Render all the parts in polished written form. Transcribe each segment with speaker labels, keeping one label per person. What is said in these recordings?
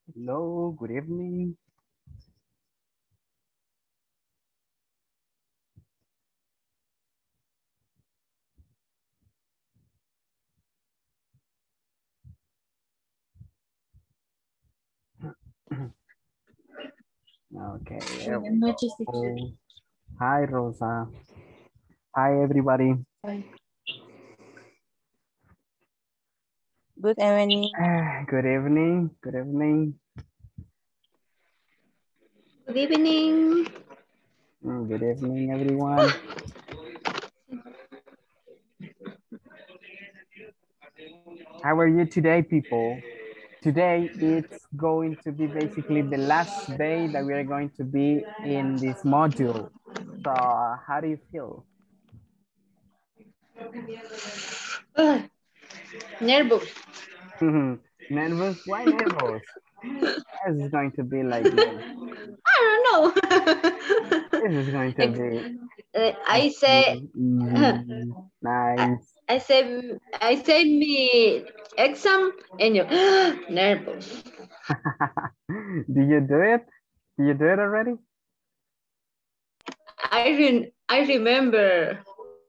Speaker 1: Hello, good evening. Okay, there we
Speaker 2: Buenas noches, teacher.
Speaker 1: go. Hi, Rosa. Hi, everybody.
Speaker 2: Good evening.
Speaker 1: Good evening. Good evening.
Speaker 3: Good evening.
Speaker 1: Good evening, everyone. How are you today, people? Today, it's going to be basically the last day that we are going to be in this module. So, how do you feel?
Speaker 3: Nervous.
Speaker 1: Nervous? Why nervous? This is going to be like this.
Speaker 3: I don't know.
Speaker 1: This is going to
Speaker 3: Ex-
Speaker 1: be
Speaker 3: I say,
Speaker 1: easy,
Speaker 3: I,
Speaker 1: nice.
Speaker 3: I say me exam and you nervous.
Speaker 1: Do you do it? Do you do it already?
Speaker 3: I remember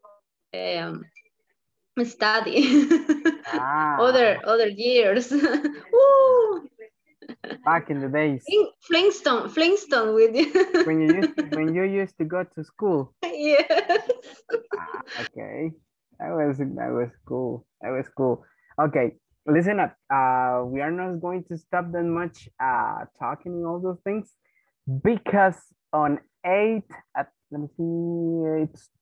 Speaker 3: study
Speaker 1: Ah,
Speaker 3: other years. Woo!
Speaker 1: back in the days
Speaker 3: Flintstone with you.
Speaker 1: when you used to go to school.
Speaker 3: Yes.
Speaker 1: Ah, okay. That was cool. That was cool. Okay, listen up. We are not going to stop that much talking and all those things because on 8 at let me see,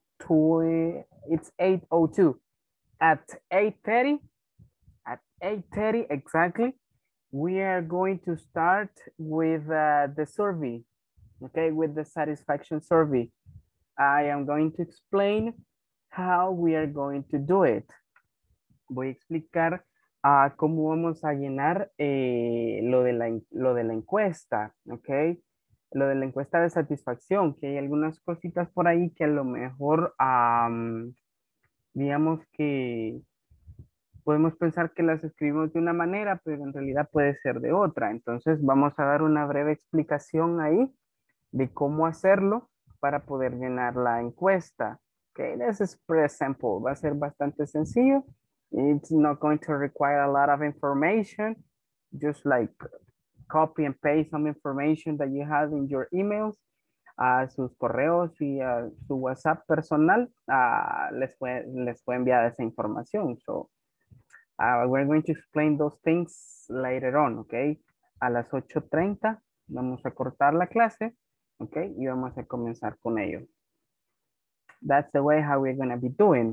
Speaker 1: it's 8:02. At 8:30, at 8:30 exactly, we are going to start with the survey, okay, with the satisfaction survey. I am going to explain how we are going to do it. Voy a explicar cómo vamos a llenar lo de la encuesta, ¿ok? Lo de la encuesta de satisfacción, que hay algunas cositas por ahí que a lo mejor, digamos que podemos pensar que las escribimos de una manera, pero en realidad puede ser de otra. Entonces vamos a dar una breve explicación ahí de cómo hacerlo para poder llenar la encuesta. Okay, this is pretty simple. Va a ser bastante sencillo. It's not going to require a lot of information. Just like copy and paste some information that you have in your emails a sus correos y a su WhatsApp personal, les fue enviada esa información. So, we're going to explain those things later on, okay? A las 8:30 vamos a cortar la clase, okay? Y vamos a comenzar con ello. That's the way how we're going to be doing.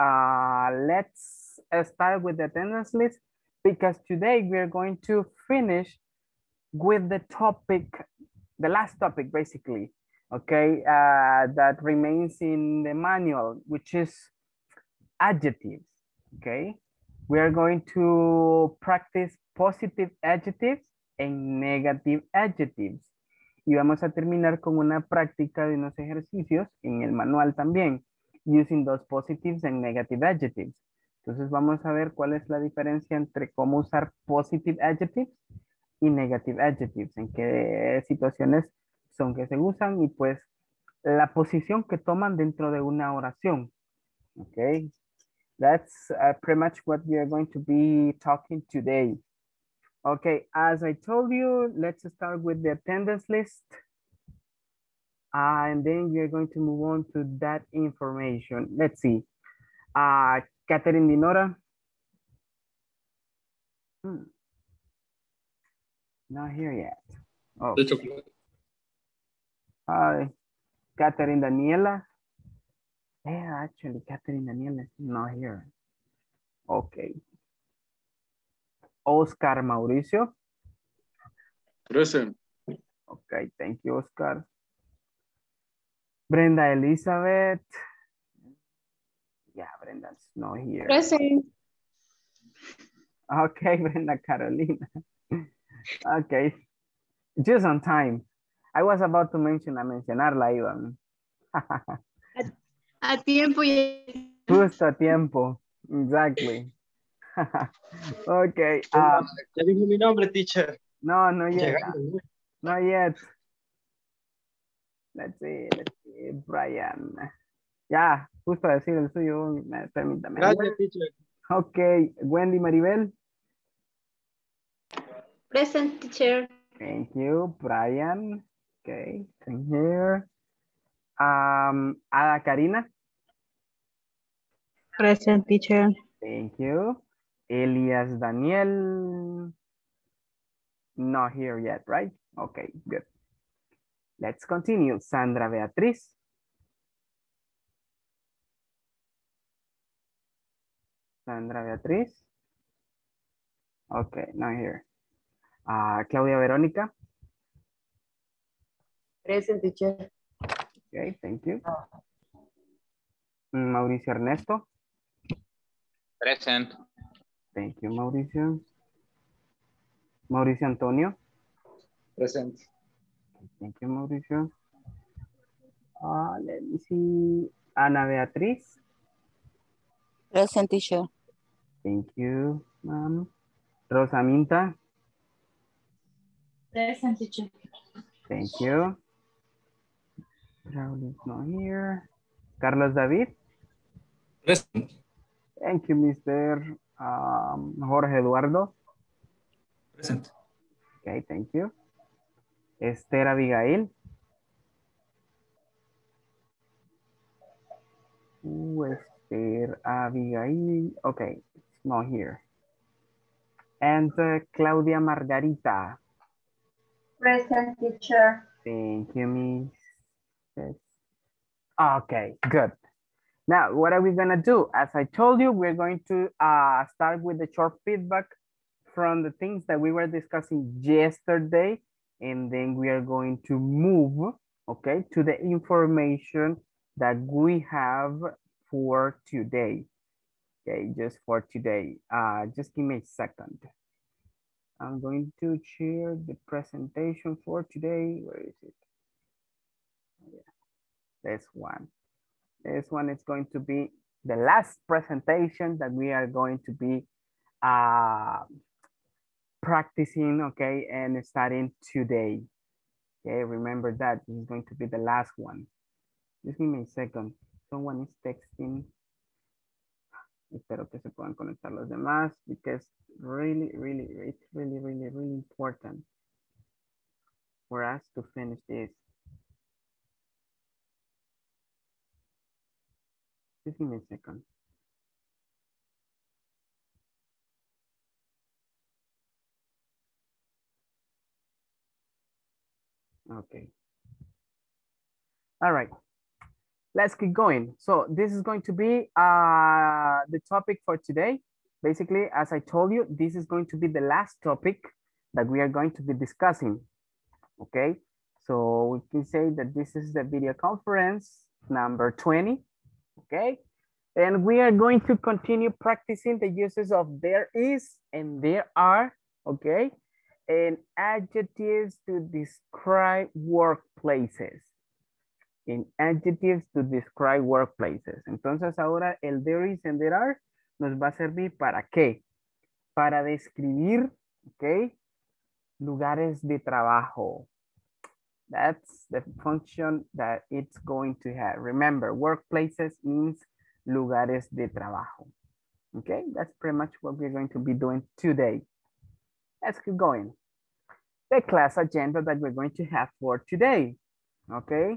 Speaker 1: Let's start with the attendance list because today we're going to finish with the topic, the last topic basically, okay? That remains in the manual, which is adjectives, okay? We are going to practice positive adjectives and negative adjectives. Y vamos a terminar con una práctica de unos ejercicios en el manual también, using those positives and negative adjectives. Entonces vamos a ver cuál es la diferencia entre cómo usar positive adjectives y negative adjectives, en qué situaciones son que se usan y pues la posición que toman dentro de una oración. Okay, that's pretty much what we are going to be talking today. Okay, as I told you, let's start with the attendance list. And then we are going to move on to that information. Let's see. Catherine Dinora. Not here yet. Okay. Hi. Catherine Daniela. Yeah, actually, Catherine Daniela is not here. Okay. Oscar Mauricio.
Speaker 4: Present.
Speaker 1: Okay, thank you, Oscar. Brenda Elizabeth. Yeah, Brenda's not here.
Speaker 3: Present.
Speaker 1: Okay, Brenda Carolina. Okay, just on time. I was about to mencionarla, Iván.
Speaker 3: A tiempo y
Speaker 1: Justo a tiempo. Exactly. Okay.
Speaker 4: Ya dijo mi nombre, teacher.
Speaker 1: No, not yet.
Speaker 2: Llegando.
Speaker 1: Not yet. Let's see, Brian. Ya, justo a decir el suyo, permítame.
Speaker 2: Gracias, teacher.
Speaker 1: Ok, Wendy Maribel.
Speaker 3: Present, teacher.
Speaker 1: Thank you, Brian. Okay, same here. Ada Karina.
Speaker 5: Present, teacher.
Speaker 1: Thank you. Elias Daniel. Not here yet, right? Okay, good. Let's continue. Sandra Beatriz. Sandra Beatriz. Okay, not here. Claudia Verónica.
Speaker 6: Present, teacher.
Speaker 1: Okay, thank you. Mauricio Ernesto.
Speaker 7: Present.
Speaker 1: Thank you, Mauricio. Mauricio Antonio.
Speaker 2: Present.
Speaker 1: Thank you, Mauricio. Let me see. Ana Beatriz.
Speaker 6: Present, teacher.
Speaker 1: Thank you, ma'am. Rosa Minta.
Speaker 5: Present, teacher.
Speaker 1: Thank you. Raúl is not here. Carlos David.
Speaker 8: Present.
Speaker 1: Thank you, Mr. Jorge Eduardo.
Speaker 8: Present.
Speaker 1: Okay, thank you. Esther Abigail. Esther Abigail. Okay, it's not here. And Claudia Margarita.
Speaker 9: Present, teacher.
Speaker 1: Thank you, Miss. Yes. Okay, good. Now, what are we gonna do? As I told you, we're going to start with the short feedback from the things that we were discussing yesterday, and then we are going to move, okay, to the information that we have for today. Okay, just for today. Just give me a second. I'm going to share the presentation for today. Where is it? Yeah, this one. This one is going to be the last presentation that we are going to be practicing, okay, and starting today. Okay, remember that this is going to be the last one. Just give me a second. Someone is texting. Espero que se puedan conectar los demás because it's really important for us to finish this. Just give me a second. Okay. All right. Let's keep going. So this is going to be the topic for today. Basically, as I told you, this is going to be the last topic that we are going to be discussing. Okay. So we can say that this is the video conference number 20. Okay. And we are going to continue practicing the uses of there is and there are. Okay. And adjectives to describe workplaces. In adjectives to describe workplaces. Entonces ahora el there is and there are nos va a servir ¿para qué? Para describir, ¿ok? Lugares de trabajo. That's the function that it's going to have. Remember, workplaces means lugares de trabajo. Okay, that's pretty much what we're going to be doing today. Let's keep going. The class agenda that we're going to have for today. Okay.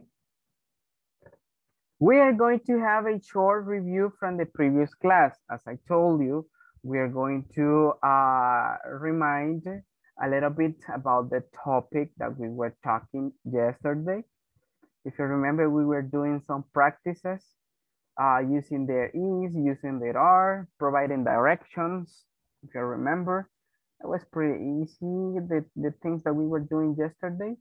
Speaker 1: We are going to have a short review from the previous class. As I told you, we are going to remind a little bit about the topic that we were talking yesterday. If you remember, we were doing some practices using there is, using there are, providing directions. If you remember, it was pretty easy, the things that we were doing yesterday.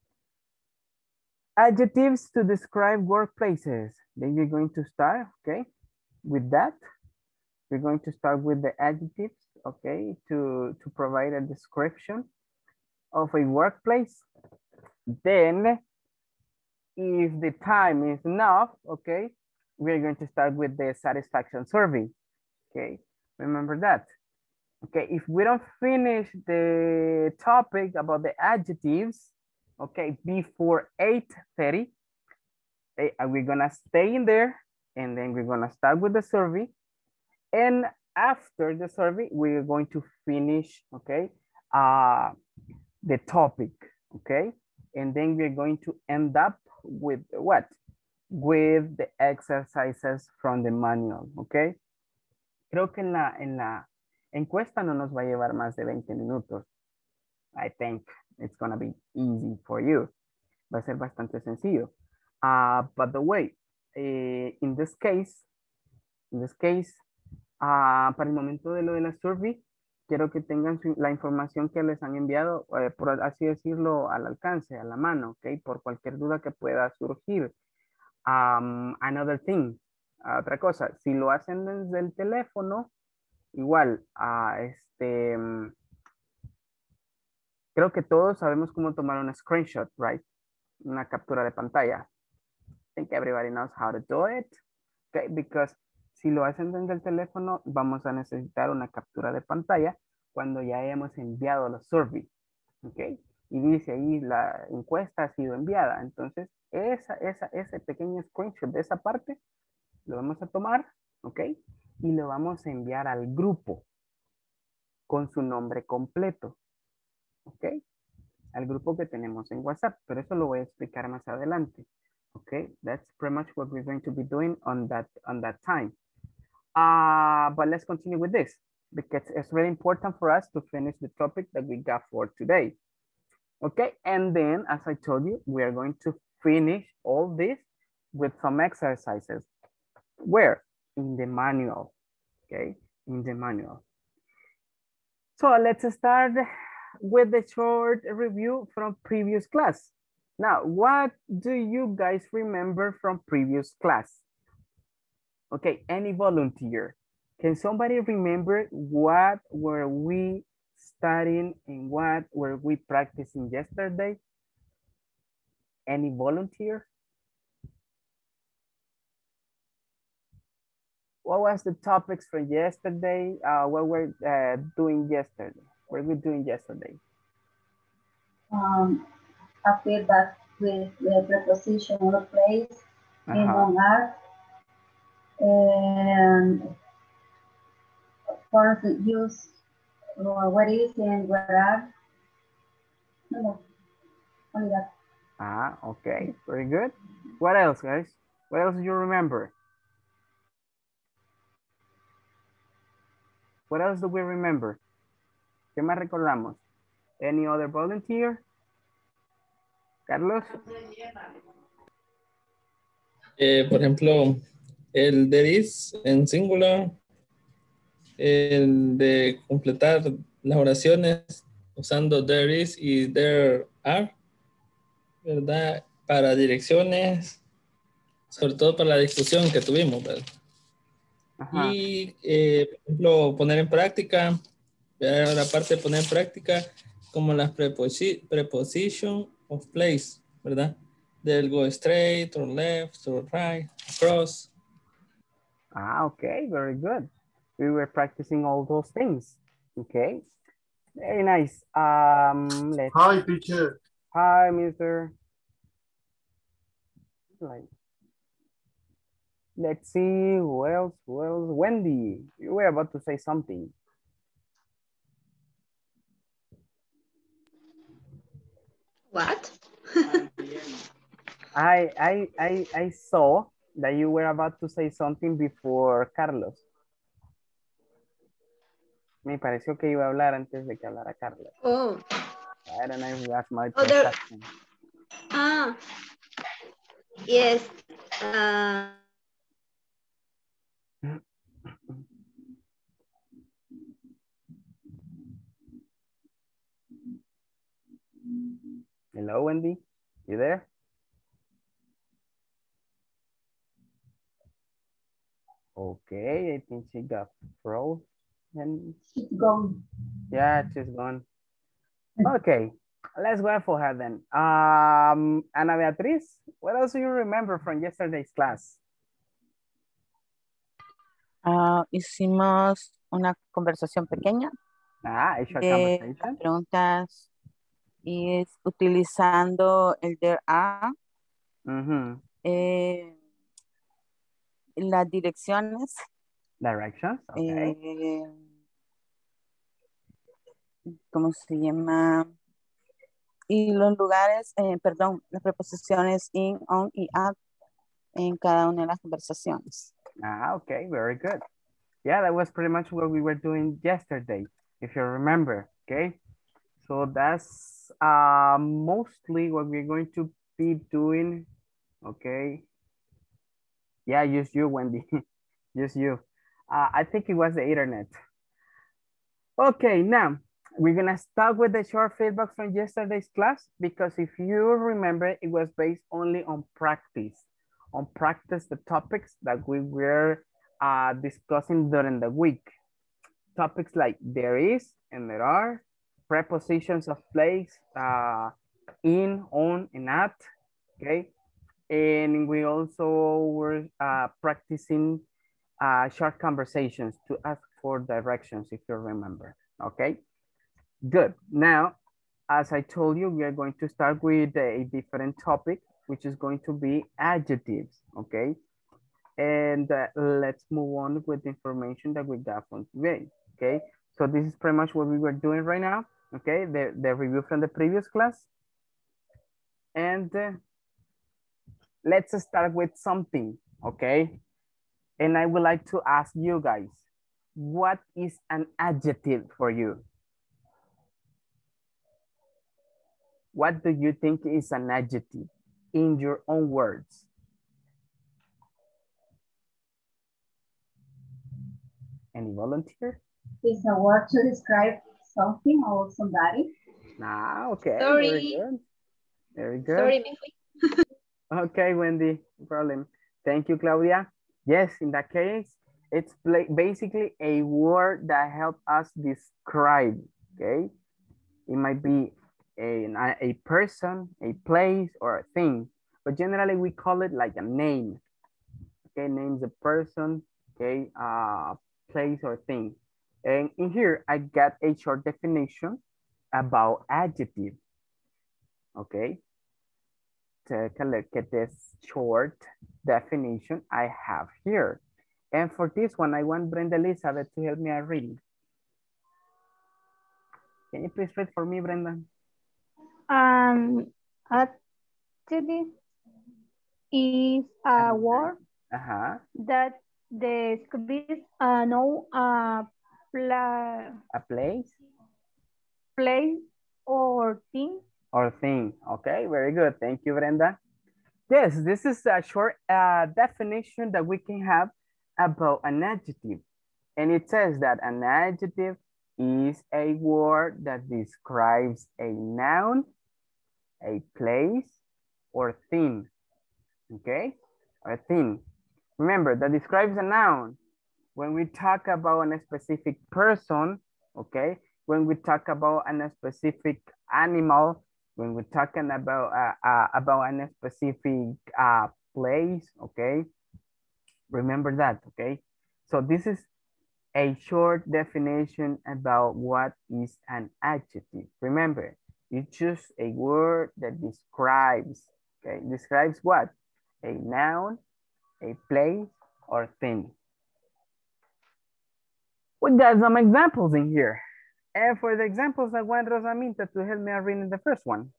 Speaker 1: Adjectives to describe workplaces. Then we're going to start, okay, with that. We're going to start with the adjectives, okay, to provide a description of a workplace. Then, if the time is enough, okay, we're going to start with the satisfaction survey, okay? Remember that. Okay, if we don't finish the topic about the adjectives, okay, before 8:30, we're gonna stay in there and then we're gonna start with the survey. And after the survey, we're going to finish, okay, the topic, okay? And then we're going to end up with what? With the exercises from the manual, okay? Creo que en la encuesta no nos va a llevar más de 20 minutos. I think it's gonna be easy for you. Va a ser bastante sencillo. By the way, in this case, para el momento de lo de la survey, quiero que tengan la información que les han enviado, por así decirlo, al alcance, a la mano, ¿ok? Por cualquier duda que pueda surgir. Another thing, otra cosa, si lo hacen desde el teléfono, igual, creo que todos sabemos cómo tomar una screenshot, right? Una captura de pantalla. I think everybody knows how to do it, okay? Because si lo hacen desde el teléfono, vamos a necesitar una captura de pantalla cuando ya hayamos enviado la survey, ¿ok? Y dice ahí la encuesta ha sido enviada. Entonces, ese pequeño screenshot de esa parte lo vamos a tomar, ¿ok? Y lo vamos a enviar al grupo con su nombre completo, ¿ok? Al grupo que tenemos en WhatsApp, pero eso lo voy a explicar más adelante. Okay, that's pretty much what we're going to be doing on that time. But let's continue with this because it's really important for us to finish the topic that we got for today. Okay, and then as I told you, we are going to finish all this with some exercises. Where? In the manual, okay, in the manual. So let's start with the short review from previous class. Now, what do you guys remember from previous class? Okay, any volunteer? Can somebody remember what were we studying and what were we practicing yesterday? Any volunteer? What was the topics for yesterday? What were doing yesterday? What were we doing yesterday?
Speaker 9: A feedback with the preposition or place in on art. And of course, use what is and where are. No, only that.
Speaker 1: Okay, very good. What else, guys? What else do you remember? What else do we remember? ¿Qué más recordamos? Any other volunteer? Carlos?
Speaker 8: Por ejemplo, el there is en singular, el de completar las oraciones usando there is y there are, ¿verdad? Para direcciones, sobre todo para la discusión que tuvimos, ¿verdad? Y, por ejemplo, poner en práctica, la parte de poner en práctica, como las preposition of place, ¿verdad? Del go straight or left or right, across.
Speaker 1: Okay, very good. We were practicing all those things. Okay, very nice.
Speaker 4: Hi, teacher.
Speaker 1: Hi, Mr. Let's see who else. Wendy, you were about to say something.
Speaker 3: What?
Speaker 1: I saw that you were about to say something before Carlos. Me pareció que iba a hablar antes de que hablara Carlos.
Speaker 3: Oh.
Speaker 1: I don't know if that's my perception.
Speaker 3: Yes.
Speaker 1: Hello, Wendy. You there? Okay, I think she got frozen.
Speaker 9: She's gone.
Speaker 1: Yeah, she's gone. Okay, let's wait for her then. Ana Beatriz, what else do you remember from yesterday's class?
Speaker 6: Hicimos una conversación pequeña
Speaker 1: Ah, short
Speaker 6: de las
Speaker 1: conversation.
Speaker 6: preguntas y es utilizando el there are,
Speaker 1: Mhm.
Speaker 6: las direcciones,
Speaker 1: Directions, okay.
Speaker 6: ¿Cómo se llama? Y los lugares, perdón, las preposiciones in, on y at en cada una de las conversaciones.
Speaker 1: Ah, okay, very good. Yeah, that was pretty much what we were doing yesterday, if you remember, okay? So that's mostly what we're going to be doing, okay? Yeah, just you, Wendy, just you. I think it was the internet. Okay, now we're gonna start with the short feedback from yesterday's class because if you remember, it was based only on practice the topics that we were discussing during the week. Topics like there is and there are, prepositions of place, in, on, and at, okay? And we also were practicing short conversations to ask for directions, if you remember, okay? Good. Now, as I told you, we are going to start with a different topic, which is going to be adjectives, okay? And let's move on with the information that we got from today, okay? So this is pretty much what we were doing right now, okay? The review from the previous class. And let's start with something, okay? And I would like to ask you guys, what is an adjective for you? What do you think is an adjective in your own words? Any volunteer?
Speaker 9: It's a word to describe something or somebody.
Speaker 1: Ah, okay,
Speaker 3: Sorry.
Speaker 1: very good. Very good.
Speaker 3: Sorry, me fui.
Speaker 1: Okay, Wendy, no problem. Thank you, Claudia. Yes, in that case, it's basically a word that helps us describe, okay? It might be a person, a place, or a thing, but generally we call it like a name. Okay, name's a person, okay, place or thing. And in here, I got a short definition about adjective, okay? Take a look at this short definition I have here. And for this one, I want Brenda Elizabeth to help me out reading. Can you please read for me, Brenda?
Speaker 2: Adjective is a word that describes a
Speaker 1: place
Speaker 2: or thing.
Speaker 1: Or thing. Okay, very good. Thank you, Brenda. Yes, this is a short definition that we can have about an adjective. And it says that an adjective is a word that describes a noun, a place, or thing. Okay, or thing. Remember, that describes a noun. When we talk about a specific person, okay, when we talk about a specific animal, when we're talking about a specific place, okay, remember that, okay? So this is a short definition about what is an adjective. Remember, it's just a word that describes, okay, describes what? A noun, a place, or thing. We got some examples in here. And for the examples, I want Rosaminta to help me out reading the first one.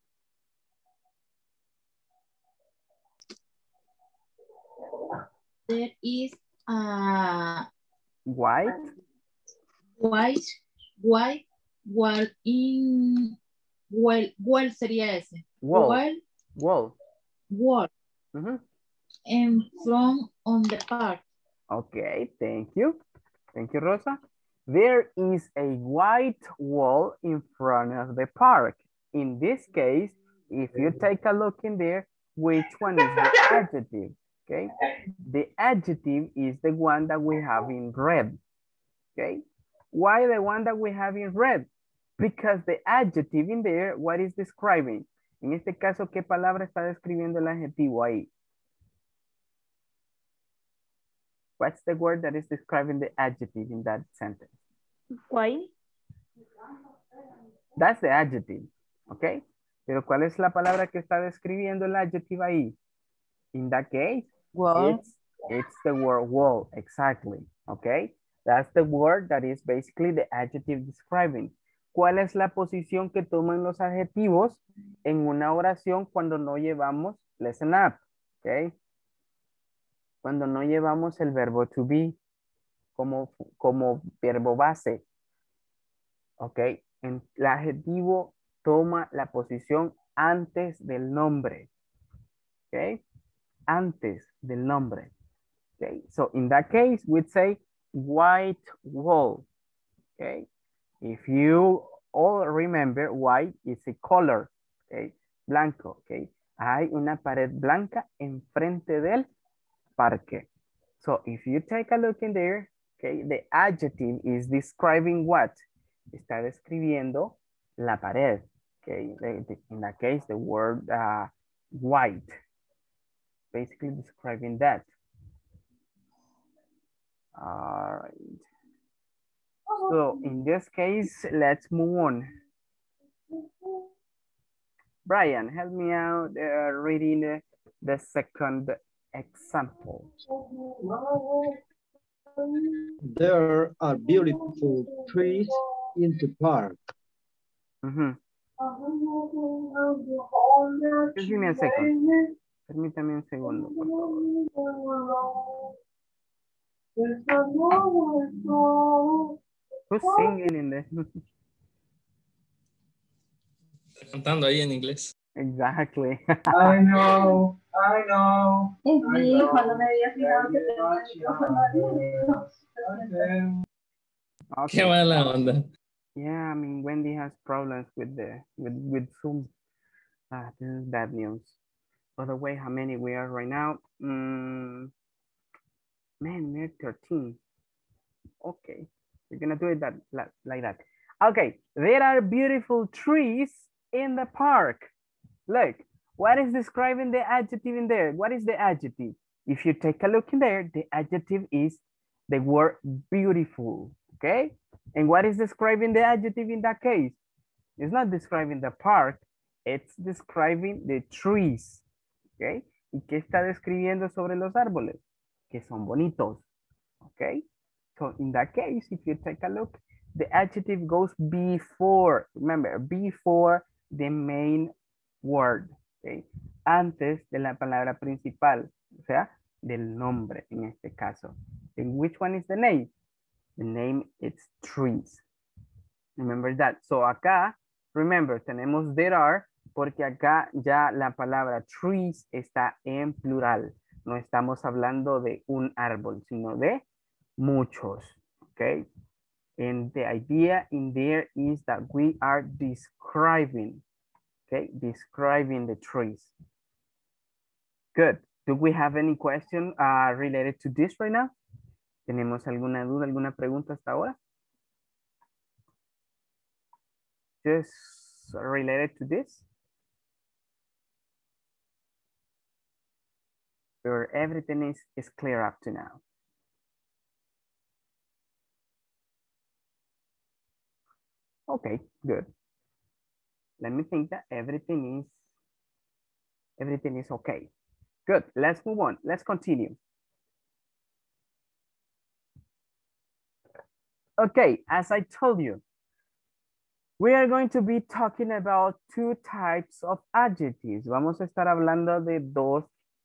Speaker 5: There is a
Speaker 1: white
Speaker 5: in well sería ese.
Speaker 1: Wall.
Speaker 5: And from on the park.
Speaker 1: Okay, thank you. Thank you, Rosa. There is a white wall in front of the park. In this case, if you take a look in there, which one is the adjective? Okay, the adjective is the one that we have in red. Okay, why the one that we have in red? Because the adjective in there, what is describing? En este caso, ¿qué palabra está describiendo el adjetivo ahí? What's the word that is describing the adjective in that sentence?
Speaker 2: White.
Speaker 1: That's the adjective, ¿ok? Pero ¿cuál es la palabra que está describiendo el adjective ahí? In that case,
Speaker 6: Wall.
Speaker 1: it's the word wall, exactly, okay? That's the word that is basically the adjective describing. ¿Cuál es la posición que toman los adjetivos en una oración cuando no llevamos, listen up, okay? Cuando no llevamos el verbo to be como verbo base, okay? El adjetivo toma la posición antes del nombre, okay? Antes del nombre. Okay, so in that case, we'd say white wall. Okay, if you all remember, white is a color. Okay, blanco. Okay, hay una pared blanca enfrente del parque. So if you take a look in there, okay, the adjective is describing what? Está describiendo la pared. Okay, in that case, the word white. Basically describing that. All right. So in this case, let's move on. Brian, help me out reading the second example.
Speaker 7: There are beautiful trees in the park.
Speaker 1: Just give me a second. Permítame un segundo, por favor. Who's singing in this?
Speaker 8: Cantando ahí en inglés.
Speaker 1: Exactly.
Speaker 4: I know.
Speaker 9: Es mi hijo, no me había fijado que
Speaker 8: Qué mala onda.
Speaker 1: Yeah, I mean, Wendy has problems with Zoom. This is bad news. By the way, how many we are right now? Man, we're 13. Okay, we're gonna do it like that. Okay, there are beautiful trees in the park. Look, what is describing the adjective in there? What is the adjective? If you take a look in there, the adjective is the word beautiful, okay? And what is describing the adjective in that case? It's not describing the park, it's describing the trees, okay? ¿Y qué está describiendo sobre los árboles? Que son bonitos, okay? So in that case, if you take a look, the adjective goes before, remember, before the main word, okay? Antes de la palabra principal, o sea, del nombre en este caso. And which one is the name? The name is trees. Remember that. So acá, remember, tenemos there are, porque acá ya la palabra trees está en plural. No estamos hablando de un árbol, sino de muchos, okay? And the idea in there is that we are describing, okay? Describing the trees. Good. Do we have any question related to this right now? ¿Tenemos alguna duda, alguna pregunta hasta ahora? Just related to this? Or everything is clear up to now? Okay, good. Let me think that everything is okay. Good, let's move on. Let's continue. Okay, as I told you, we are going to be talking about two types of adjectives. Vamos a estar hablando de dos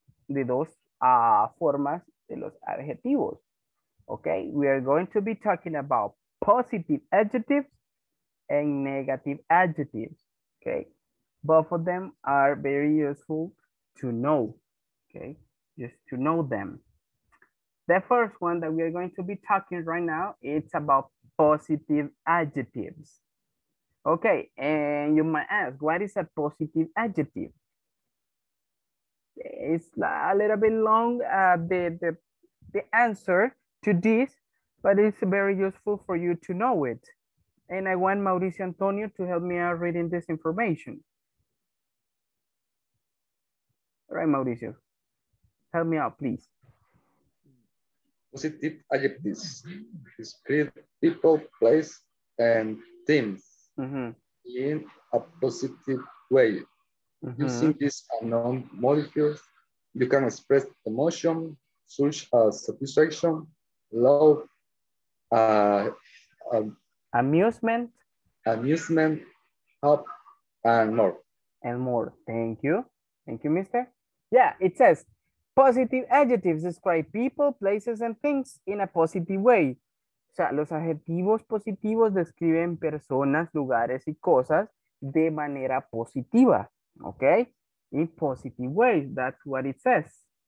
Speaker 1: formas de los adjetivos. Okay, we are going to be talking about positive adjectives and negative adjectives. Okay, both of them are very useful to know. Okay, just to know them. The first one that we are going to be talking right now, it's about positive adjectives. Okay, and you might ask, what is a positive adjective? It's a little bit long, the answer to this, but it's very useful for you to know it. And I want Mauricio Antonio to help me out reading this information. All right, Mauricio, help me out, please.
Speaker 10: Positive adjectives describe people, place, and
Speaker 4: teams in a positive way. Using these unknown modifiers, you can express emotion such as satisfaction, love,
Speaker 1: amusement,
Speaker 4: hope, and more.
Speaker 1: And more. Thank you. Thank you, mister. Yeah, it says, positive adjectives describe people, places, and things in a positive way. O sea, los adjetivos positivos describen personas, lugares y cosas de manera positiva. ¿Ok? In positive ways. That's what it says.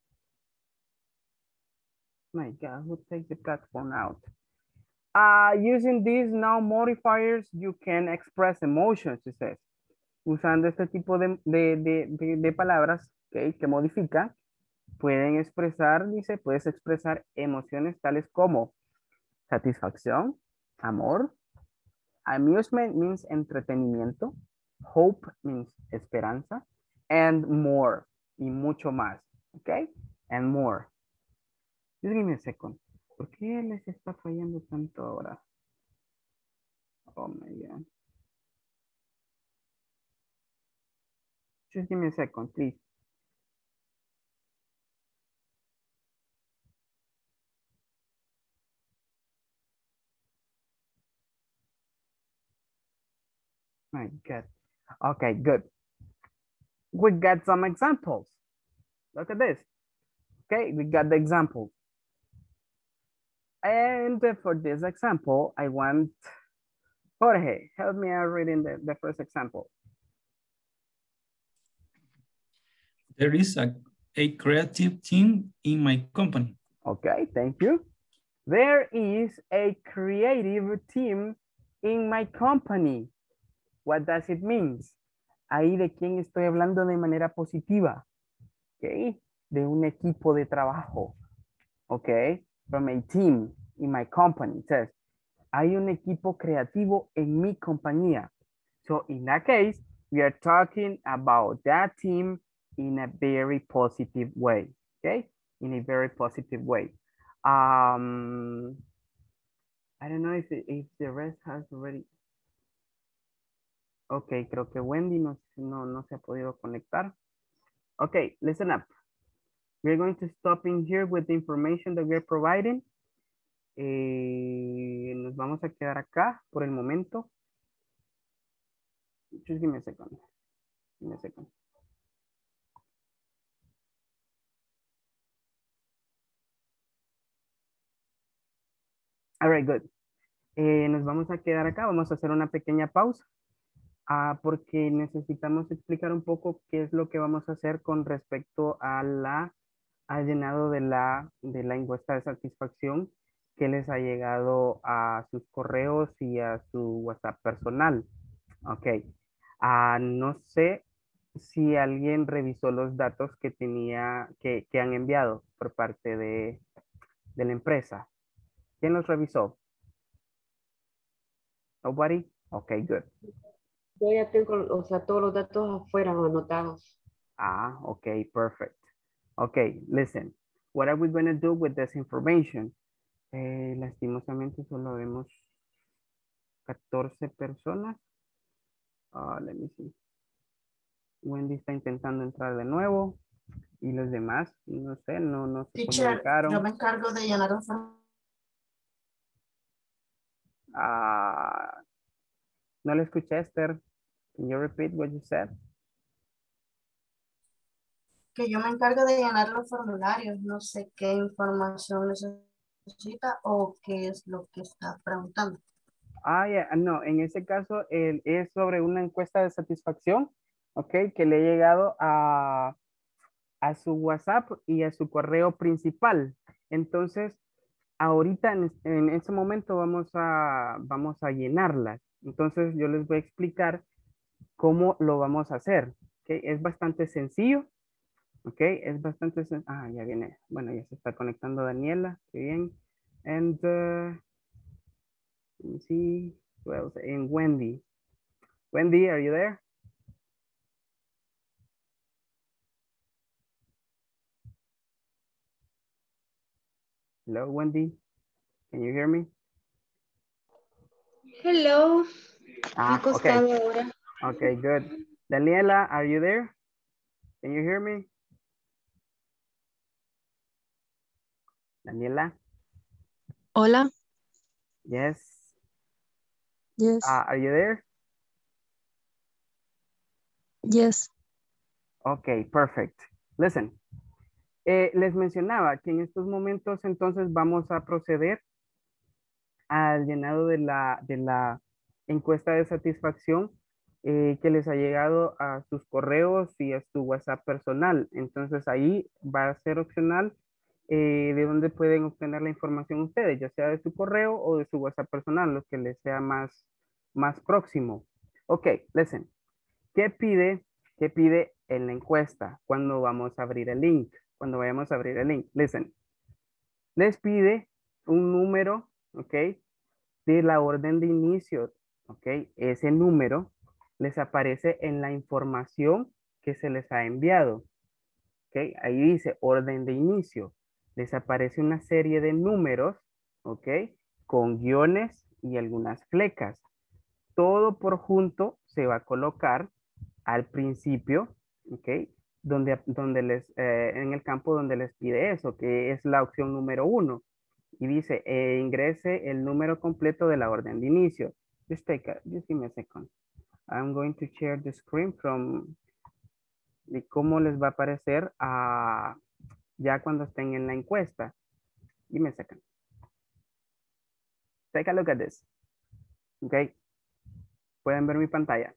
Speaker 1: My God, who take the platform out? Using these noun modifiers, you can express emotions, it says. Usando este tipo de palabras, ¿okay?, que modifican, pueden expresar, dice, puedes expresar emociones tales como satisfacción, amor, amusement means entretenimiento, hope means esperanza, and more, y mucho más, ¿ok? And more. Just give me a second. ¿Por qué les está fallando tanto ahora? Oh my God. Just give me a second, please. My God. Okay, good. We got some examples. Look at this. Okay, we got the example. And for this example, I want Jorge, help me out reading the first example.
Speaker 10: There is a creative team in my company.
Speaker 1: Okay, thank you. There is a creative team in my company. What does it mean? Ahí de quién estoy hablando de manera positiva. Okay, de un equipo de trabajo. Okay, from a team in my company. It says, hay un equipo creativo en mi compañía. So in that case, we are talking about that team in a very positive way. Okay, in a very positive way. I don't know if the rest has already. Ok, creo que Wendy no se ha podido conectar. Ok, listen up. We're going to stop in here with the information that we're providing. Nos vamos a quedar acá por el momento. Just give me a second. Give me a second. All right, good. Nos vamos a quedar acá. Vamos a hacer una pequeña pausa. Porque necesitamos explicar un poco qué es lo que vamos a hacer con respecto al llenado de la encuesta de satisfacción que les ha llegado a sus correos y a su WhatsApp personal. Ok. No sé si alguien revisó los datos que que han enviado por parte de la empresa. ¿Quién los revisó? Nobody? Ok, good.
Speaker 11: Yo ya tengo, o sea, todos los datos afuera anotados.
Speaker 1: Okay, perfect. Okay, listen. What are we going to do with this information? Lastimosamente solo vemos 14 personas. Let me see. Wendy está intentando entrar de nuevo. Y los demás, no sé, no se comunicaron.
Speaker 12: Yo me encargo de llenar un formulario.
Speaker 1: No le escuché, Esther. Can you repeat what you said?
Speaker 12: Que yo me encargo de llenar los formularios. No sé qué información necesita o qué es lo que está preguntando.
Speaker 1: Yeah, no, en ese caso es sobre una encuesta de satisfacción, ok, que le ha llegado a su WhatsApp y a su correo principal. Entonces, ahorita en este momento vamos a llenarlas. Entonces, yo les voy a explicar cómo lo vamos a hacer. ¿Okay? Es bastante sencillo. Ok, es bastante sencillo. Ya viene. Bueno, ya se está conectando Daniela. Qué bien. And, let me see. Well, and Wendy. Wendy, are you there? Hello, Wendy. Can you hear me?
Speaker 3: Hello. Acostado ahora.
Speaker 1: Okay, good. Daniela, are you there? Can you hear me? Daniela?
Speaker 13: Hola.
Speaker 1: Yes.
Speaker 13: Yes.
Speaker 1: Are you there?
Speaker 13: Yes.
Speaker 1: Okay, perfect. Listen. Les mencionaba que en estos momentos entonces vamos a proceder al llenado de la encuesta de satisfacción que les ha llegado a sus correos y a su WhatsApp personal. Entonces ahí va a ser opcional de dónde pueden obtener la información ustedes, ya sea de su correo o de su WhatsApp personal, lo que les sea más próximo. Ok, listen. ¿Qué pide en la encuesta cuando vamos a abrir el link? Cuando vayamos a abrir el link, listen. Les pide un número, ok, de la orden de inicio, ok. Ese número les aparece en la información que se les ha enviado, ok. Ahí dice orden de inicio. Les aparece una serie de números, ok, con guiones y algunas flecas. Todo por junto se va a colocar al principio, ok, donde les, en el campo donde les pide eso, que es la opción número 1. Y dice, ingrese el número completo de la orden de inicio. Just give me a second. I'm going to share the screen from de cómo les va a aparecer ya cuando estén en la encuesta. Give me a second. Take a look at this. Ok. ¿Pueden ver mi pantalla?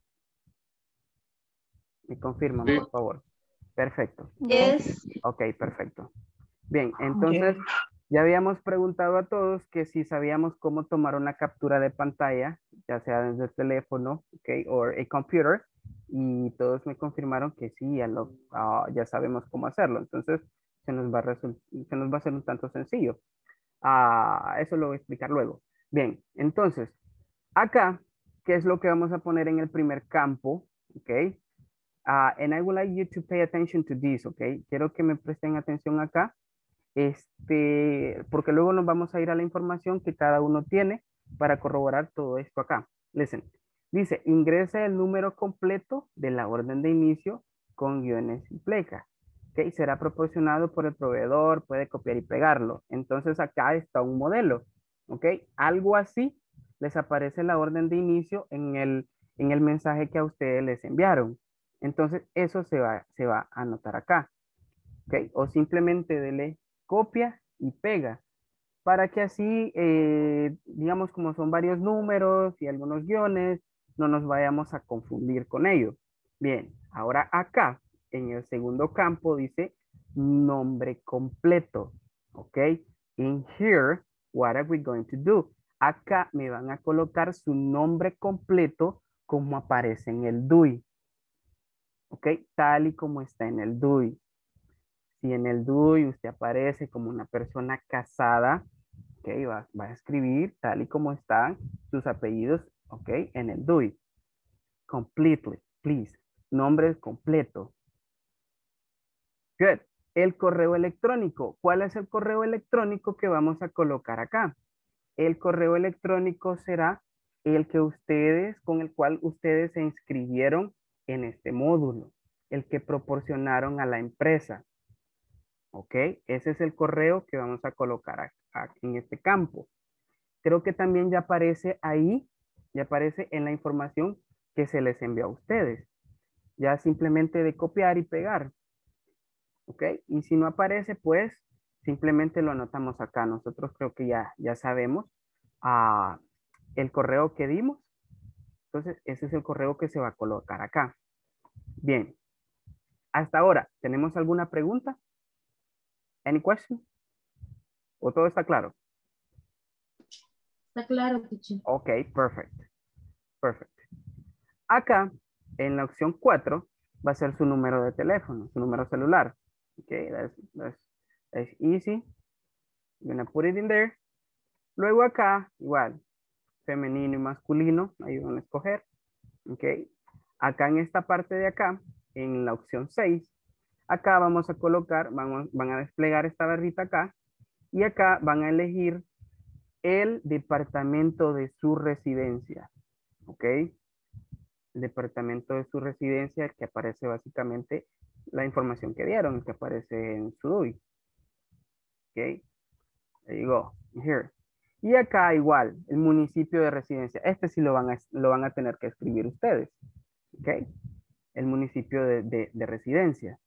Speaker 1: Me confirman, por favor. Perfecto.
Speaker 3: Yes.
Speaker 1: Ok, perfecto. Bien, entonces ya habíamos preguntado a todos que si sabíamos cómo tomar una captura de pantalla, ya sea desde el teléfono, ok, o a computer, y todos me confirmaron que sí, ya sabemos cómo hacerlo. Entonces se nos va a hacer un tanto sencillo. Eso lo voy a explicar luego. Bien, entonces, acá, ¿qué es lo que vamos a poner en el primer campo? Ok. And I would like you to pay attention to this, ok. Quiero que me presten atención acá. Porque luego nos vamos a ir a la información que cada uno tiene para corroborar todo esto acá. Listen. Dice, ingrese el número completo de la orden de inicio con guiones y flecas. ¿Okay? Será proporcionado por el proveedor, puede copiar y pegarlo. Entonces acá está un modelo. ¿Ok? Algo así les aparece la orden de inicio en el mensaje que a ustedes les enviaron. Entonces eso se va a anotar acá. ¿Ok? O simplemente dele copia y pega para que así, digamos, como son varios números y algunos guiones, no nos vayamos a confundir con ello. Bien, ahora acá, en el segundo campo, dice nombre completo. ¿Ok? In here, what are we going to do? Acá me van a colocar su nombre completo como aparece en el DUI. ¿Ok? Tal y como está en el DUI. Si en el DUI usted aparece como una persona casada, ok, va a escribir tal y como están sus apellidos, ok, en el DUI. Completely, please. Nombre completo. Good. El correo electrónico. ¿Cuál es el correo electrónico que vamos a colocar acá? El correo electrónico será el que con el cual ustedes se inscribieron en este módulo, el que proporcionaron a la empresa. ¿Ok? Ese es el correo que vamos a colocar en este campo. Creo que también ya aparece ahí, ya aparece en la información que se les envió a ustedes. Ya simplemente de copiar y pegar. ¿Ok? Y si no aparece, pues simplemente lo anotamos acá. Nosotros creo que ya sabemos el correo que dimos. Entonces, ese es el correo que se va a colocar acá. Bien. Hasta ahora, ¿tenemos alguna pregunta? Any question? ¿O todo está claro?
Speaker 5: Está claro, teacher.
Speaker 1: Ok, perfect. Perfect. Acá, en la opción 4, va a ser su número de teléfono, su número celular. Ok, that's easy. You're gonna put it in there. Luego acá, igual, femenino y masculino, ahí van a escoger. Ok. Acá en esta parte de acá, en la opción 6, acá vamos a colocar, van a desplegar esta barrita acá, y acá van a elegir el departamento de su residencia. ¿ok? El departamento de su residencia, el que aparece básicamente la información que dieron, el que aparece en su DUI. ¿Ok? There you go. Here. Y acá igual, el municipio de residencia. Este sí lo van a tener que escribir ustedes. ¿Ok? El municipio de residencia.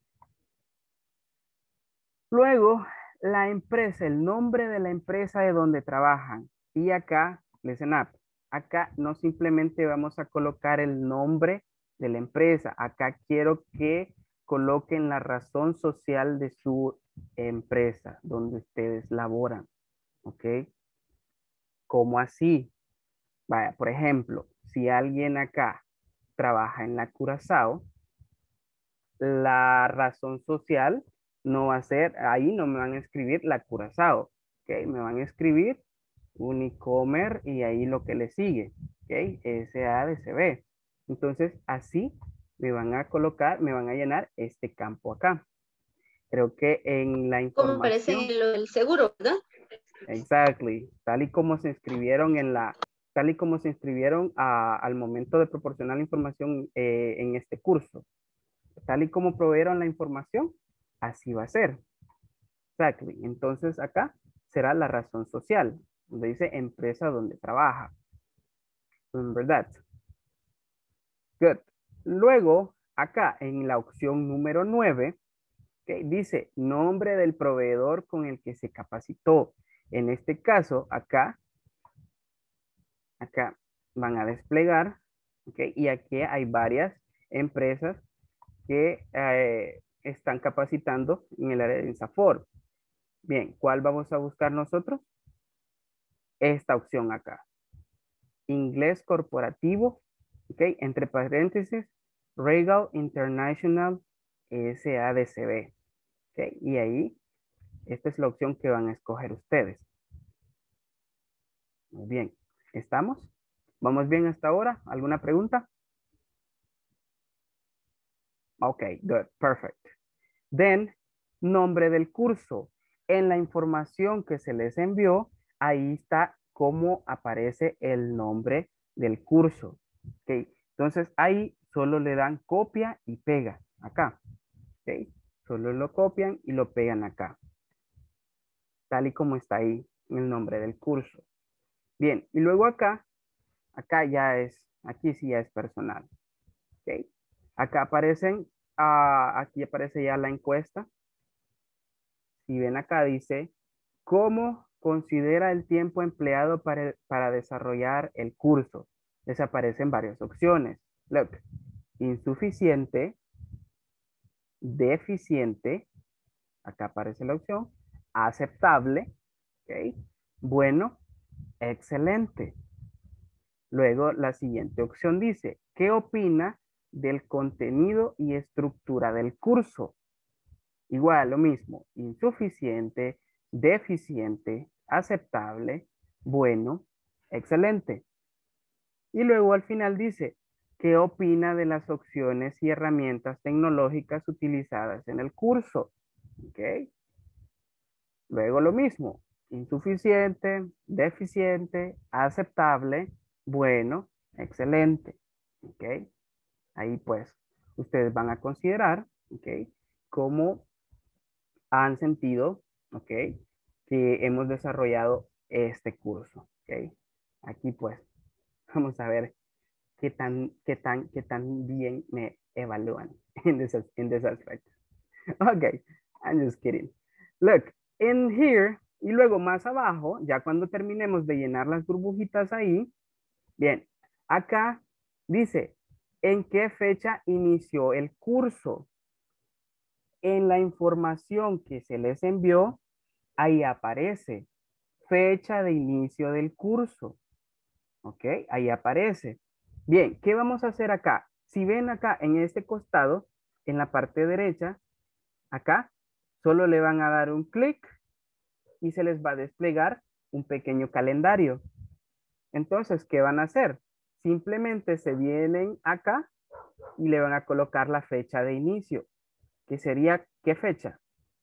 Speaker 1: Luego, la empresa, el nombre de la empresa de donde trabajan. Y acá, listen up. Acá no simplemente vamos a colocar el nombre de la empresa. Acá quiero que coloquen la razón social de su empresa, donde ustedes laboran. ¿Ok? ¿Cómo así? Vaya, por ejemplo, si alguien acá trabaja en la Curazao, la razón social no va a ser, ahí no me van a escribir la Curazao, ¿ok? Me van a escribir Unicomer y ahí lo que le sigue, ¿ok? SADCB. Entonces, así me van a colocar, me van a llenar este campo acá. Creo que en la
Speaker 3: Como aparece
Speaker 1: información...
Speaker 3: en el seguro, ¿verdad?
Speaker 1: Exactly. Tal y como se inscribieron tal y como se inscribieron al momento de proporcionar la información en este curso. Tal y como proveyeron la información, así va a ser. Exactly. Entonces acá será la razón social, donde dice empresa donde trabaja. Remember that. Good. Luego, acá en la opción número 9, okay, dice nombre del proveedor con el que se capacitó. En este caso, acá van a desplegar, okay, y aquí hay varias empresas que están capacitando en el área de INSAFORP. Bien, ¿cuál vamos a buscar nosotros? Esta opción acá. Inglés corporativo, ok, entre paréntesis, Regal International SADCB. Ok, y ahí, esta es la opción que van a escoger ustedes. Muy bien, ¿estamos? ¿Vamos bien hasta ahora? ¿Alguna pregunta? Ok, good, perfect. Then, nombre del curso. En la información que se les envió, ahí está cómo aparece el nombre del curso. Ok, entonces ahí solo le dan copia y pega acá. Ok, solo lo copian y lo pegan acá. Tal y como está ahí el nombre del curso. Bien, y luego acá ya es, aquí sí ya es personal. Ok, acá aparecen, aquí aparece ya la encuesta. Si ven acá dice, ¿cómo considera el tiempo empleado para desarrollar el curso? Les aparecen varias opciones. Look, insuficiente, deficiente, acá aparece la opción, aceptable, ¿ok? Bueno, excelente. Luego la siguiente opción dice, ¿qué opina del contenido y estructura del curso? Igual, lo mismo, insuficiente, deficiente, aceptable, bueno, excelente. Y luego al final dice, ¿qué opina de las opciones y herramientas tecnológicas utilizadas en el curso? ¿Ok? Luego lo mismo, insuficiente, deficiente, aceptable, bueno, excelente. ¿Ok? Ahí pues, ustedes van a considerar, ¿ok? Cómo han sentido, ¿ok? Que hemos desarrollado este curso, ¿ok? Aquí pues, vamos a ver qué tan bien me evalúan en this aspect. Ok, I'm just kidding. Look, in here, y luego más abajo, ya cuando terminemos de llenar las burbujitas ahí, bien, acá dice, ¿en qué fecha inició el curso? En la información que se les envió, ahí aparece fecha de inicio del curso. ¿Ok? Ahí aparece. Bien, ¿qué vamos a hacer acá? Si ven acá en este costado, en la parte derecha, acá, solo le van a dar un clic y se les va a desplegar un pequeño calendario. Entonces, ¿qué van a hacer? Simplemente se vienen acá y le van a colocar la fecha de inicio, que sería, ¿qué fecha?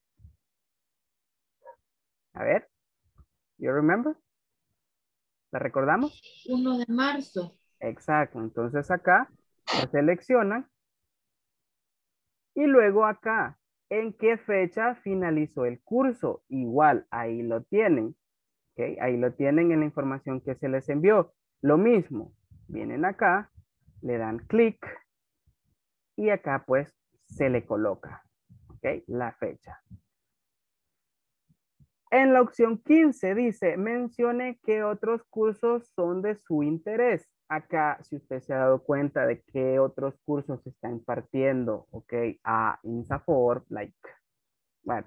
Speaker 1: A ver, you remember? ¿La recordamos?
Speaker 5: 1 de marzo.
Speaker 1: Exacto. Entonces acá se seleccionan y luego acá, ¿en qué fecha finalizó el curso? Igual, ahí lo tienen. ¿Ok? Ahí lo tienen en la información que se les envió. Lo mismo, vienen acá, le dan clic y acá pues se le coloca, ¿ok? La fecha. En la opción 15 dice, mencione qué otros cursos son de su interés. Acá, si usted se ha dado cuenta de qué otros cursos se está impartiendo, ¿ok? A INSAFORP, like, what?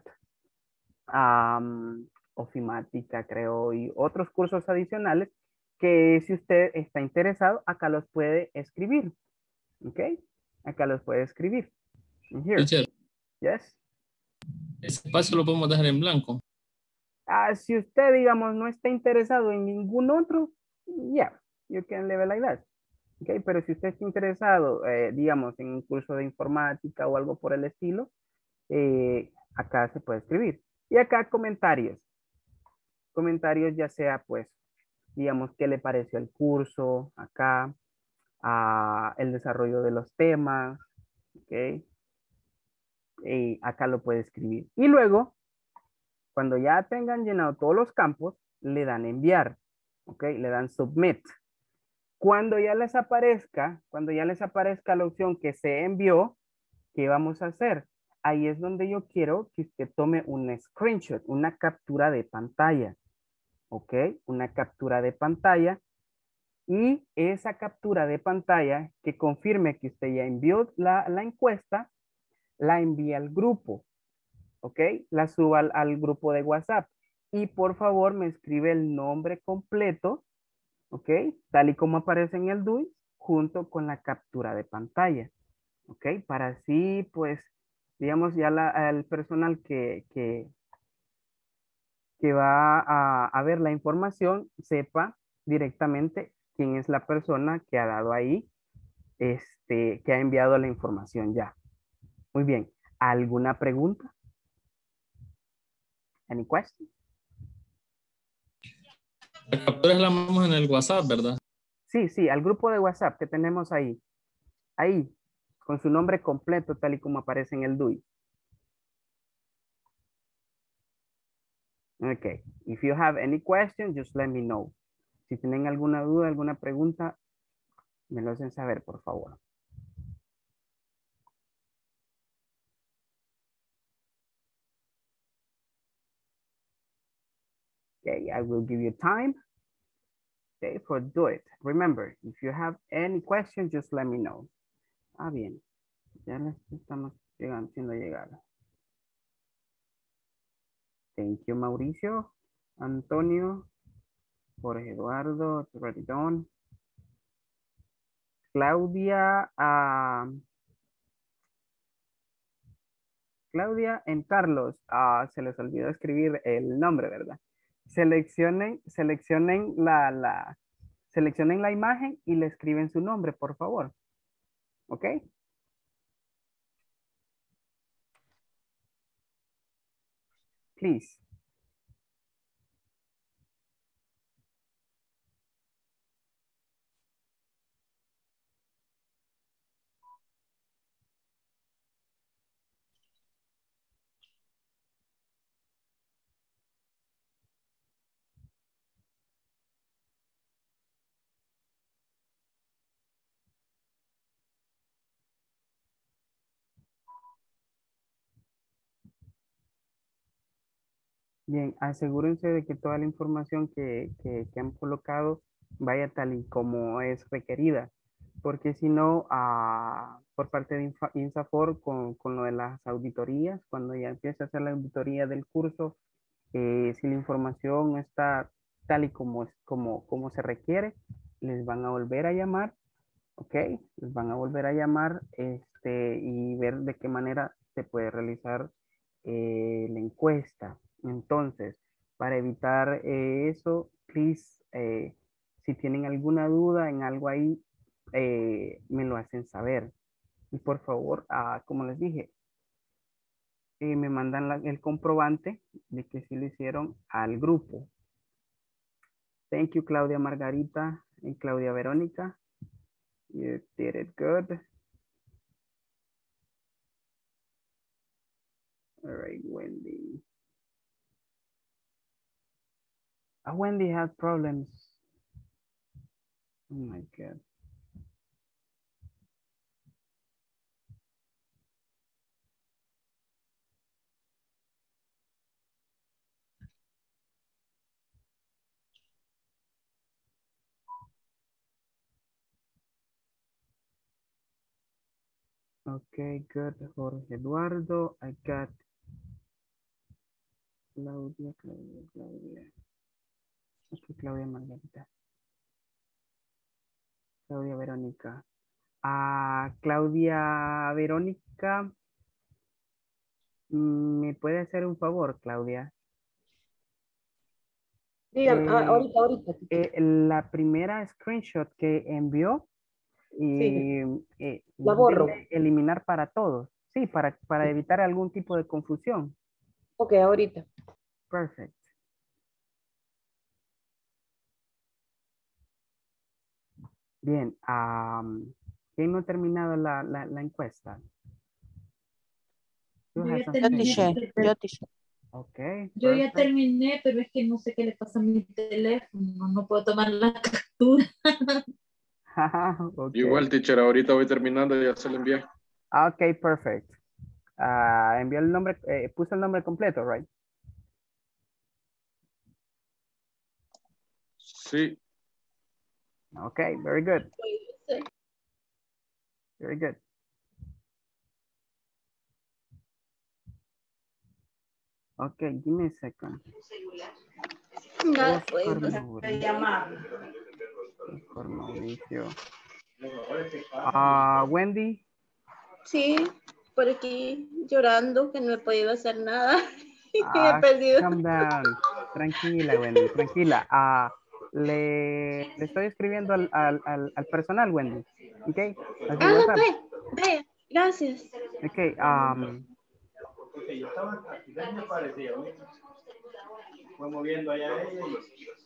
Speaker 1: Ofimática, creo, y otros cursos adicionales que si usted está interesado, acá los puede escribir, ¿ok? Acá los puede escribir. Here.
Speaker 8: Teacher,
Speaker 1: Yes.
Speaker 8: ese espacio lo podemos dejar en blanco.
Speaker 1: Si usted, digamos, no está interesado en ningún otro, yeah, you can leave it like that. Okay, pero si usted está interesado, digamos, en un curso de informática o algo por el estilo, acá se puede escribir. Y acá comentarios. Comentarios ya sea, pues, digamos, qué le pareció el curso, acá, el desarrollo de los temas, ok. Y acá lo puede escribir. Y luego, cuando ya tengan llenado todos los campos, le dan enviar, ok, le dan submit. Cuando ya les aparezca la opción que se envió, ¿qué vamos a hacer? Ahí es donde yo quiero que usted tome un screenshot, una captura de pantalla, ok, una captura de pantalla. Y esa captura de pantalla que confirme que usted ya envió la encuesta, la envía al grupo, ¿ok? La suba al grupo de WhatsApp. Y por favor me escribe el nombre completo, ¿ok? Tal y como aparece en el DUI, junto con la captura de pantalla, ¿ok? Para así, pues, digamos, ya el personal que va a ver la información sepa directamente quién es la persona que ha dado ahí, que ha enviado la información ya. Muy bien. ¿Alguna pregunta? Any question?
Speaker 8: La captura la mandamos en el WhatsApp, ¿verdad?
Speaker 1: Sí, sí, al grupo de WhatsApp que tenemos ahí. Ahí, con su nombre completo, tal y como aparece en el DUI. Ok. If you have any questions, just let me know. Si tienen alguna duda, alguna pregunta, me lo hacen saber, por favor. Okay, I will give you time. Okay, for do it. Remember, if you have any questions, just let me know. Bien. Ya les estamos haciendo llegar. Thank you, Mauricio, Antonio, Jorge Eduardo, Redón, Claudia, Claudia en Carlos. Se les olvidó escribir el nombre, ¿verdad? Seleccionen la imagen y le escriben su nombre, por favor. ¿Ok? Please. Bien, asegúrense de que toda la información que han colocado vaya tal y como es requerida, porque si no, por parte de INSAFOR con lo de las auditorías, cuando ya empiece a hacer la auditoría del curso, si la información no está tal y como se requiere, les van a volver a llamar, ¿ok? Les van a volver a llamar y ver de qué manera se puede realizar la encuesta. Entonces, para evitar eso, please, si tienen alguna duda en algo ahí, me lo hacen saber. Y por favor, como les dije, me mandan el comprobante de que sí lo hicieron al grupo. Thank you, Claudia Margarita y Claudia Verónica. You did it good. All right, Wendy. Wendy has problems. Oh my God. Okay, good. Jorge Eduardo, I got Claudia. Okay, Claudia Margarita. Claudia Verónica. Claudia Verónica, ¿me puede hacer un favor, Claudia?
Speaker 11: Dígame, ahorita.
Speaker 1: La primera screenshot que envió,
Speaker 11: La borro.
Speaker 1: eliminar para todos. Sí, para evitar algún tipo de confusión.
Speaker 11: Ok, ahorita.
Speaker 1: Perfect. Bien, ¿quién no ha terminado la encuesta?
Speaker 5: Yo ya terminé.
Speaker 1: Okay.
Speaker 5: Yo ya terminé, pero es que no sé qué le pasa a mi teléfono. No puedo tomar la captura.
Speaker 1: Okay.
Speaker 14: Igual, teacher, ahorita voy terminando y ya se lo envié.
Speaker 1: Ok, perfect. Envió el nombre, puso el nombre completo, right?
Speaker 14: Sí.
Speaker 1: Okay, very good. Very good. Okay, give me a second.
Speaker 3: No,
Speaker 1: Por Mauricio. Wendy.
Speaker 3: Sí, por aquí llorando que no he podido hacer nada. He perdido.
Speaker 1: Calm down. Tranquila, Wendy, tranquila. Le estoy escribiendo al personal, Wendy. Ok.
Speaker 3: Ve, gracias.
Speaker 1: Ok.
Speaker 15: Porque yo estaba aquí, me parecía. Fue moviendo allá ella y...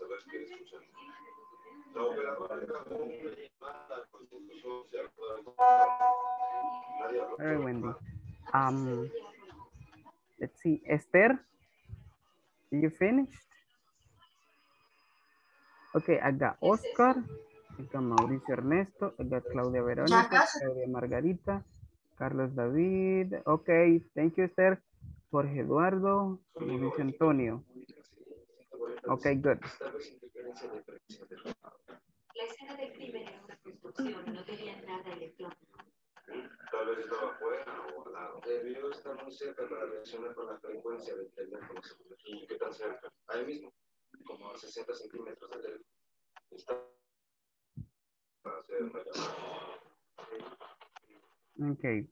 Speaker 1: All right, Wendy. Let's see. Esther, you finished? Okay, I got Oscar, I got Mauricio Ernesto, I got Claudia Verónica, Claudia Margarita, Carlos David. Okay, thank you, Esther. Jorge Eduardo, Mauricio Antonio. Okay, good.
Speaker 16: La escena del crimen en una construcción no tenía nada electrónico.
Speaker 17: Tal vez estaba afuera o al lado. Debió estar muy cerca para reaccionar con la frecuencia del teléfono. ¿Y qué tan cerca? Ahí mismo, como a 60 centímetros del teléfono. Está para hacer una llamada.
Speaker 1: Ok.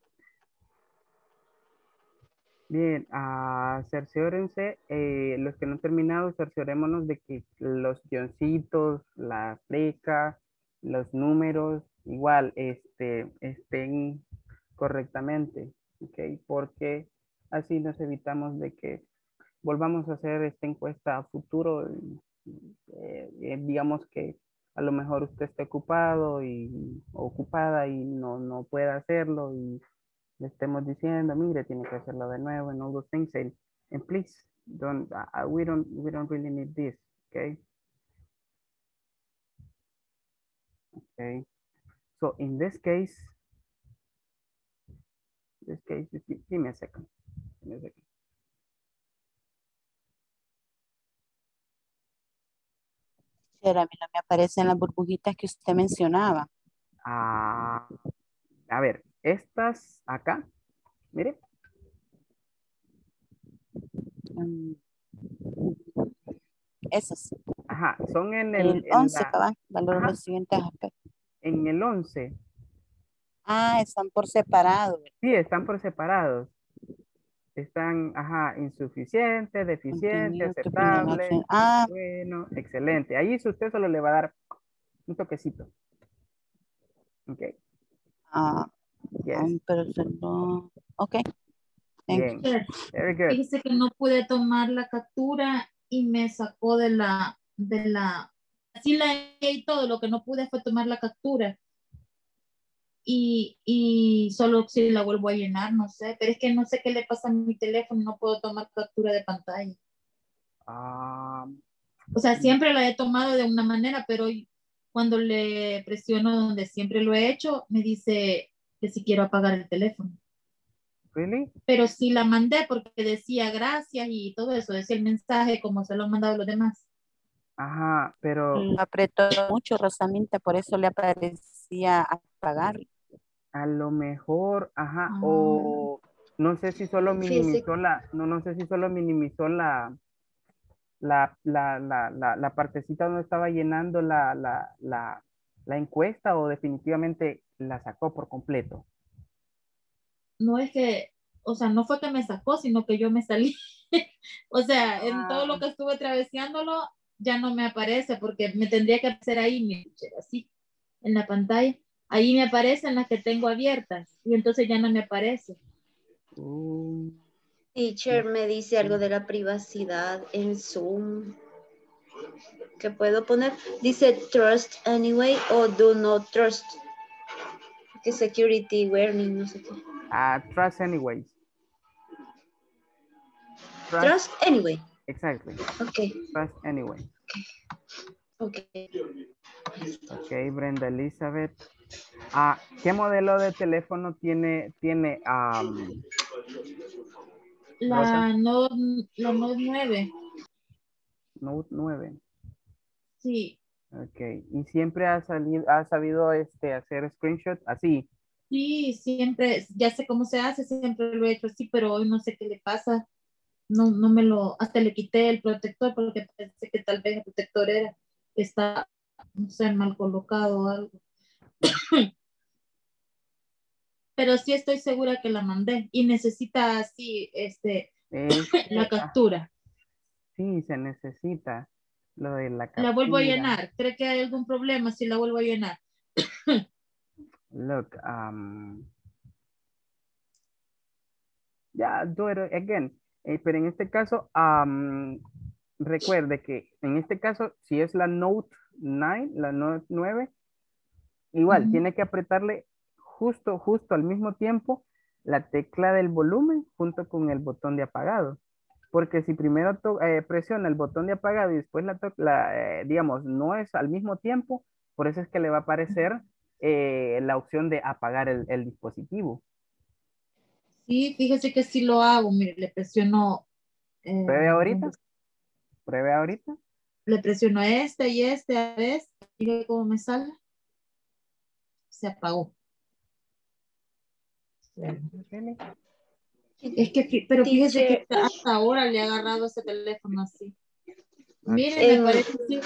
Speaker 1: Bien, cerciórense, los que no han terminado, cerciorémonos de que los guioncitos, la flecha, los números, igual, estén correctamente, ¿ok? Porque así nos evitamos de que volvamos a hacer esta encuesta a futuro, digamos que a lo mejor usted esté ocupado y ocupada y no pueda hacerlo y le estemos diciendo, mire, tiene que hacerlo de nuevo and all those things, and please don't, we don't really need this, okay? Okay, so in this case, give me a second.
Speaker 6: Pero a mí no me aparecen las burbujitas que usted mencionaba.
Speaker 1: A ver, estas acá, mire.
Speaker 6: Esas.
Speaker 1: Ajá, son en el
Speaker 6: 11, cabal, valor los siguientes aspectos.
Speaker 1: En el 11.
Speaker 6: Están por separado.
Speaker 1: Sí, están por separados. Están, insuficiente, deficiente, aceptable. Bueno, excelente. Ahí usted solo le va a dar un toquecito. Ok.
Speaker 6: Yes. Ok.
Speaker 1: Bien. Very good.
Speaker 5: Dice que no pude tomar la captura y me sacó de la, así la y todo, lo que no pude fue tomar la captura. y solo si la vuelvo a llenar, no sé, pero es que no sé qué le pasa a mi teléfono, no puedo tomar captura de pantalla. O sea, siempre la he tomado de una manera, pero cuando le presiono donde siempre lo he hecho, me dice que si quiero apagar el teléfono.
Speaker 1: ¿Really?
Speaker 5: Pero sí la mandé porque decía gracias y todo eso, decía el mensaje como se lo han mandado los demás.
Speaker 1: Ajá, pero...
Speaker 6: Lo apretó mucho, Rosaminta, por eso le aparecía apagar.
Speaker 1: A lo mejor, ajá, o no sé si solo minimizó no sé si solo minimizó la partecita donde estaba llenando la encuesta o definitivamente la sacó por completo.
Speaker 5: No es que, o sea, no fue que me sacó, sino que yo me salí. O sea, en todo lo que estuve traveseándolo, ya no me aparece porque me tendría que hacer ahí, así, en la pantalla. Ahí me aparecen las que tengo abiertas y entonces ya no me aparece.
Speaker 3: Teacher me dice algo de la privacidad en Zoom. ¿Qué puedo poner? Dice trust anyway o do not trust. Que security warning, no sé qué.
Speaker 1: Trust anyways.
Speaker 3: Trust anyway.
Speaker 1: Exactly.
Speaker 3: Okay.
Speaker 1: Trust anyway.
Speaker 3: Okay.
Speaker 1: Ok, Brenda Elizabeth. ¿Qué modelo de teléfono tiene
Speaker 5: la Note 9.
Speaker 1: Note 9.
Speaker 5: Sí.
Speaker 1: Ok, ¿y siempre ha sabido hacer screenshot así?
Speaker 5: Sí, siempre, ya sé cómo se hace, siempre lo he hecho así, pero hoy no sé qué le pasa. No me lo, hasta le quité el protector porque pensé que tal vez el protector está, no sé, mal colocado o algo. Pero sí estoy segura que la mandé y necesita así, la captura.
Speaker 1: Sí, se necesita lo de la captura.
Speaker 5: La vuelvo a llenar. ¿Cree que hay algún problema si la vuelvo a llenar?
Speaker 1: Look, do it again. Pero en este caso, recuerde que en este caso, si es la Note 9, la Note 9, igual tiene que apretarle justo al mismo tiempo la tecla del volumen junto con el botón de apagado. Porque si primero presiona el botón de apagado y después digamos, no es al mismo tiempo, por eso es que le va a aparecer la opción de apagar el dispositivo.
Speaker 5: Sí, fíjese que sí lo hago. Mire, le presiono.
Speaker 1: ¿Pruebe ahorita? ¿Pruebe ahorita?
Speaker 5: Le presiono este y este a veces. Fíjate cómo me sale. Se apagó. Es que, pero fíjese que hasta ahora le he agarrado ese teléfono así. Miren, me parece así.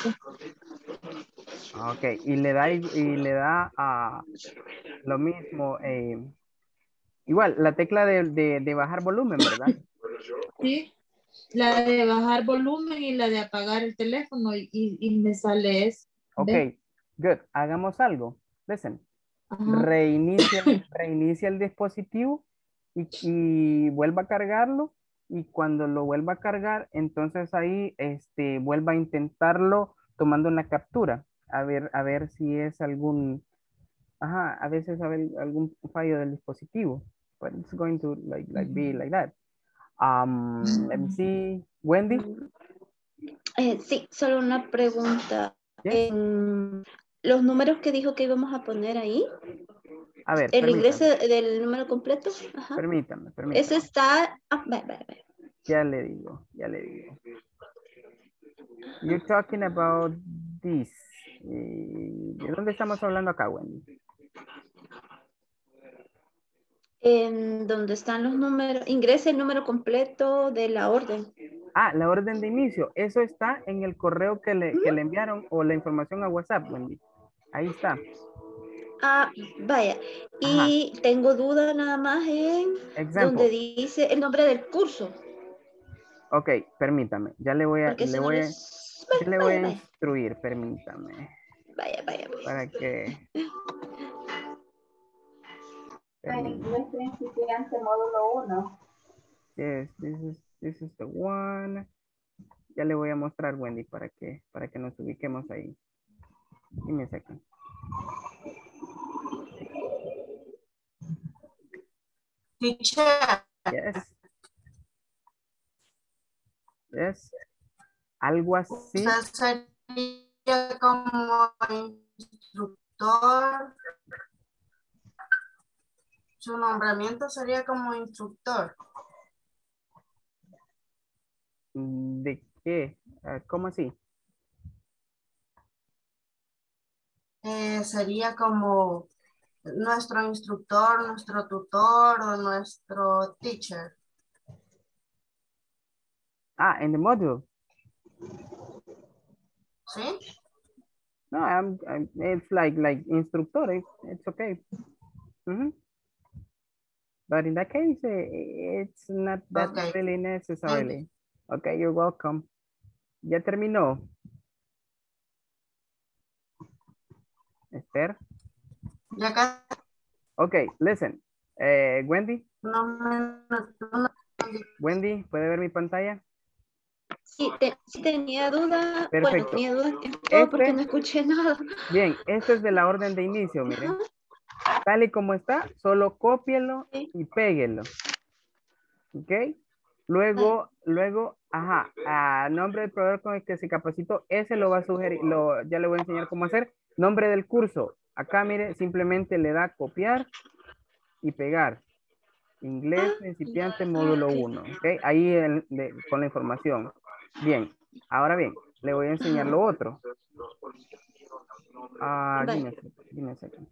Speaker 1: Ok, y le da a lo mismo. Igual, la tecla de bajar volumen, ¿verdad?
Speaker 5: Sí, la de bajar volumen y la de apagar el teléfono y me sale eso.
Speaker 1: Ok, good. Hagamos algo. Listen. Reinicia el dispositivo y vuelva a cargarlo. Y cuando lo vuelva a cargar, entonces ahí vuelva a intentarlo tomando una captura. A ver si es algún... Ajá, a veces algún fallo del dispositivo. But it's going to be like that. Let me see. Wendy.
Speaker 3: Sí, solo una pregunta.
Speaker 1: Yes.
Speaker 3: Los números que dijo que íbamos a poner ahí.
Speaker 1: A ver,
Speaker 3: el ingreso del número completo. Ajá.
Speaker 1: Permítame.
Speaker 3: Ese está.
Speaker 1: Ya le digo. You're talking about this. ¿De dónde estamos hablando acá, Wendy?
Speaker 3: Donde están los números. Ingrese el número completo de la orden.
Speaker 1: La orden de inicio. Eso está en el correo que le enviaron o la información a WhatsApp, Wendy. Ahí está.
Speaker 3: Vaya. Y tengo duda nada más en donde dice el nombre del curso.
Speaker 1: Ok, permítame. Ya le voy a instruir, permítame.
Speaker 3: Vaya.
Speaker 1: Para que...
Speaker 9: Inglés principiante módulo 1.
Speaker 1: Yes, this is the one. Ya le voy a mostrar, Wendy, para que nos ubiquemos ahí. Give me a second.
Speaker 12: Teacher.
Speaker 1: Yes. Yes. Algo así.
Speaker 12: Usted sería como instructor. Su nombramiento sería como instructor.
Speaker 1: ¿De qué? ¿Cómo así?
Speaker 12: Sería como nuestro instructor, nuestro tutor o nuestro teacher.
Speaker 1: Ah, in the module.
Speaker 12: ¿Sí?
Speaker 1: No, it's like instructor. It's okay. But in that case, it's not that really necessarily. Okay, you're welcome. ¿Ya terminó? Esther.
Speaker 12: Ya acá.
Speaker 1: Okay, listen. Wendy. Wendy, ¿puede ver mi pantalla?
Speaker 3: Sí, sí tenía duda.
Speaker 1: Perfecto.
Speaker 3: Bueno, tenía duda en todo porque no escuché nada.
Speaker 1: Bien, esto es de la orden de inicio, miren. Tal y como está, solo cópienlo y péguenlo. ¿Ok? Luego, ajá, a nombre del proveedor con el que se capacitó, ese lo va a sugerir, ya le voy a enseñar cómo hacer. Nombre del curso. Acá, mire, simplemente le da copiar y pegar. Inglés principiante módulo 1. ¿Ok? Ahí con la información. Bien, ahora bien, le voy a enseñar lo otro. Give me a second.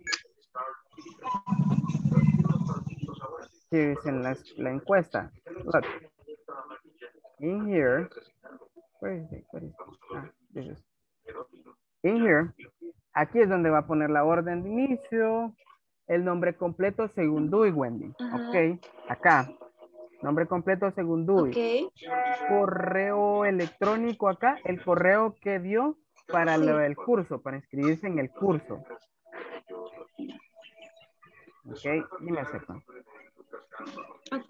Speaker 1: Here is in la encuesta. Look. In here, where is it? This is. In here, aquí es donde va a poner la orden de inicio, el nombre completo según Dewey, Wendy. Ok, acá. Nombre completo según Dewey.
Speaker 3: Okay.
Speaker 1: Correo electrónico acá, el correo que dio para el curso, para inscribirse en el curso. Ok, dime acepto.
Speaker 3: Ok.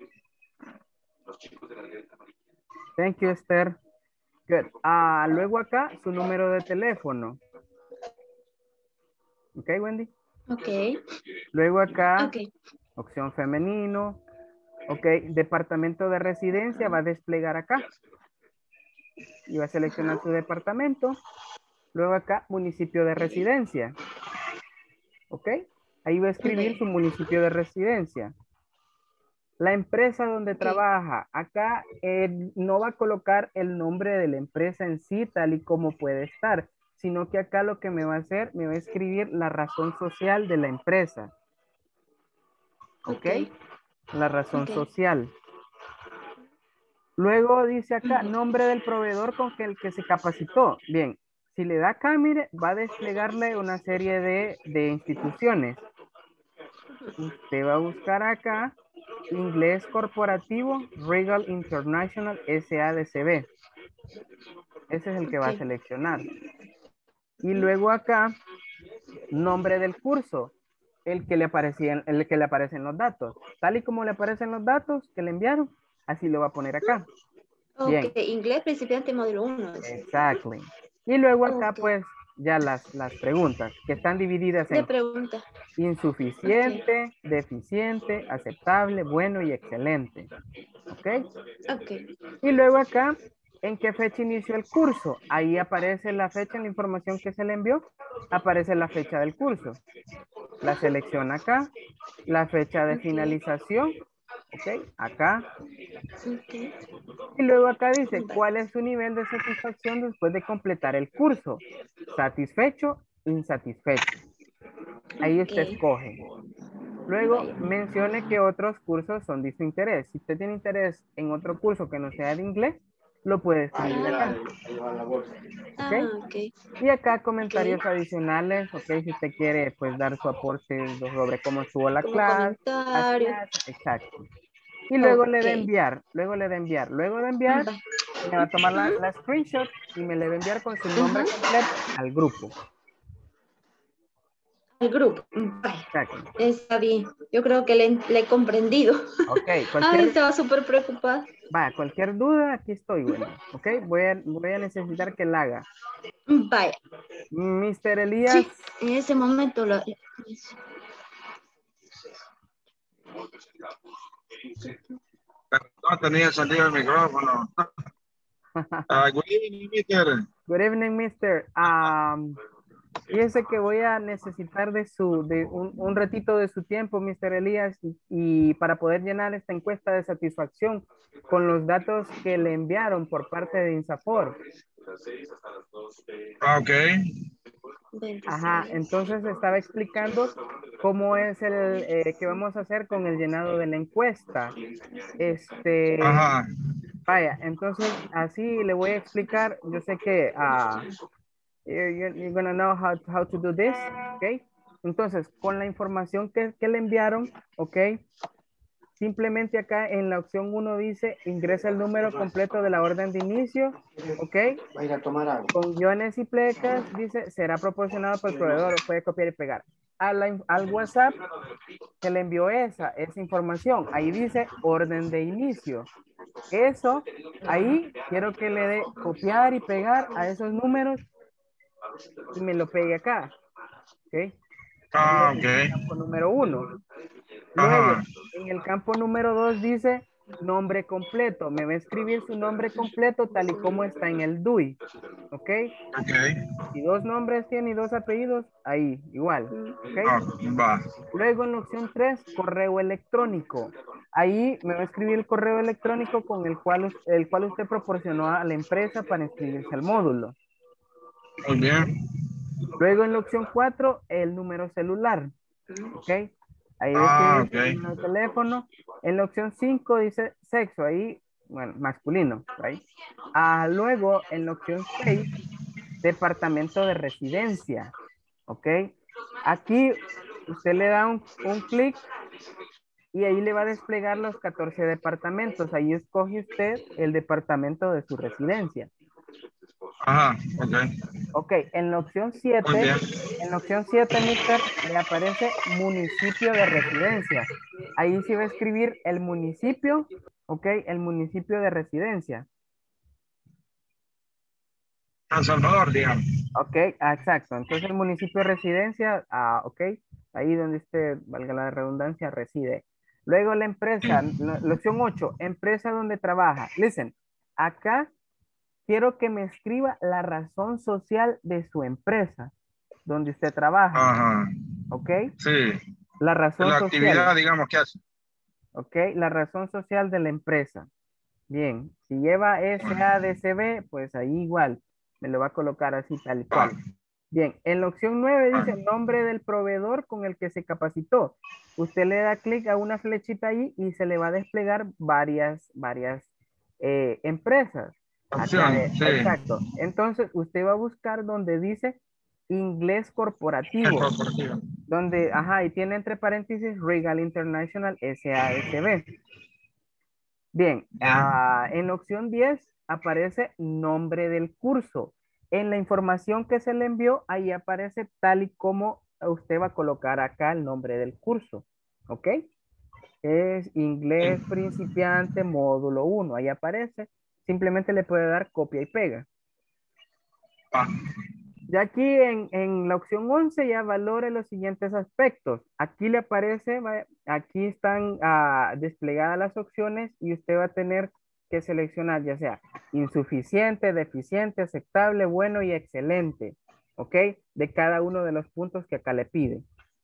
Speaker 1: Thank you, Esther. Good. Luego acá, su número de teléfono. Ok, Wendy.
Speaker 3: Ok.
Speaker 1: Luego acá, opción femenino. Ok, departamento de residencia va a desplegar acá. Y va a seleccionar su departamento. Luego acá, municipio de residencia. Ok, ahí va a escribir su municipio de residencia. La empresa donde trabaja, acá no va a colocar el nombre de la empresa en sí, tal y como puede estar, sino que acá lo que me va a hacer, me va a escribir la razón social de la empresa. ¿Ok? La razón social. Luego dice acá, nombre del proveedor con el que se capacitó. Bien, si le da acá, mire, va a desplegarle una serie de instituciones. Usted va a buscar acá, Inglés Corporativo, Regal International SADCB. Ese es el que va a seleccionar. Y luego acá, nombre del curso, el que le aparecen los datos. Tal y como le aparecen los datos que le enviaron, así lo va a poner acá. Bien.
Speaker 3: Ok, inglés principiante módulo 1.
Speaker 1: Exactly. Y luego acá, pues, ya las preguntas, que están divididas en insuficiente, deficiente, aceptable, bueno y excelente. ¿Ok?
Speaker 3: Ok.
Speaker 1: Y luego acá, ¿en qué fecha inició el curso? Ahí aparece la fecha en la información que se le envió. Aparece la fecha del curso. La selecciona acá. La fecha de finalización. ¿Ok? Acá. Y luego acá dice, ¿cuál es su nivel de satisfacción después de completar el curso? ¿Satisfecho? ¿Insatisfecho? Ahí usted escoge. Luego mencione que otros cursos son de su interés. Si usted tiene interés en otro curso que no sea de inglés, lo puede escribir acá. ¿Okay? Y acá comentarios adicionales, ok, si usted quiere pues dar su aporte sobre cómo estuvo la clase. Exacto. Y luego le da enviar, luego de enviar, me va a tomar la screenshot y me le va a enviar con su nombre completo al grupo.
Speaker 3: El grupo. Está bien. Yo creo que le he comprendido.
Speaker 1: Ok.
Speaker 3: Estaba súper preocupada.
Speaker 1: Vaya, cualquier duda, aquí estoy, bueno. Ok, voy a necesitar que la haga.
Speaker 3: Vaya.
Speaker 1: Mr. Elías.
Speaker 3: Sí, en ese momento lo...
Speaker 18: No tenía salido el micrófono. Good evening, mister.
Speaker 1: Good evening, mister. Fíjese que voy a necesitar de un ratito de su tiempo, Mr. Elías, y para poder llenar esta encuesta de satisfacción con los datos que le enviaron por parte de INSAFOR.
Speaker 18: Ok.
Speaker 1: Ajá, entonces estaba explicando cómo es el que vamos a hacer con el llenado de la encuesta.
Speaker 18: Ajá.
Speaker 1: Vaya, entonces así le voy a explicar. Yo sé que you're gonna know how to do this, ¿ok? Entonces, con la información que le enviaron, ¿ok? Simplemente acá en la opción 1 dice, ingresa el número completo de la orden de inicio, ¿ok?
Speaker 15: Va a ir a tomar agua.
Speaker 1: Con guiones y plecas, dice, será proporcionado por el proveedor, puede copiar y pegar. Al WhatsApp se le envió esa información. Ahí dice orden de inicio. Eso, ahí quiero que le dé copiar y pegar a esos números y me lo pegue acá. ¿Ok?
Speaker 18: Ok.
Speaker 1: En el campo número 1. Luego, en el campo número 2 dice nombre completo. Me va a escribir su nombre completo tal y como está en el DUI. ¿Ok?
Speaker 18: Ok.
Speaker 1: Si 2 nombres tiene y 2 apellidos, ahí, igual. ¿Ok?
Speaker 18: Va.
Speaker 1: Luego en la opción 3, correo electrónico. Ahí me va a escribir el correo electrónico con el cual usted proporcionó a la empresa para inscribirse al módulo.
Speaker 18: Muy bien.
Speaker 1: Luego en la opción 4, el número celular. ¿Ok? Ahí el número de teléfono. En la opción 5 dice sexo. Ahí, bueno, masculino. ¿Right? Luego en la opción 6, departamento de residencia. ¿Ok? Aquí usted le da un clic y ahí le va a desplegar los 14 departamentos. Ahí escoge usted el departamento de su residencia.
Speaker 18: Ajá, ok.
Speaker 1: Ok, en la opción 7, mister, le aparece municipio de residencia. Ahí sí va a escribir el municipio, ok, el municipio de residencia.
Speaker 18: San Salvador, digamos.
Speaker 1: Ok, exacto. Entonces el municipio de residencia, ok, ahí donde usted, valga la redundancia, reside. Luego la empresa, la opción 8, empresa donde trabaja. Listen, acá quiero que me escriba la razón social de su empresa, donde usted trabaja.
Speaker 18: Ajá.
Speaker 1: ¿Ok?
Speaker 18: Sí.
Speaker 1: La razón
Speaker 18: la
Speaker 1: social.
Speaker 18: Actividad, digamos, que hace.
Speaker 1: ¿Ok? La razón social de la empresa. Bien. Si lleva SADCB, pues ahí igual. Me lo va a colocar así tal cual. Bien. En la opción 9 dice nombre del proveedor con el que se capacitó. Usted le da clic a una flechita ahí y se le va a desplegar varias empresas.
Speaker 18: Opciones, sí.
Speaker 1: Exacto. Entonces, usted va a buscar donde dice inglés corporativo. Donde, y tiene entre paréntesis Regal International SASB. Bien, en la opción 10 aparece nombre del curso. En la información que se le envió, ahí aparece tal y como usted va a colocar acá el nombre del curso. ¿Ok? Es inglés principiante módulo 1. Ahí aparece. Simplemente le puede dar copia y pega. Ya aquí en la opción 11 ya valore los siguientes aspectos. Aquí le aparece, aquí están desplegadas las opciones y usted va a tener que seleccionar ya sea insuficiente, deficiente, aceptable, bueno y excelente. ¿Ok? De cada uno de los puntos que acá le pide.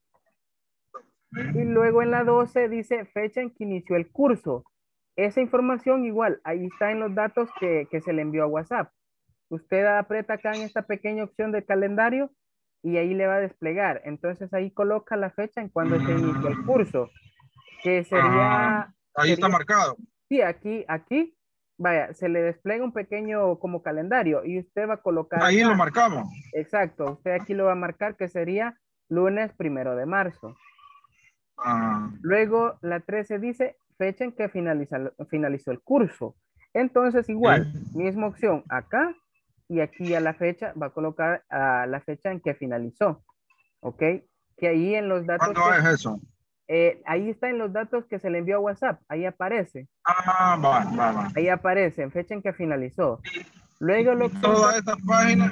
Speaker 1: Y luego en la 12 dice fecha en que inició el curso. Esa información igual, ahí está en los datos que se le envió a WhatsApp. Usted aprieta acá en esta pequeña opción de calendario y ahí le va a desplegar. Entonces ahí coloca la fecha en cuando se inició el curso. Que sería...
Speaker 18: ahí está marcado.
Speaker 1: Sí, aquí, vaya, se le despliega un pequeño como calendario y usted va a colocar...
Speaker 18: Ahí
Speaker 1: acá.
Speaker 18: Lo marcamos.
Speaker 1: Exacto, usted aquí lo va a marcar que sería lunes 1 de marzo. Luego la 13 dice fecha en que finalizó el curso. Entonces igual, misma opción acá y aquí a la fecha va a colocar la fecha en que finalizó. ¿Ok? Que ahí en los datos...
Speaker 18: ¿Cuándo es eso?
Speaker 1: Ahí está en los datos que se le envió a WhatsApp. Ahí aparece.
Speaker 18: Va.
Speaker 1: Ahí aparece en fecha en que finalizó. Luego
Speaker 18: todas estas páginas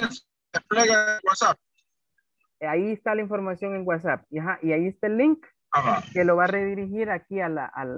Speaker 18: desplega en WhatsApp.
Speaker 1: Ahí está la información en WhatsApp. Y ahí está el link que lo va a redirigir aquí a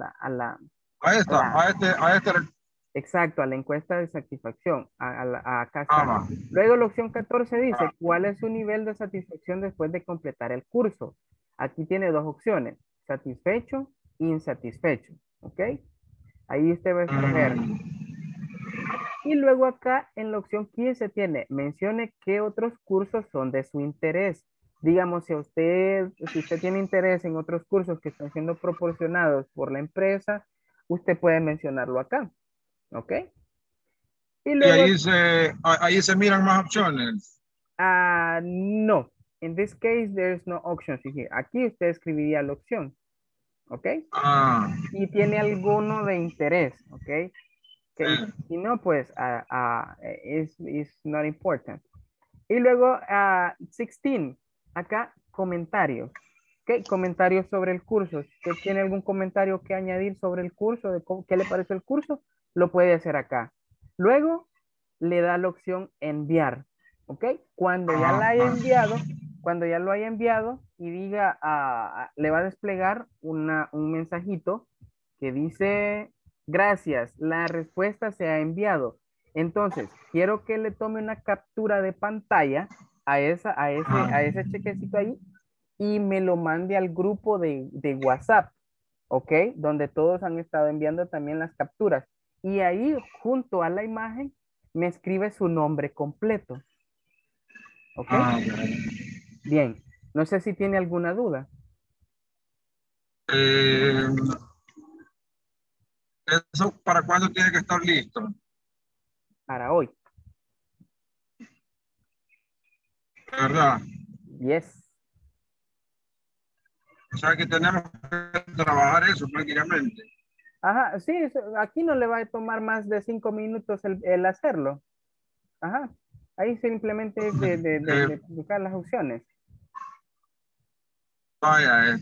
Speaker 18: este.
Speaker 1: Exacto, a la encuesta de satisfacción, acá está. Luego la opción 14 dice, ¿cuál es su nivel de satisfacción después de completar el curso? Aquí tiene dos opciones, satisfecho e insatisfecho, ¿ok? Ahí usted va a escoger. Y luego acá en la opción 15 tiene, mencione qué otros cursos son de su interés. Digamos, si usted tiene interés en otros cursos que están siendo proporcionados por la empresa, usted puede mencionarlo acá. ¿Ok? Y luego,
Speaker 18: ahí se miran más opciones.
Speaker 1: No. In this case, there's no options here. Aquí usted escribiría la opción. ¿Ok? Y tiene alguno de interés. ¿Ok? Si no, pues, it's not important. Y luego, 16. Acá, comentarios. ¿Ok? Comentarios sobre el curso. Si usted tiene algún comentario que añadir sobre el curso, de qué le parece el curso, lo puede hacer acá. Luego le da la opción enviar, ¿ok? Cuando ya la haya enviado, cuando ya lo haya enviado y diga, le va a desplegar un mensajito que dice, gracias, la respuesta se ha enviado. Entonces, quiero que le tome una captura de pantalla a ese chequecito ahí y me lo mande al grupo de WhatsApp, ¿ok? Donde todos han estado enviando también las capturas. Y ahí, junto a la imagen, me escribe su nombre completo. ¿Ok? Bien. No sé si tiene alguna duda.
Speaker 18: ¿Eso para cuándo tiene que estar listo?
Speaker 1: Para hoy.
Speaker 18: ¿Verdad?
Speaker 1: Yes.
Speaker 18: O sea que tenemos que trabajar eso prácticamente.
Speaker 1: Ajá, sí, aquí no le va a tomar más de 5 minutos el hacerlo. Ajá, ahí simplemente es de buscar las opciones.
Speaker 18: Vaya,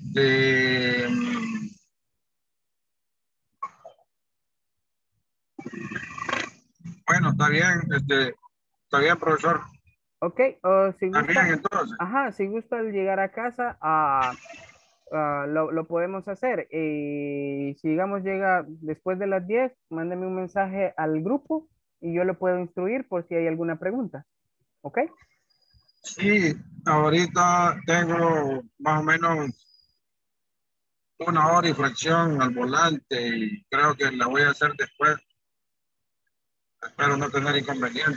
Speaker 18: bueno, está bien, profesor.
Speaker 1: Ok, si gusta, bien, entonces. Ajá, si gusta llegar a casa, lo podemos hacer. Si digamos llega después de las 10, mándeme un mensaje al grupo y yo lo puedo instruir por si hay alguna pregunta. ¿Ok?
Speaker 18: Sí, ahorita tengo más o menos 1 hora y fracción al volante y creo que la voy a hacer después. Espero no tener inconveniente.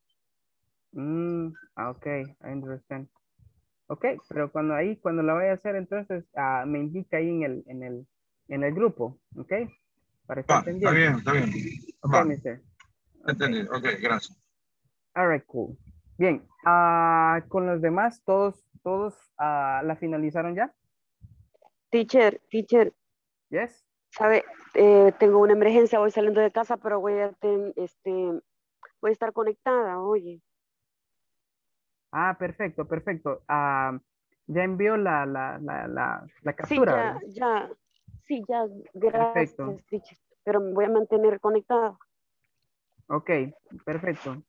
Speaker 1: Ok, I understand. Ok, pero cuando la vaya a hacer, entonces me indica ahí en el grupo, ¿ok? Para estar pendiente.
Speaker 18: Está bien.
Speaker 1: Ok, mister.
Speaker 18: Entendido, ok, gracias.
Speaker 1: All right, cool. Bien, con los demás, todos la finalizaron ya.
Speaker 11: Teacher.
Speaker 1: Yes.
Speaker 11: Sabe, tengo una emergencia, voy saliendo de casa, pero voy a estar conectada, oye.
Speaker 1: Perfecto. Ya envió la captura.
Speaker 11: Sí, ya, gracias,
Speaker 1: perfecto.
Speaker 11: teacher, pero me voy a mantener conectada.
Speaker 1: Ok, perfecto.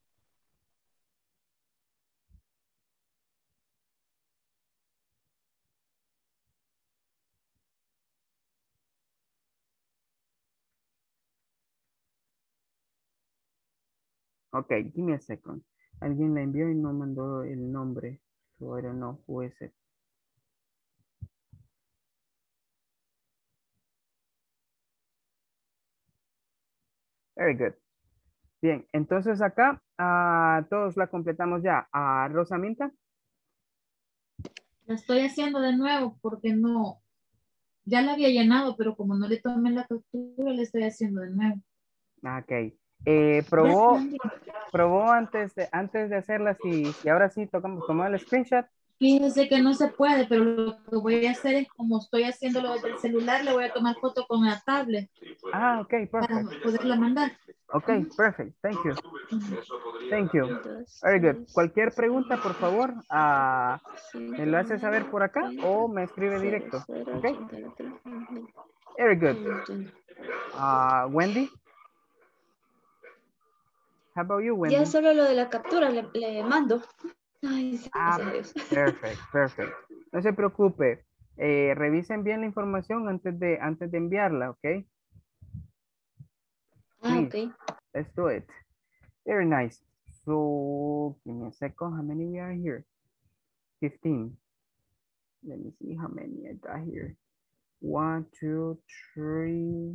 Speaker 1: Ok, give me a second. Alguien la envió y no mandó el nombre. So I don't know who is it. Very good. Bien, entonces acá todos la completamos ya. Rosaminta.
Speaker 5: La estoy haciendo de nuevo porque no, ya la había llenado, pero como no le tomé la captura, le estoy haciendo de nuevo.
Speaker 1: Ok. Probó antes de hacerla, si ahora sí tomar el screenshot.
Speaker 5: Fíjese que no se puede, pero lo que voy a hacer es, como estoy haciéndolo desde el celular, le voy a tomar foto con la tablet.
Speaker 1: Ok, perfecto.
Speaker 5: Para poderla mandar.
Speaker 1: Ok, perfect. Thank you. Very good. Cualquier pregunta, por favor, me lo hace saber por acá o me escribe directo. Ok. Very good. Wendy. How about you, Wendy?
Speaker 3: Ya solo lo de la captura le mando. Ay, sí,
Speaker 1: perfect. No se preocupe. Revisen bien la información antes de enviarla, ¿ok?
Speaker 3: Okay.
Speaker 1: Let's do it. Very nice. So, give me a second. How many we are here? 15. Let me see how many I got here. 1, 2, 3,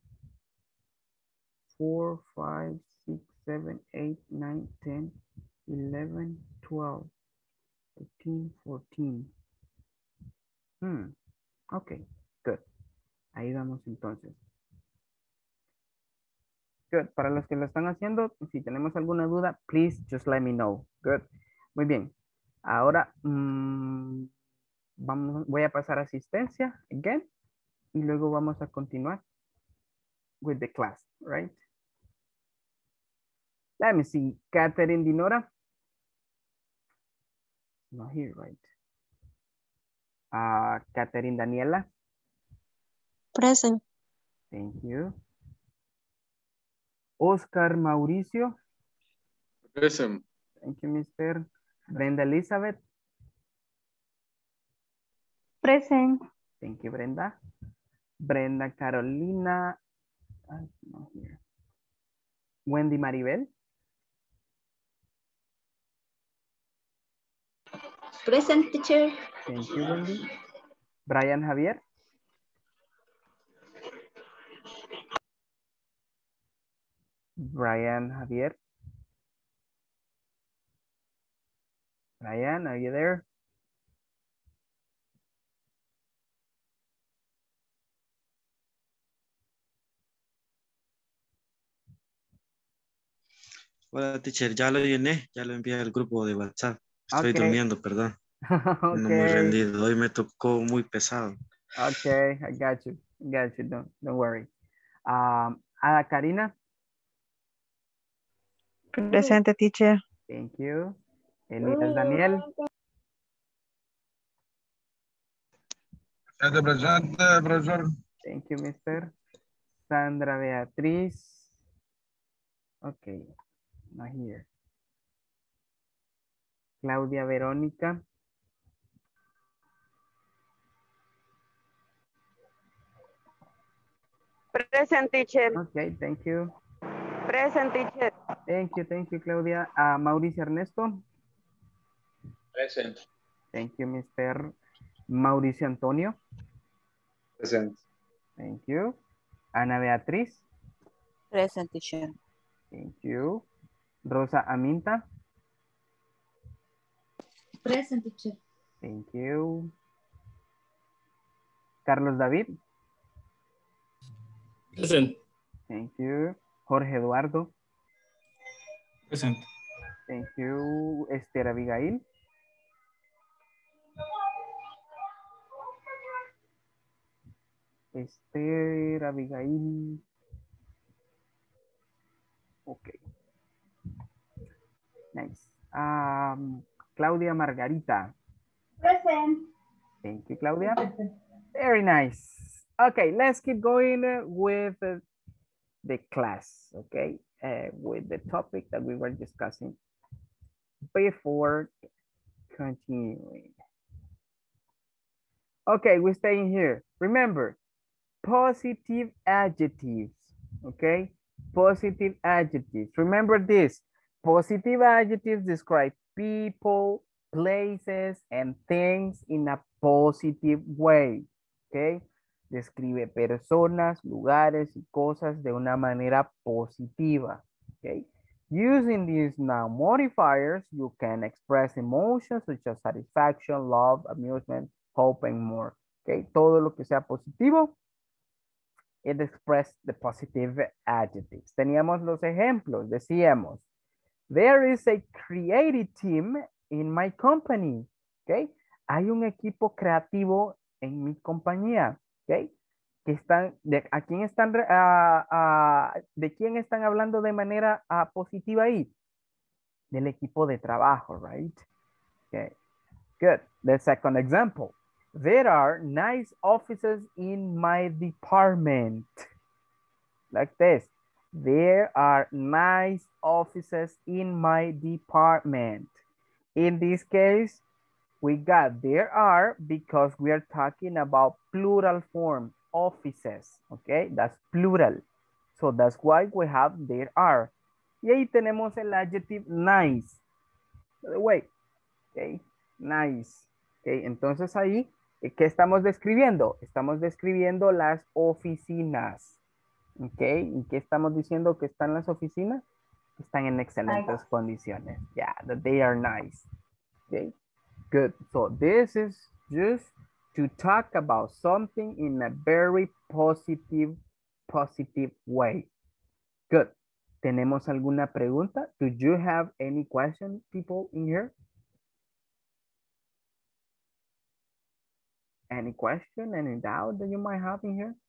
Speaker 1: 4, 5, 6, 7, 8, 9, 10, 11, 12, 13, 14. Ok, good. Ahí vamos entonces. Good. Para los que lo están haciendo, si tenemos alguna duda, please just let me know. Good. Muy bien. Ahora voy a pasar asistencia again y luego vamos a continuar with the class, right? Let me see. Catherine Dinora. Not here, right? Catherine Daniela.
Speaker 13: Present.
Speaker 1: Thank you. Oscar Mauricio.
Speaker 14: Present.
Speaker 1: Thank you, Mr. Brenda Elizabeth.
Speaker 2: Present.
Speaker 1: Thank you, Brenda. Brenda Carolina. Not here. Wendy Maribel.
Speaker 3: Present, teacher.
Speaker 1: Thank you, Wendy. Brian Javier. Brian Javier. Brian, are you there?
Speaker 19: Hola, teacher, ya lo llené, ya lo envié al grupo de WhatsApp. Estoy
Speaker 1: Okay.
Speaker 19: durmiendo, perdón.
Speaker 1: Okay.
Speaker 19: No muy rendido, hoy me tocó muy pesado.
Speaker 1: Okay, I got you. Don't worry. Ada Karina.
Speaker 6: Presente, teacher.
Speaker 1: Thank you. Elías Daniel.
Speaker 18: Presente, profesor.
Speaker 1: Thank you, mister. Sandra Beatriz. Okay, not here. Claudia Verónica.
Speaker 11: Present, teacher.
Speaker 1: Okay, thank you.
Speaker 11: Present, teacher.
Speaker 1: Thank you, Claudia. Mauricio Ernesto.
Speaker 14: Present.
Speaker 1: Thank you, Mr. Mauricio Antonio.
Speaker 4: Present.
Speaker 1: Thank you. Ana Beatriz.
Speaker 6: Present, teacher.
Speaker 1: Thank you. Rosa Aminta.
Speaker 5: Present, teacher.
Speaker 1: Thank you. Carlos David.
Speaker 10: Present.
Speaker 1: Thank you. Jorge Eduardo.
Speaker 10: Present.
Speaker 1: Thank you. Esther Abigail. Esther Abigail. Okay. Nice. Claudia Margarita.
Speaker 9: Present.
Speaker 1: Thank you, Claudia. Very nice. Okay, let's keep going with the class, okay? With the topic that we were discussing before continuing. Okay, we're staying here. Remember, positive adjectives, okay? Positive adjectives. Remember this, positive adjectives describe people, places, and things in a positive way, okay? Describe personas, lugares y cosas de una manera positiva, okay? Using these noun modifiers, you can express emotions such as satisfaction, love, amusement, hope, and more, okay? Todo lo que sea positivo, it express the positive adjectives. Teníamos los ejemplos, decíamos, there is a creative team in my company, okay? Hay un equipo creativo en mi compañía, okay? Que están, ¿de quién están hablando de manera positiva ahí? Del equipo de trabajo, right? Okay, good. The second example. There are nice offices in my department. Like this. There are nice offices in my department. In this case, We got there are because we are talking about plural form, offices, okay? That's plural. So that's why we have there are. Y ahí tenemos el adjective nice. By the way, okay, nice. Okay, entonces ahí, ¿qué estamos describiendo? Estamos describiendo las oficinas. Okay, ¿y qué estamos diciendo que están las oficinas? Están en excelentes condiciones. Yeah, that they are nice. Okay, good. So this is just to talk about something in a very positive way. Good. ¿Tenemos alguna pregunta? Do you have any question, people in here? Any question, any doubt that you might have in here?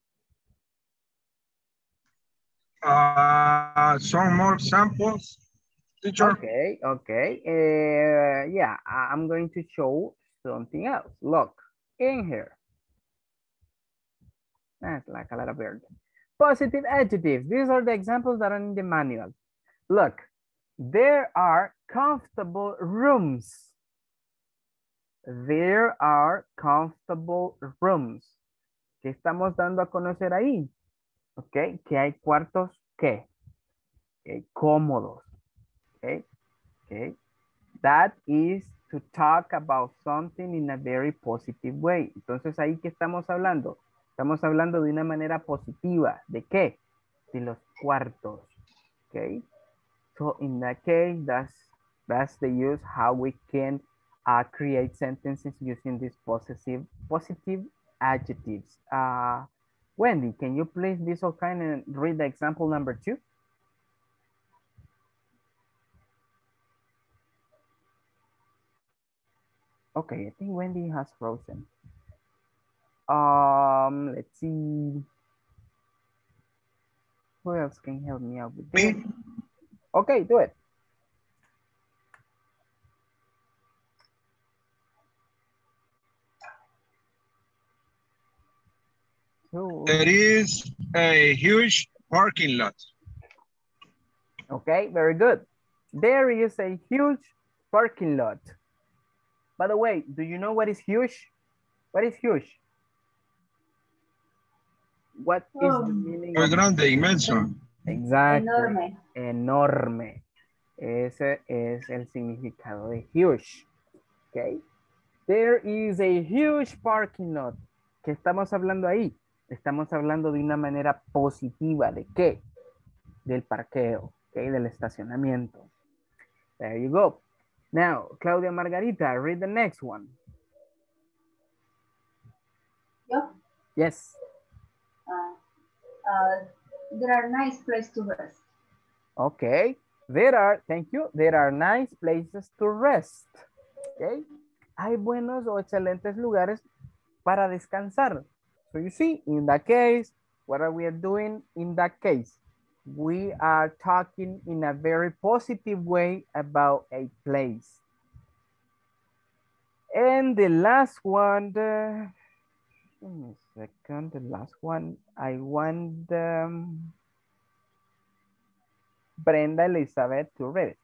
Speaker 18: Some more samples, teacher.
Speaker 1: Okay, okay. Yeah, I'm going to show something else. Look, in here. That's like a lot of bird. Positive adjectives. These are the examples that are in the manual. Look, there are comfortable rooms. There are comfortable rooms. ¿Qué estamos dando a conocer ahí? Ok, que hay cuartos, ¿qué? Okay, cómodos. Okay, okay. That is to talk about something in a very positive way. Entonces, ¿ahí qué estamos hablando? Estamos hablando de una manera positiva. ¿De qué? De los cuartos. Okay. So, in that case, that's the use how we can create sentences using these positive adjectives. Wendy, can you please be so kind and read the example number 2? Okay, I think Wendy has frozen. Let's see. Who else can help me out with this? Okay, do it.
Speaker 18: There is a huge parking lot.
Speaker 1: Okay, very good. There is a huge parking lot. By the way, do you know what is huge? What is huge? What is the meaning?
Speaker 18: Muy grande, inmenso.
Speaker 1: Exactly.
Speaker 9: Enorme.
Speaker 1: Enorme. Ese es el significado de huge. Okay. There is a huge parking lot. ¿Qué estamos hablando ahí? Estamos hablando de una manera positiva. ¿De qué? Del parqueo. Okay, del estacionamiento. There you go. Now, Claudia Margarita, read the next one.
Speaker 9: Yo?
Speaker 1: Yes.
Speaker 9: There are nice places to rest.
Speaker 1: Okay. Thank you. There are nice places to rest. Okay. Hay buenos o excelentes lugares para descansar. So you see, in that case, what are we doing in that case? We are talking in a very positive way about a place. And the last one, give me a second, the last one, I want Brenda Elizabeth to read it.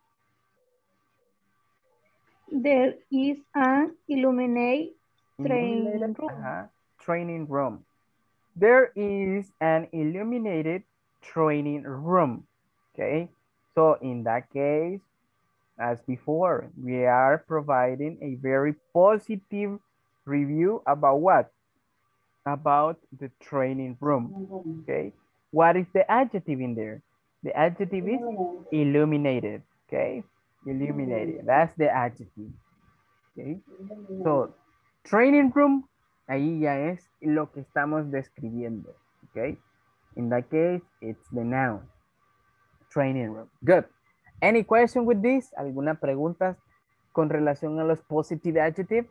Speaker 2: There is an illuminated training room.
Speaker 1: Training room. There is an illuminated training room. Okay, so in that case, as before, we are providing a very positive review about what? About the training room. Okay, what is the adjective in there? The adjective is illuminated. Okay, illuminated. That's the adjective. Okay, so training room, ahí ya es lo que estamos describiendo. Okay, in that case, it's the noun. Training room. Good. Any question with this? ¿Alguna pregunta con relación a los positive adjectives?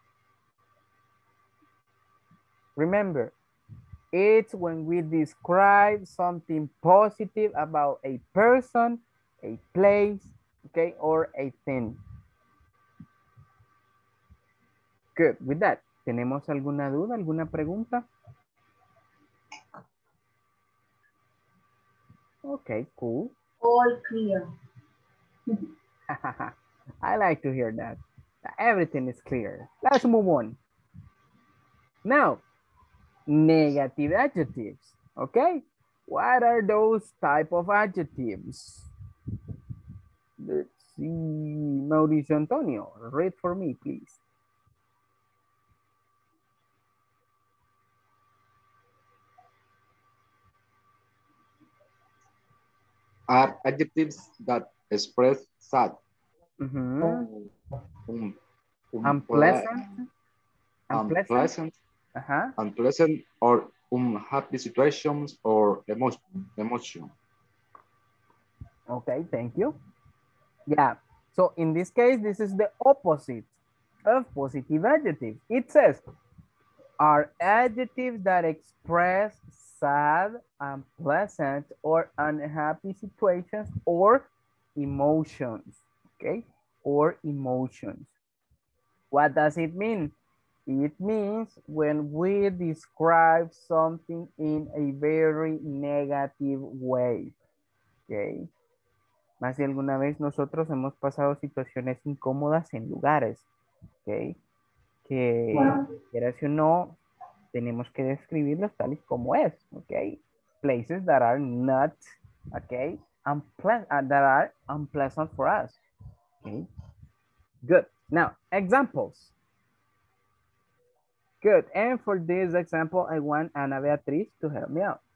Speaker 1: Remember, it's when we describe something positive about a person, a place, okay, or a thing. Good. With that, ¿tenemos alguna duda, alguna pregunta? Okay, cool.
Speaker 9: All clear.
Speaker 1: I like to hear that. Everything is clear. Let's move on. Now, negative adjectives, okay? What are those type of adjectives? Let's see, Mauricio Antonio, read for me, please.
Speaker 4: Are adjectives that express sad,
Speaker 1: Unpleasant,
Speaker 4: unpleasant or unhappy situations or emotion.
Speaker 1: Okay, thank you. Yeah, so in this case, this is the opposite of positive adjectives. It says, are adjectives that express sad, unpleasant, or unhappy situations or emotions, okay? Or emotions. What does it mean? It means when we describe something in a very negative way, okay? Más de alguna vez nosotros hemos pasado situaciones incómodas en lugares, okay? Que quieras o no, tenemos que describirlos tal y como es, okay? Places that are not, okay, that are unpleasant for us, okay? Good. Now, examples. Good. And for this example, I want Ana Beatriz to help me out.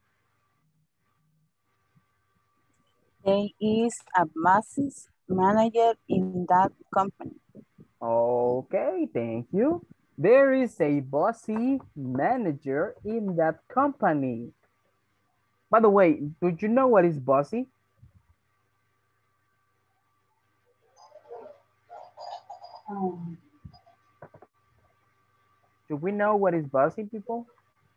Speaker 6: There is a business manager in that company.
Speaker 1: Okay, thank you. There is a bossy manager in that company. By the way, do you know what is bossy? Do we know what is bossy, people?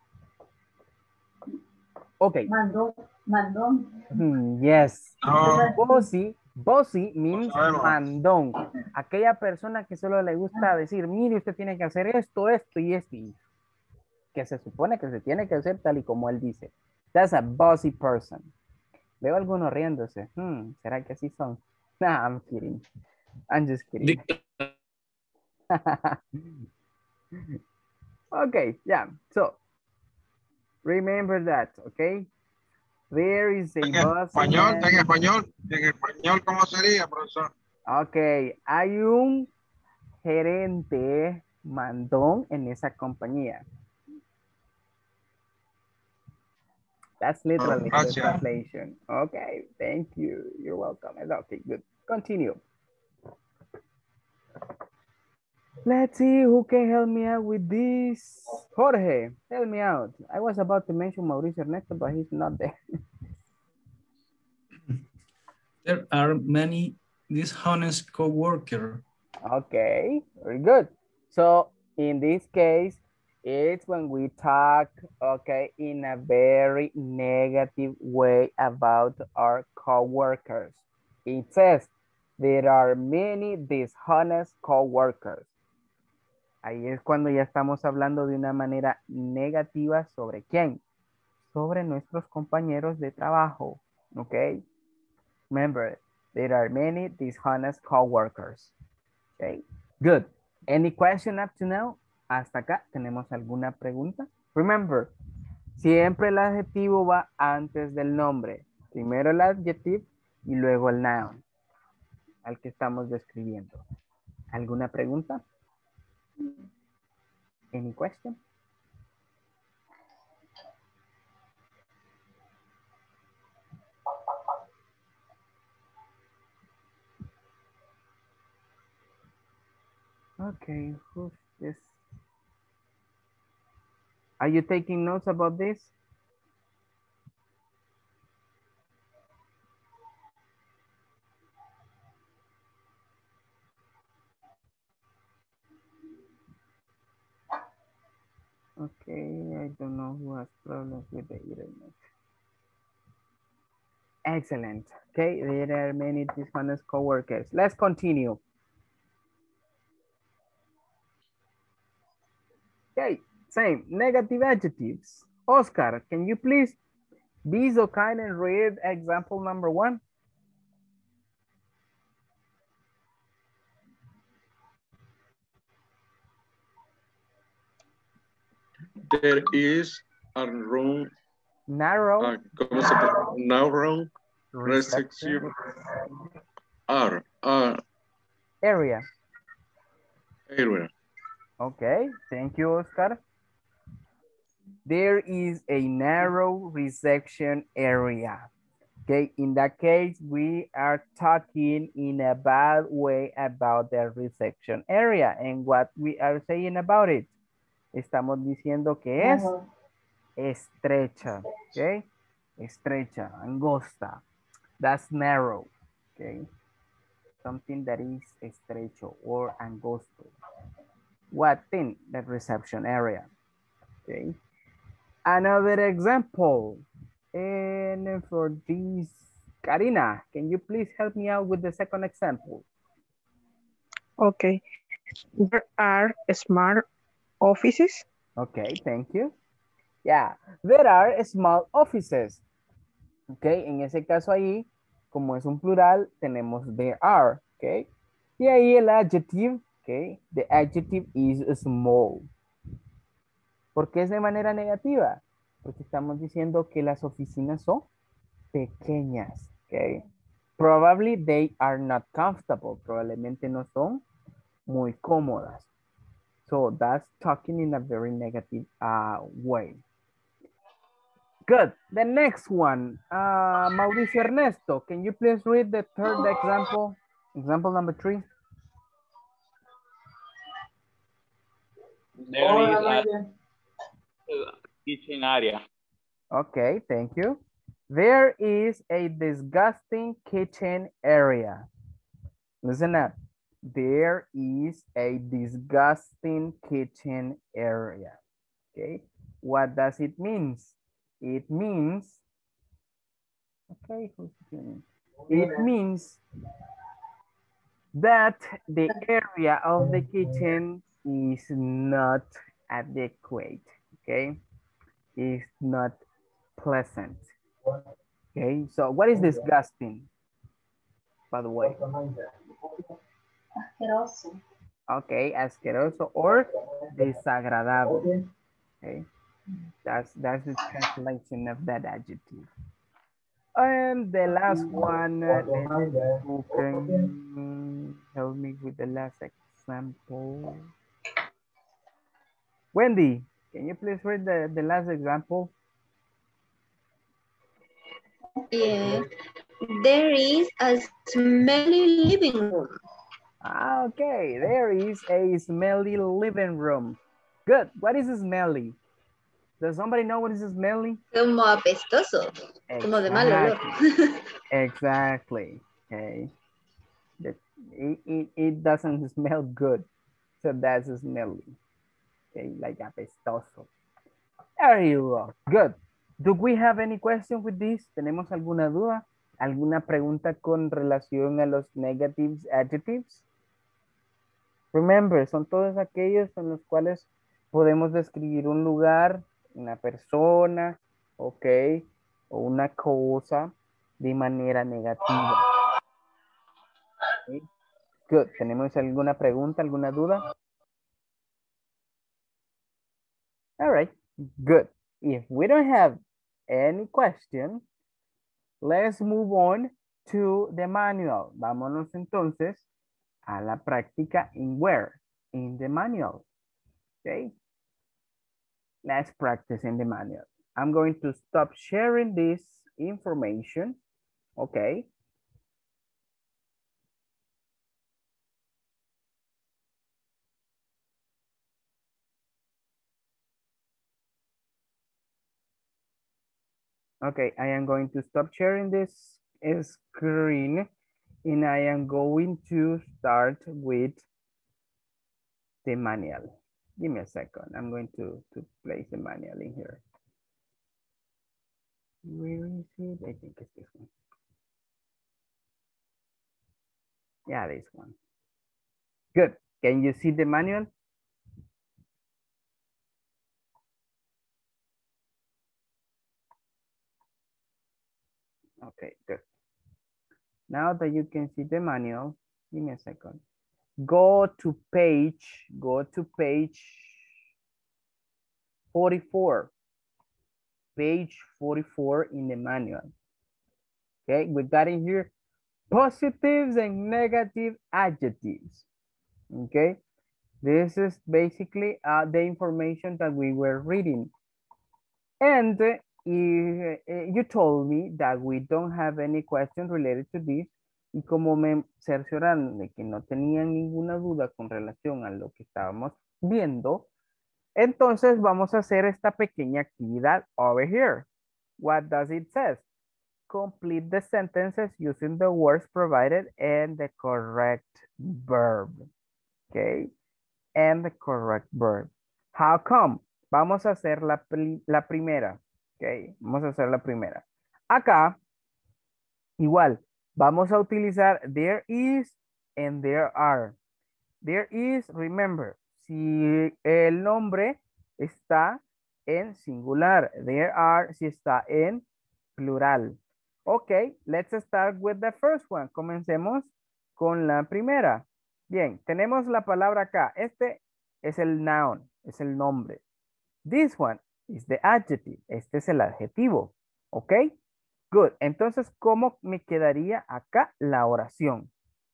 Speaker 1: Okay.
Speaker 9: Mandón.
Speaker 1: Yes. Bossy means mandón. Aquella persona que solo le gusta decir, mire, usted tiene que hacer esto, esto y esto. Que se supone que se tiene que hacer tal y como él dice. That's a bossy person. Veo a algunos riéndose. ¿Será que así son? Nah, I'm kidding. I'm just kidding. Okay, yeah. So, remember that, okay? There is a bossy
Speaker 18: En español, ¿cómo sería, profesor?
Speaker 1: Ok, hay un gerente mandón en esa compañía. That's literally the translation. Okay, thank you. You're welcome. Okay, good. Continue. Let's see who can help me out with this. Jorge, help me out. I was about to mention Mauricio Ernesto, but he's not there.
Speaker 10: There are many dishonest co-workers.
Speaker 1: Okay, very good. So in this case, it's when we talk, okay, in a very negative way about our co-workers. It says, there are many dishonest co-workers. Ahí es cuando ya estamos hablando de una manera negativa sobre quién, sobre nuestros compañeros de trabajo, okay? Remember, there are many dishonest co-workers. Okay, good. Any question up to now? Hasta acá, ¿tenemos alguna pregunta? Remember, siempre el adjetivo va antes del nombre. Primero el adjetivo y luego el noun al que estamos describiendo. ¿Alguna pregunta? Any question? Okay, who's this? Are you taking notes about this? Okay, I don't know who has problems with the internet. Excellent. Okay, there are many dishonest co-workers. Let's continue. Okay, same, negative adjectives. Oscar, can you please be so kind and read example number 1?
Speaker 14: There is a room.
Speaker 1: Narrow.
Speaker 14: ¿Cómo se pronuncia? Narrow reception
Speaker 1: area.
Speaker 14: Area.
Speaker 1: Okay, thank you, Oscar. There is a narrow reception area. Okay, in that case, we are talking in a bad way about the reception area and what we are saying about it. Estamos diciendo que es estrecha, okay? Estrecha, angosta. That's narrow, okay? Something that is estrecho or angosto. What thing? The reception area, okay? Another example. And for this, Karina, can you please help me out with the second example?
Speaker 20: Okay. There are smart offices.
Speaker 1: Okay, thank you. Yeah, there are small offices. Okay, en ese caso ahí, como es un plural, tenemos there are. Okay, y ahí el adjective, okay, the adjective is small. ¿Por qué es de manera negativa? Porque estamos diciendo que las oficinas son pequeñas, okay? Probably they are not comfortable. Probablemente no son muy cómodas. So that's talking in a very negative way. Good. The next one, Mauricio Ernesto, can you please read the third example? Example number 3.
Speaker 21: There is a kitchen area.
Speaker 1: Okay, thank you. There is a disgusting kitchen area. Listen up. There is a disgusting kitchen area. Okay, what does it mean? It means, okay, it means that the area of the kitchen is not adequate, okay? It's not pleasant. Okay, so what is disgusting, by the way?
Speaker 9: Asqueroso.
Speaker 1: Okay, asqueroso or desagradable. Okay, that's the translation of that adjective. And the last one, who can help me with the last example? Wendy, can you please read the last example?
Speaker 3: Yeah, there is a smelly living room.
Speaker 1: Okay, there is a smelly living room. Good. What is smelly? Does somebody know what is smelly?
Speaker 3: Como apestoso, como de mal olor.
Speaker 1: Exactly. Okay. It doesn't smell good, so that's smelly. Okay, like apestoso. There you go. Good. Do we have any question with this? ¿Tenemos alguna duda? ¿Alguna pregunta con relación a los negative adjectives? Remember, son todos aquellos en los cuales podemos describir un lugar, una persona, ok, o una cosa de manera negativa. Okay. Good. ¿Tenemos alguna pregunta, alguna duda? All right. Good. If we don't have any question, let's move on to the manual. Vámonos entonces a la práctica in where? In the manual. Okay. Let's practice in the manual. I'm going to stop sharing this information. Okay. Okay, I am going to stop sharing this screen and I am going to start with the manual. Give me a second. I'm going to place the manual in here. Where is it? I think it's this one. Yeah, this one. Good. Can you see the manual? Okay, good. Now that you can see the manual, give me a second. Go to page 44. Page 44 in the manual. Okay, we got in here positives and negative adjectives. Okay, this is basically the information that we were reading. And you told me that we don't have any questions related to this. Y como me cercioraron de que no tenían ninguna duda con relación a lo que estábamos viendo, entonces vamos a hacer esta pequeña actividad over here. What does it say? Complete the sentences using the words provided and the correct verb. Okay. And the correct verb. How come? Vamos a hacer la primera. Okay. Vamos a hacer la primera. Acá, igual, vamos a utilizar there is and there are. There is, remember, si el nombre está en singular. There are si está en plural. Ok, let's start with the first one. Comencemos con la primera. Bien, tenemos la palabra acá. Este es el noun, es el nombre. This one is the adjective. Este es el adjetivo. Ok, good. Entonces, ¿cómo me quedaría acá la oración?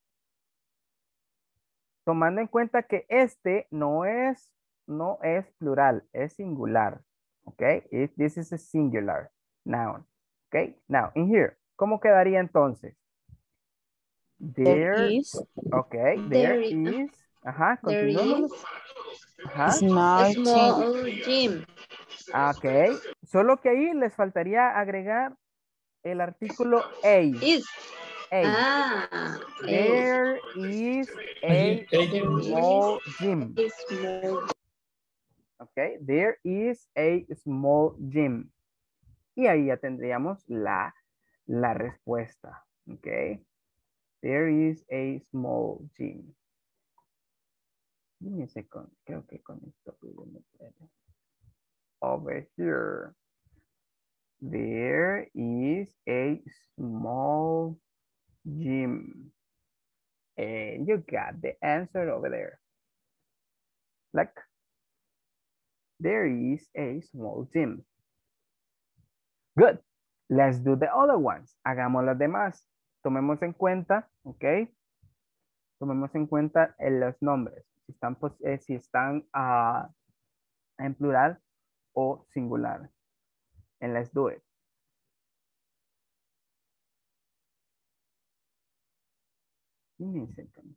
Speaker 1: Tomando en cuenta que este no es plural, es singular. Ok, this is a singular noun. Ok, now in here, ¿cómo quedaría entonces? There is. Ok, there is. Ajá, continuamos. Ajá.
Speaker 3: Small gym.
Speaker 1: Ok, solo que ahí les faltaría agregar el artículo a.
Speaker 3: Is.
Speaker 1: A. There is a small gym. Ok, there is a small gym. Y ahí ya tendríamos la respuesta. Ok. There is a small gym. Give me a second. Creo que con esto over here. There is a small gym. And you got the answer over there. Like, there is a small gym. Good. Let's do the other ones. Hagamos las demás. Tomemos en cuenta, ok. Tomemos en cuenta los nombres. Si están en plural o singular. And let's do it. Give me a second.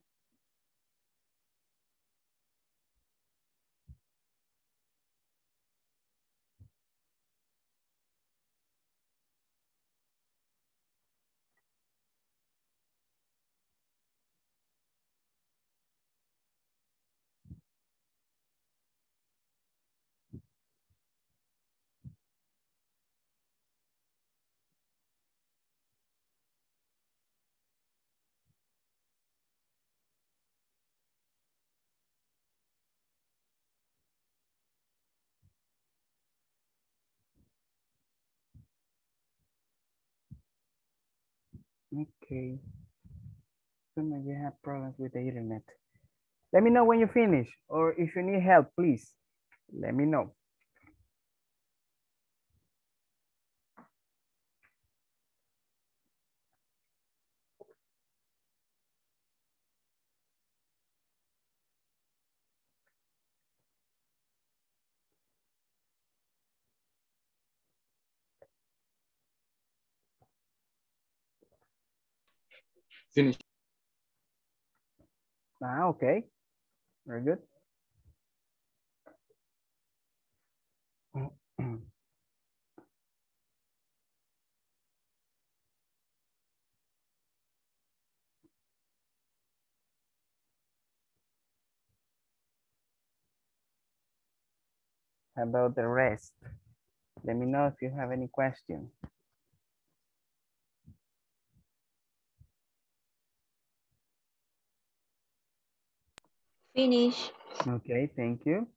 Speaker 1: Okay. So now you have problems with the internet. Let me know when you finish, or if you need help, please, let me know.
Speaker 4: Finish.
Speaker 1: Okay. Very good. How about the rest? Let me know if you have any questions.
Speaker 3: Finish.
Speaker 1: Okay, thank you.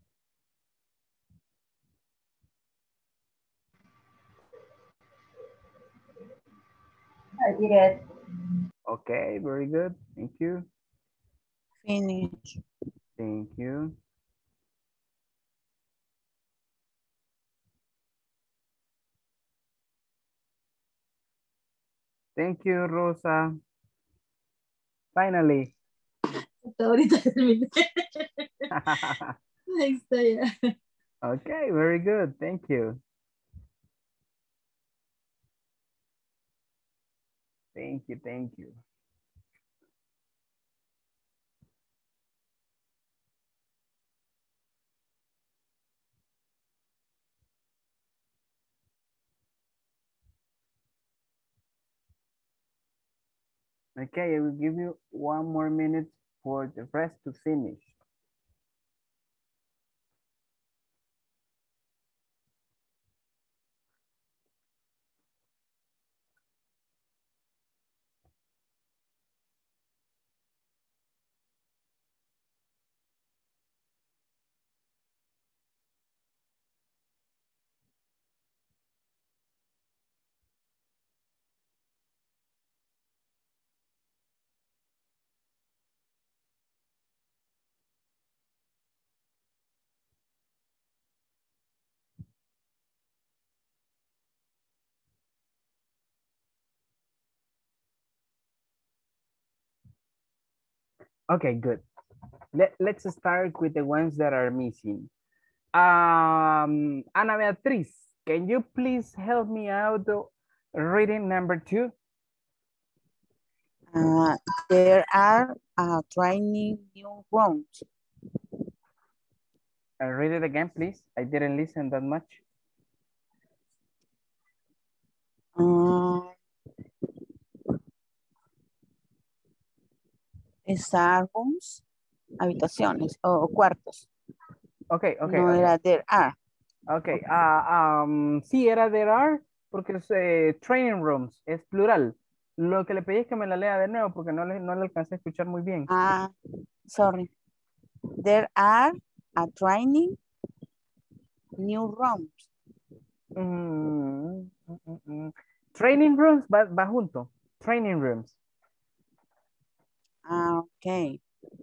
Speaker 9: I did it.
Speaker 1: Okay, very good. Thank you.
Speaker 6: Finish.
Speaker 1: Thank you. Thank you, Rosa. Finally.
Speaker 5: Hasta ahorita terminé. Ahí está ya.
Speaker 1: Okay, very good. Thank you. Thank you, thank you. Okay, I will give you 1 more minute for the rest to finish. Okay, good. Let's start with the ones that are missing. Ana Beatriz, can you please help me out reading number 2?
Speaker 6: There are training new rooms.
Speaker 1: Read it again, please. I didn't listen that much.
Speaker 6: Rooms, habitaciones o cuartos.
Speaker 1: Okay, okay.
Speaker 6: No
Speaker 1: okay.
Speaker 6: era there are.
Speaker 1: Okay, sí era there are, porque es training rooms, es plural. Lo que le pedí es que me la lea de nuevo porque no le alcancé a escuchar muy bien.
Speaker 6: Sorry. There are a training new rooms.
Speaker 1: Training rooms va junto. Training rooms.
Speaker 6: Ok.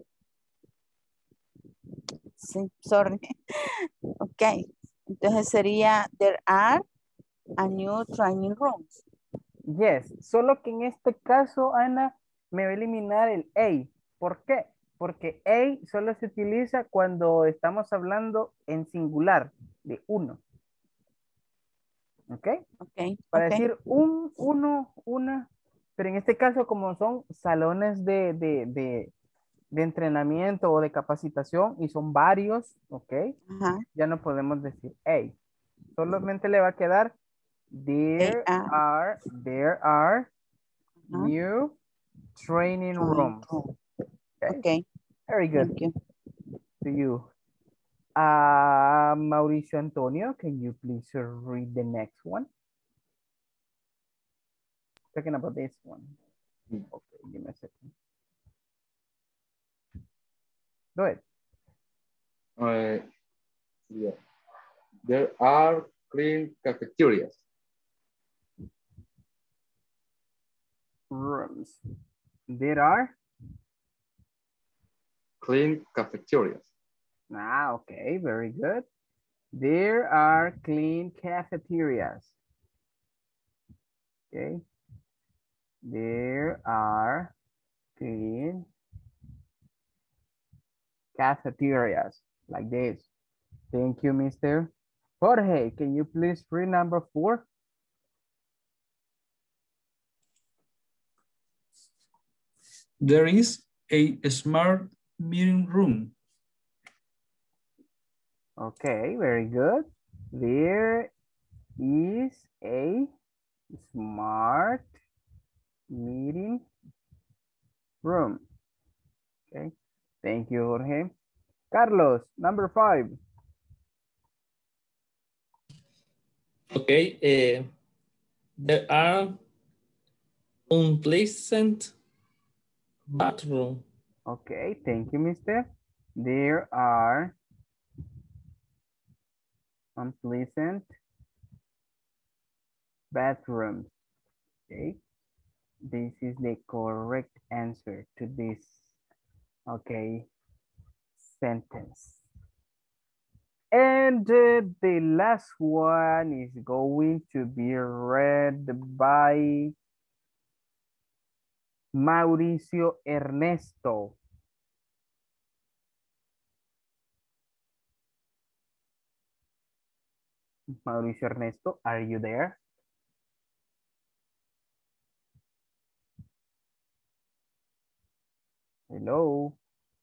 Speaker 6: Sí, sorry. Ok. Entonces sería, there are a new training rooms.
Speaker 1: Yes, solo que en este caso, Ana, me va a eliminar el a. ¿Por qué? Porque a solo se utiliza cuando estamos hablando en singular, de uno. ¿Ok?
Speaker 6: Ok.
Speaker 1: Para decir uno, una, pero en este caso como son salones de entrenamiento o de capacitación y son varios, ¿ok? Ya no podemos decir a. Solamente le va a quedar there are new training rooms. Okay. Very good.
Speaker 6: Thank you.
Speaker 1: To you. Mauricio Antonio, can you please read the next one? Talking about this one. Okay, give me a second. Go ahead.
Speaker 4: Yeah. There are clean cafeterias.
Speaker 1: Rooms. There are
Speaker 4: clean cafeterias.
Speaker 1: Okay, very good. There are clean cafeterias. Okay. There are clean cafeterias, like this. Thank you, Mr. Jorge. Can you please read number 4?
Speaker 10: There is a smart meeting room.
Speaker 1: Okay, very good. There is a smart meeting room. Okay, thank you, Jorge. Carlos, number 5.
Speaker 8: Okay, there are unpleasant bathroom.
Speaker 1: Okay, thank you, mister. There are unpleasant bathrooms. Okay, this is the correct answer to this, okay, sentence. And the last one is going to be read by Mauricio Ernesto. Mauricio Ernesto, are you there? Hello.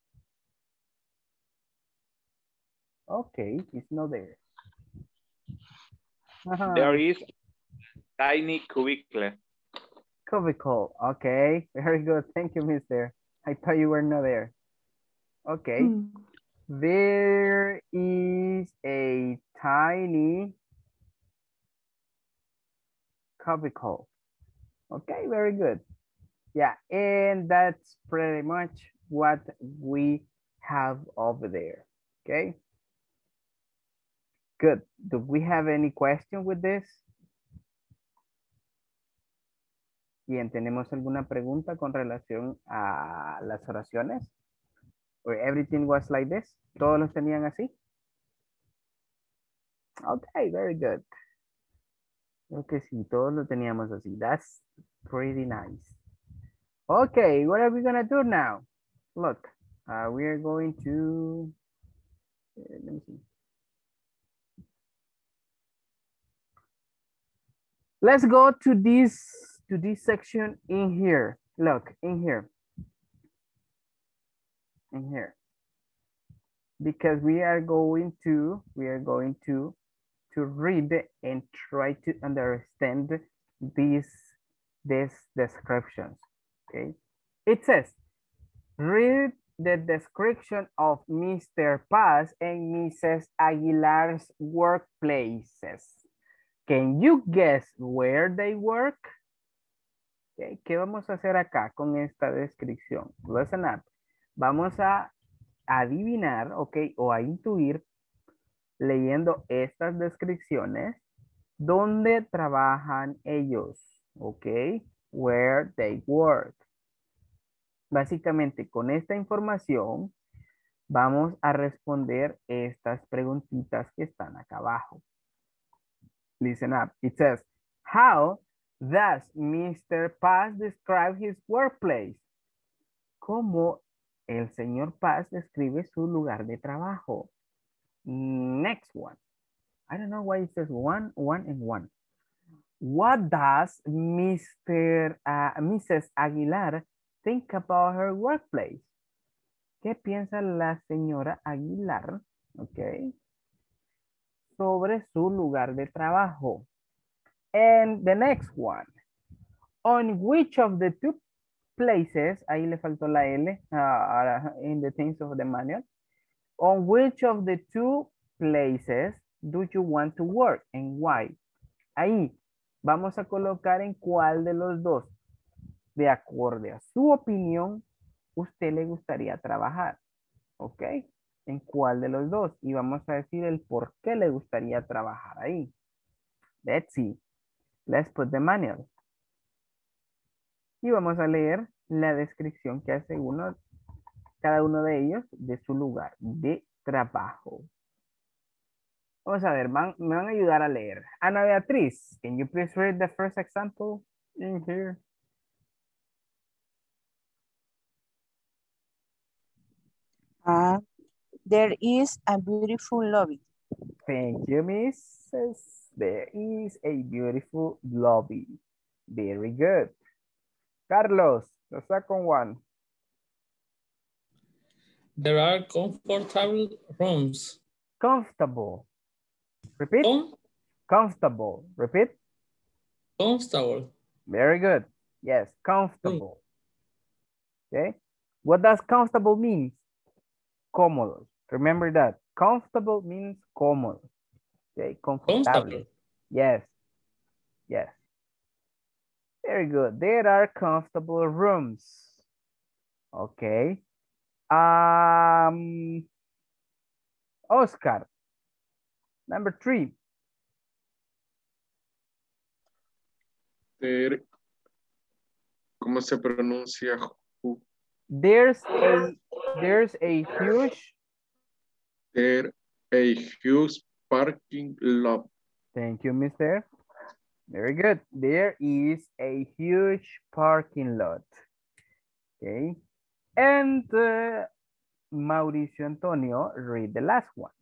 Speaker 1: Okay, he's not there.
Speaker 21: There is tiny cubicle.
Speaker 1: Cubicle, okay, very good. Thank you, mister. I thought you were not there. Okay. There is a tiny cubicle. Okay, very good. Yeah, and that's pretty much what we have over there. Okay. Good. Do we have any question with this? Bien, ¿tenemos alguna pregunta con relación a las oraciones? Or everything was like this? ¿Todos los tenían así? Okay, very good. Creo que sí, todos lo teníamos así. That's pretty nice. Okay, what are we gonna do now? Look, we are going to, let me see. Let's go to this section in here. Look, in here. In here. Because we are going to read and try to understand these descriptions. Okay. It says, read the description of Mr. Paz and Mrs. Aguilar's workplaces. Can you guess where they work? Okay. ¿Qué vamos a hacer acá con esta descripción? Listen up. Vamos a adivinar, ok, o a intuir, leyendo estas descripciones, dónde trabajan ellos, ok, where they work. Básicamente, con esta información, vamos a responder estas preguntitas que están acá abajo. Listen up. It says, how does Mr. Paz describe his workplace? ¿Cómo el señor Paz describe su lugar de trabajo? Next one. I don't know why it says one, and one. What does Mrs. Aguilar think about her workplace? ¿Qué piensa la señora Aguilar? Okay. Sobre su lugar de trabajo. And the next one. On which of the two places, ahí le faltó la L in the things of the manual. On which of the two places do you want to work and why? Ahí vamos a colocar en cuál de los dos, de acuerdo a su opinión, usted le gustaría trabajar. ¿Ok? En cuál de los dos. Y vamos a decir el por qué le gustaría trabajar ahí. Let's see. Let's put the manual. Y vamos a leer la descripción que hace cada uno de ellos de su lugar de trabajo. Vamos a ver, me van a ayudar a leer. Ana Beatriz, can you please read the first example in here?
Speaker 6: There is a beautiful lobby.
Speaker 1: Thank you, Mrs. There is a beautiful lobby. Very good. Carlos, the second one.
Speaker 8: There are comfortable rooms.
Speaker 1: Comfortable. Repeat. Comfortable. Repeat.
Speaker 8: Comfortable.
Speaker 1: Very good. Yes, comfortable. Okay. What does comfortable mean? Cómodo. Remember that. Comfortable means cómodo. Okay, comfortable. Yes. Yes. Very good. There are comfortable rooms. Okay. Oscar. Number 3.
Speaker 14: ¿Cómo se pronuncia?
Speaker 1: There's a
Speaker 14: huge parking lot.
Speaker 1: Thank you, mister. Very good. There is a huge parking lot. Okay. And Mauricio Antonio, read the last one.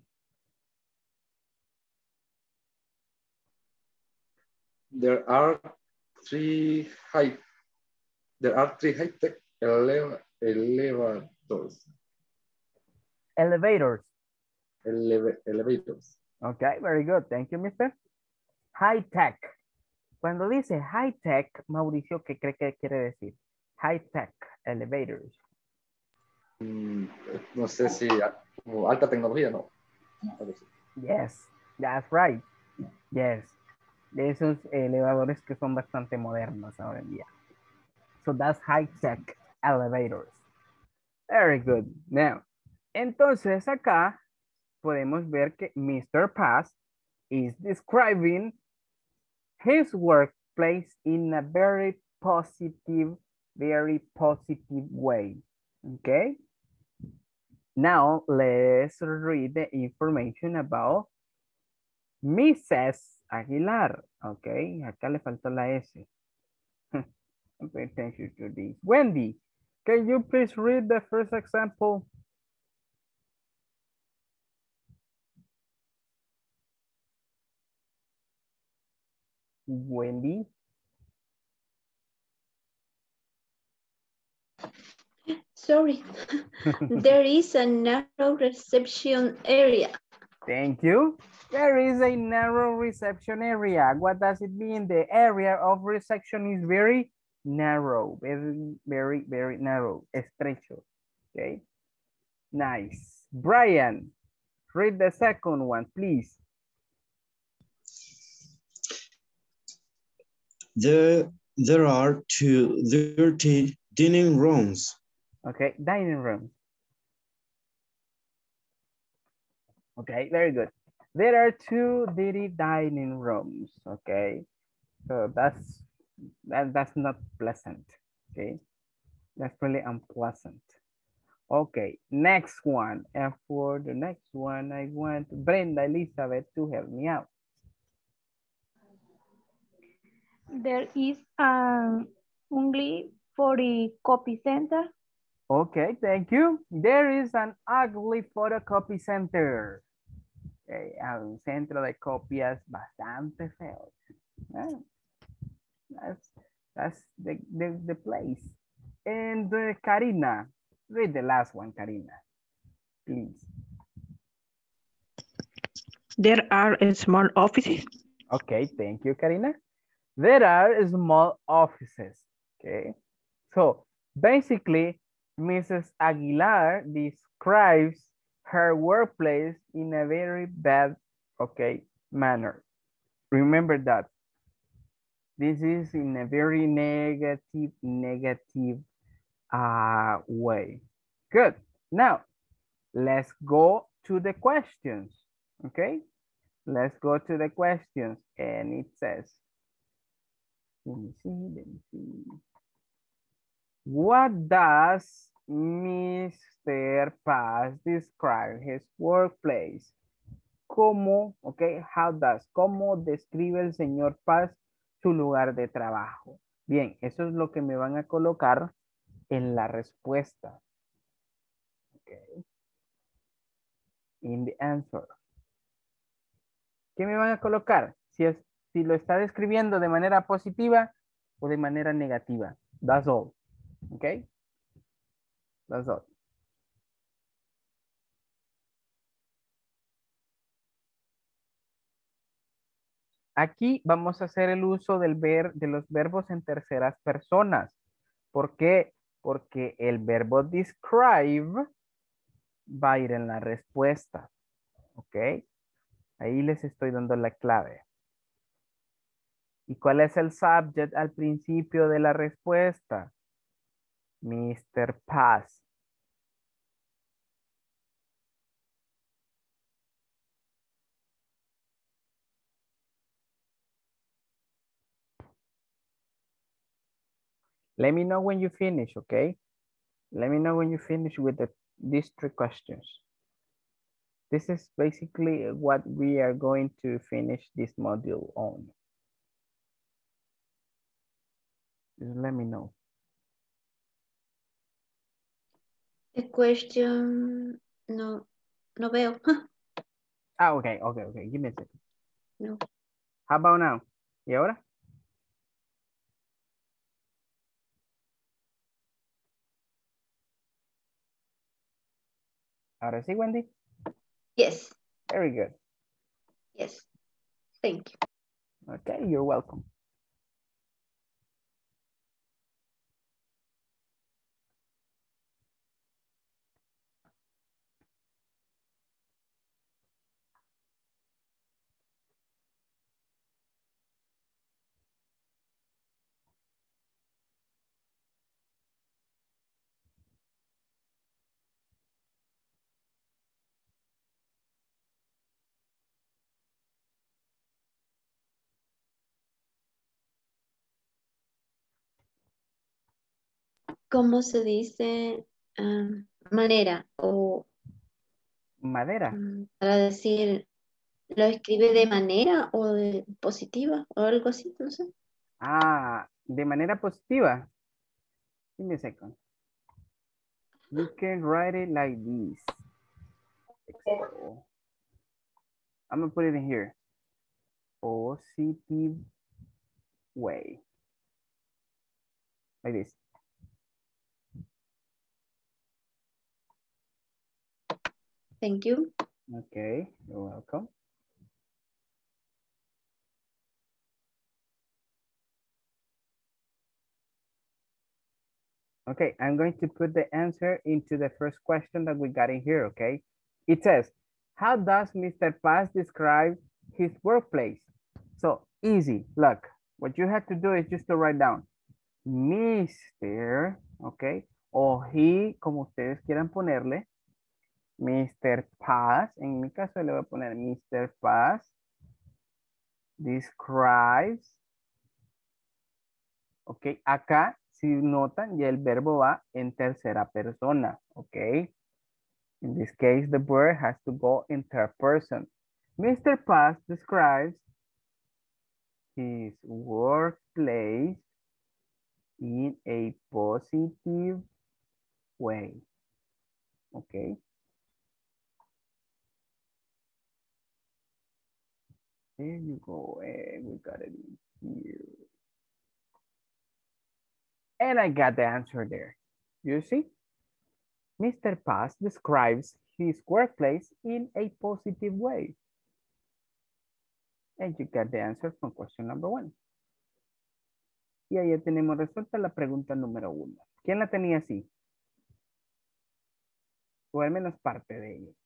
Speaker 4: There are three high-tech elevators.
Speaker 1: Elevators.
Speaker 4: Elevators.
Speaker 1: Okay, very good. Thank you, mister. High-tech. Cuando dice high-tech, Mauricio, ¿qué cree que quiere decir? High-tech elevators.
Speaker 4: No sé si como alta tecnología, ¿no?
Speaker 1: Yes, that's right. Yes. De esos elevadores que son bastante modernos ahora en día. So that's high-tech elevators. Very good. Now, entonces acá podemos ver que Mr. Paz is describing his workplace in a very positive way. Okay? Now, let's read the information about Mrs. Aguilar. Okay, acá le faltó la S. Pay attention to this. Wendy, can you please read the first example? Wendy.
Speaker 3: Sorry. There is a narrow reception area.
Speaker 1: Thank you. There is a narrow reception area. What does it mean? The area of reception is very narrow, very narrow, estrecho. Okay, nice. Brian, read the second one, please.
Speaker 19: There are 30 dining rooms.
Speaker 1: Okay, dining room. Okay, very good. There are 2 dining rooms. Okay, so that's not pleasant. Okay, that's really unpleasant. Okay, next one. And for the next one, I want Brenda Elizabeth to help me out.
Speaker 2: There is only photocopy center.
Speaker 1: Okay, thank you. There is an ugly photocopy center. Okay, un centro de copias bastante feo. That's the place. And Karina, read the last one, Karina, please.
Speaker 20: There are small offices.
Speaker 1: Okay, thank you, Karina. There are small offices. Okay, so basically, Mrs. Aguilar describes her workplace in a very bad, okay, manner. Remember that. This is in a very negative way. Good. Now, let's go to the questions, okay? Let's go to the questions, and it says, let me see. What does Mr. Paz describe his workplace? ¿Cómo, okay, cómo describe el señor Paz su lugar de trabajo? Bien, eso es lo que me van a colocar en la respuesta. Okay. In the answer. ¿Qué me van a colocar? Si lo está describiendo de manera positiva o de manera negativa. That's all. Okay. That's all. Aquí vamos a hacer el uso de los verbos en terceras personas. ¿Por qué? Porque el verbo describe va a ir en la respuesta. ¿Ok? Ahí les estoy dando la clave. ¿Y cuál es el subject al principio de la respuesta? Mr. Paz. Let me know when you finish, okay? Let me know when you finish with these 3 questions. This is basically what we are going to finish this module on. Just let me know.
Speaker 3: The question, no veo.
Speaker 1: Ah, okay. Give me a second.
Speaker 3: No.
Speaker 1: How about now? ¿Y ahora? Ahora sí, Wendy?
Speaker 3: Yes.
Speaker 1: Very good.
Speaker 3: Yes. Thank you.
Speaker 1: Okay, you're welcome.
Speaker 3: ¿Cómo se dice manera o
Speaker 1: Madera.
Speaker 3: para decir, lo escribe de manera o de positiva o algo así, no sé?
Speaker 1: Ah, de manera positiva. Give me a second. You can write it like this. So, I'm gonna put it in here. Positive way. Like this.
Speaker 3: Thank you.
Speaker 1: Okay, you're welcome. Okay, I'm going to put the answer into the first question that we got in here, okay? It says, how does Mr. Paz describe his workplace? So easy, look, what you have to do is just to write down Mr., okay? O he, como ustedes quieran ponerle, Mr. Paz, en mi caso le voy a poner Mr. Paz describes, ok, acá si notan ya el verbo va en tercera persona, ok. In this case the verb has to go in third person. Mr. Paz describes his workplace in a positive way, ok. There you go, we got it in here. And I got the answer there. You see? Mr. Paz describes his workplace in a positive way. And you got the answer from question number 1. Y ahí ya tenemos resuelta la pregunta número 1. ¿Quién la tenía así? O al menos parte de ella.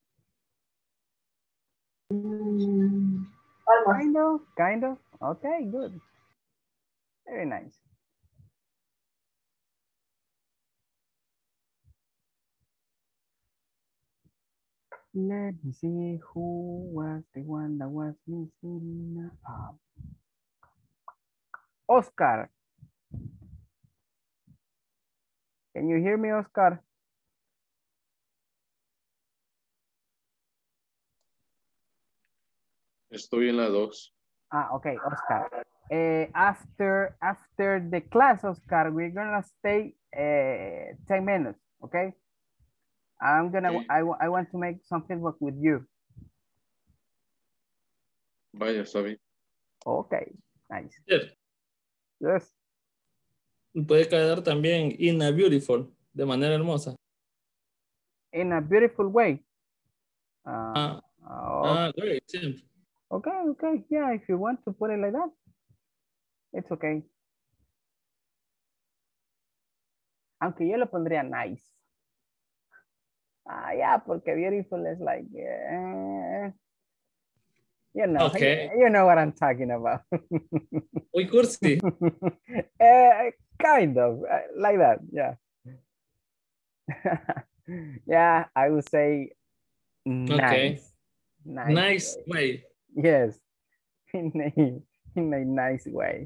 Speaker 1: Kind of. Okay, good. Very nice. Let me see who was the one that was missing. Oscar. Can you hear me, Oscar?
Speaker 14: Estoy en la 2.
Speaker 1: Okay, Oscar. After the class, Oscar, we're gonna stay 10 minutes, okay? I want to make something work with you.
Speaker 14: Vaya, está bien.
Speaker 1: Okay, nice.
Speaker 8: Yes.
Speaker 1: Yes.
Speaker 8: Puede quedar también in a beautiful, de manera hermosa.
Speaker 1: In a beautiful way.
Speaker 8: Great, simple.
Speaker 1: Okay, yeah, if you want to put it like that, it's okay. Aunque yo lo pondría nice. Yeah, porque beautiful is like, you know,
Speaker 8: okay.
Speaker 1: You know what I'm talking about.
Speaker 8: Muy cursi.
Speaker 1: Kind of, like that, yeah. Yeah, I would say nice.
Speaker 8: Okay. Nice way.
Speaker 1: Yes, in a nice way.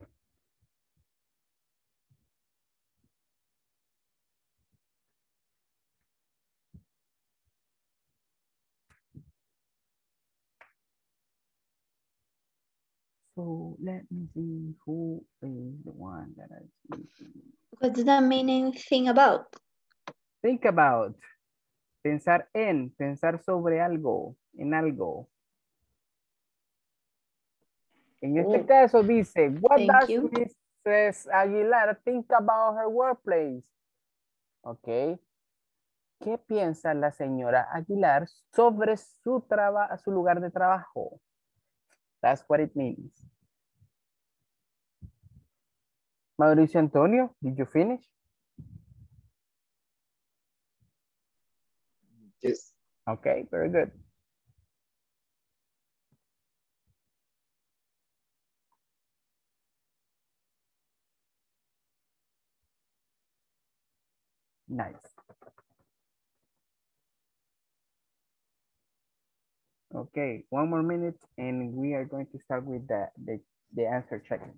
Speaker 1: So let me see who is the one that I see.
Speaker 3: What's the meaning thing about?
Speaker 1: Think about. Pensar en, pensar sobre algo, en algo. En este caso dice, what
Speaker 12: Thank
Speaker 1: does
Speaker 12: you.
Speaker 1: Mrs. Aguilar think about her workplace? Ok. ¿Qué piensa la señora Aguilar sobre su lugar de trabajo? That's what it means. Mauricio Antonio, did you finish?
Speaker 4: Yes.
Speaker 1: Okay, very good. Nice. Okay, one more minute and we are going to start with the answer checking.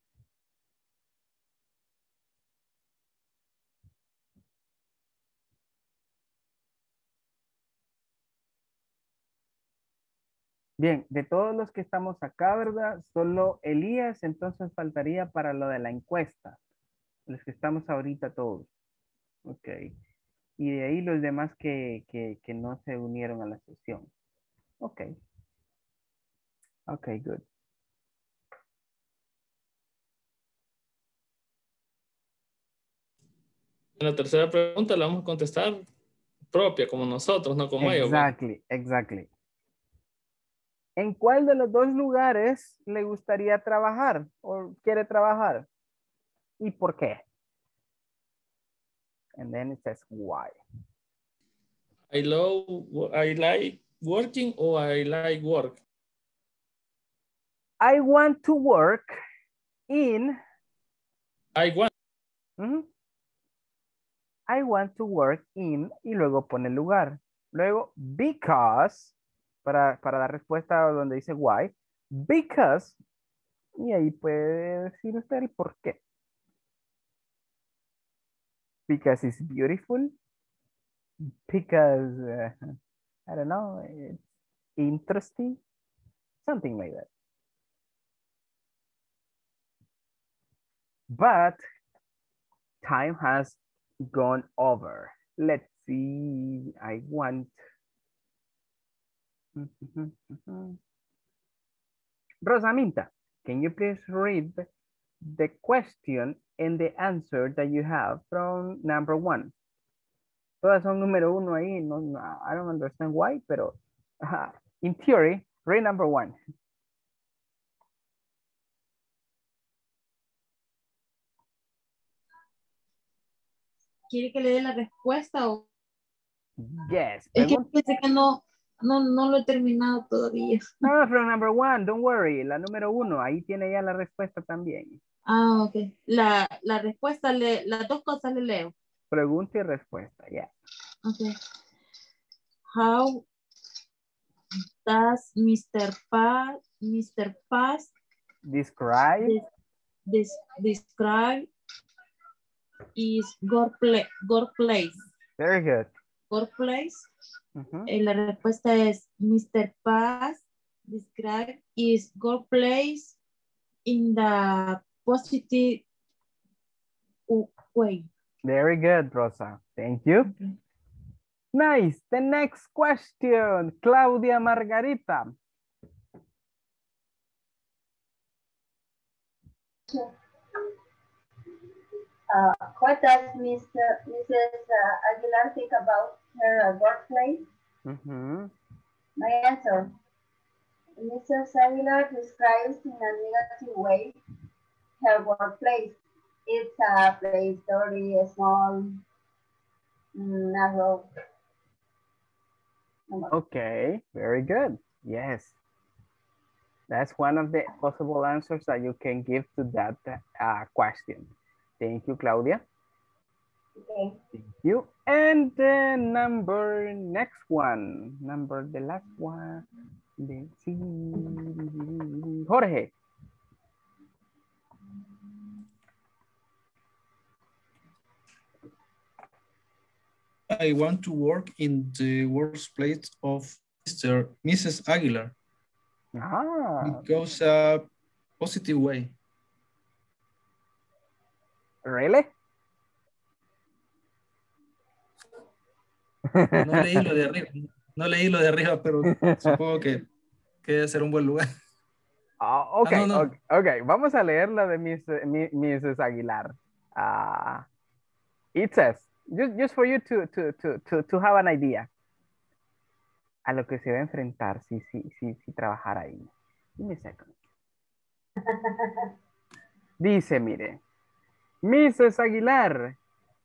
Speaker 1: Bien, de todos los que estamos acá, ¿verdad? Solo Elías, entonces faltaría para lo de la encuesta. Los que estamos ahorita todos. Ok. Y de ahí los demás que no se unieron a la sesión. Ok. Ok, good.
Speaker 8: En la tercera pregunta la vamos a contestar propia, como nosotros, no como ellos.
Speaker 1: Exactly, exactly. ¿En cuál de los dos lugares le gustaría trabajar o quiere trabajar? ¿Y por qué? And then it says why.
Speaker 8: I like working or I like work.
Speaker 1: I want to work in.
Speaker 8: I want.
Speaker 1: I want to work in y luego pone el lugar. Luego because, para dar respuesta donde dice why, because, y ahí puede decir usted el por qué. Because it's beautiful. Because, I don't know, it's interesting. Something like that. But time has gone over. Let's see. I want. Rosaminta, can you please read the question and the answer that you have from number 1? Todas son número 1 ahí. No, I don't understand why, pero in theory, read number 1.
Speaker 5: ¿Quiere que le dé la respuesta o?
Speaker 1: Yes.
Speaker 5: Es que pensé que no lo he terminado todavía.
Speaker 1: No, from number 1, don't worry. La número 1, ahí tiene ya la respuesta también.
Speaker 5: Ah, ok. La respuesta, las dos cosas le leo.
Speaker 1: Pregunta y respuesta, ya. Yeah.
Speaker 5: Okay. How does Mr. Paz
Speaker 1: describe
Speaker 5: his workplace?
Speaker 1: Very good.
Speaker 5: Workplace. La respuesta es Mr. Paz describe his workplace in the positive way.
Speaker 1: Very good, Rosa. Thank you. Okay. Nice. The next question, Claudia Margarita.
Speaker 9: What does Mrs. Aguilar think about her workplace? My answer. Mrs. Aguilar describes in a negative way her workplace. It's a place dirty, small, narrow.
Speaker 1: Okay, very good. Yes. That's one of the possible answers that you can give to that question. Thank you, Claudia.
Speaker 9: Okay.
Speaker 1: Thank you. And the next one. The last one. Jorge.
Speaker 10: I want to work in the workplace of Mrs. Aguilar. Because a positive way.
Speaker 1: Really?
Speaker 10: No leí lo de arriba. No leí lo de arriba, pero supongo que debe ser un buen lugar.
Speaker 1: Ok,
Speaker 10: no, no.
Speaker 1: okay. Vamos a leer la de Mrs. Aguilar. It says, just for you to have an idea. A lo que se va a enfrentar si trabajar ahí. Give me a second. Dice, mire, Mrs. Aguilar,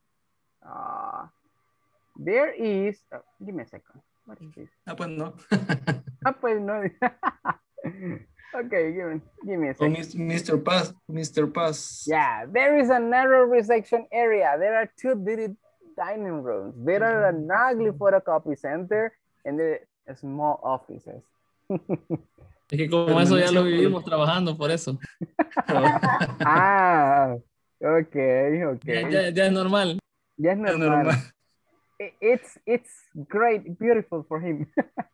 Speaker 1: there is, give me a second. What is this?
Speaker 10: Pues no.
Speaker 1: Pues no. Okay, give me a second.
Speaker 10: Mr. Pass.
Speaker 1: Yeah, there is a narrow reception area. There are 2 little dining rooms. There are an ugly photocopy center and there are small offices.
Speaker 8: Es que como eso ya lo vivimos trabajando, por eso.
Speaker 1: Okay.
Speaker 8: Ya es normal.
Speaker 1: Ya es normal. It's great, beautiful for him.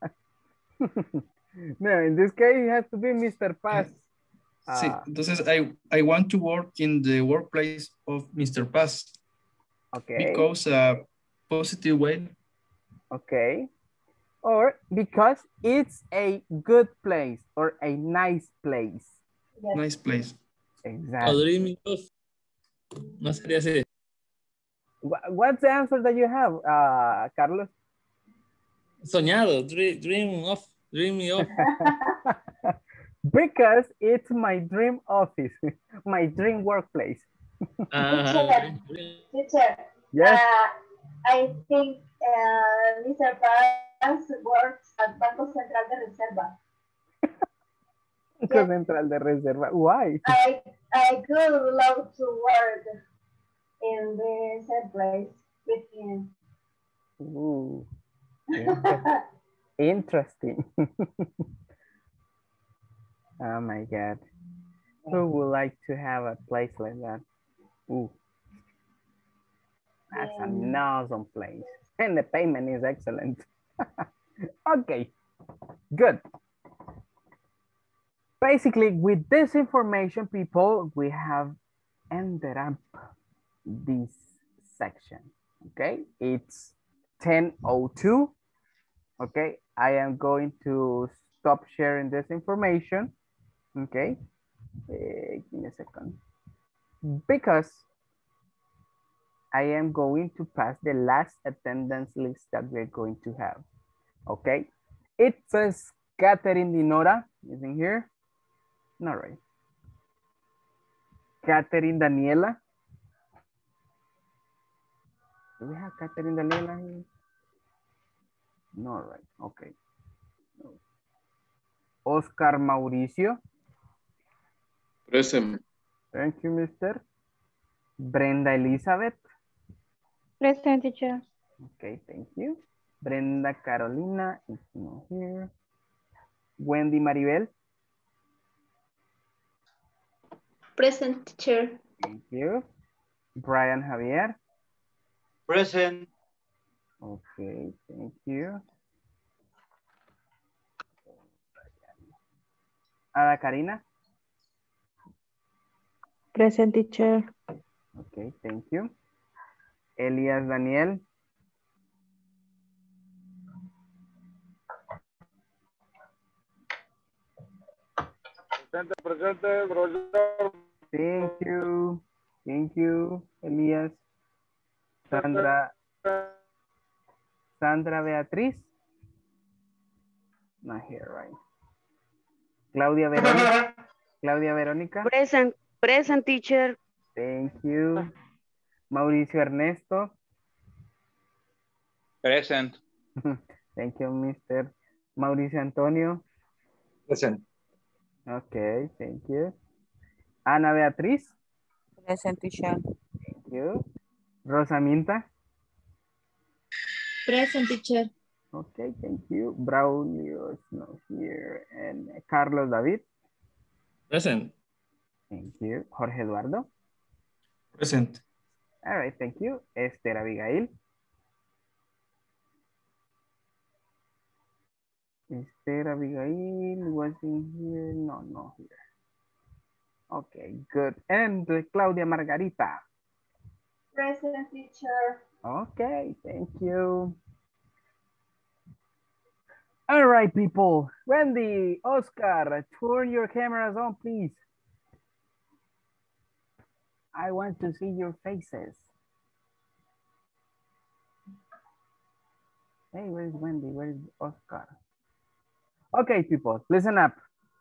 Speaker 1: No, in this case, it has to be Mr. Paz.
Speaker 10: Sí, entonces I want to work in the workplace of Mr. Paz.
Speaker 1: Okay.
Speaker 10: Because a positive way.
Speaker 1: Okay. Or because it's a good place or a nice place.
Speaker 10: Yes. Nice place.
Speaker 1: Exactly.
Speaker 8: O dreaming of. No sería así.
Speaker 1: What's the answer that you have, Carlos?
Speaker 8: Soñado, dreaming of.
Speaker 1: Because it's my dream office, my dream workplace.
Speaker 9: Teacher,
Speaker 1: yes.
Speaker 9: I think Mr. Paz works at Banco Central de Reserva.
Speaker 1: Banco Central de Reserva. Why?
Speaker 9: I could love to work in the same place with him.
Speaker 1: Ooh. Interesting. Oh my God. Who would like to have a place like that? Ooh. That's an awesome place. And the payment is excellent. Okay, good. Basically, with this information, people, we have ended up this section. Okay, it's 10:02. Okay, I am going to stop sharing this information. Okay, give me a second. Because I am going to pass the last attendance list that we're going to have. Okay, it says Catherine Dinora is in here. All right. Catherine Daniela. Do we have Catherine Daniela here? No, right. Okay. Oscar Mauricio.
Speaker 14: Present.
Speaker 1: Thank you, mister. Brenda Elizabeth.
Speaker 2: Present, teacher.
Speaker 1: Okay, thank you. Brenda Carolina is not here. Wendy Maribel.
Speaker 3: Present, teacher.
Speaker 1: Thank you. Brian Javier.
Speaker 15: Present.
Speaker 1: Okay, thank you. Ada Karina.
Speaker 20: Present, teacher.
Speaker 1: Okay, thank you. Elias Daniel.
Speaker 18: Presente, profesor.
Speaker 1: Thank you. Thank you, Elias. Sandra Beatriz. Not here, right? Claudia Verónica. Claudia Verónica.
Speaker 11: Present, teacher.
Speaker 1: Thank you. Mauricio Ernesto.
Speaker 21: Present.
Speaker 1: Thank you, Mr. Mauricio Antonio.
Speaker 4: Present.
Speaker 1: Okay, thank you. Ana Beatriz.
Speaker 6: Present, teacher.
Speaker 1: Thank you. Rosa Minta.
Speaker 5: Present, teacher.
Speaker 1: Okay, thank you. Braulio is not here. And Carlos David.
Speaker 8: Present.
Speaker 1: Thank you. Jorge Eduardo.
Speaker 10: Present.
Speaker 1: All right, thank you. Esther Abigail. Esther Abigail wasn't here. No, not here. Okay, good. And Claudia Margarita.
Speaker 9: Present, teacher.
Speaker 1: Okay, thank you. All right, people. Wendy, Oscar, turn your cameras on, please. I want to see your faces. Hey, where's Wendy? Where's Oscar? Okay, people, listen up.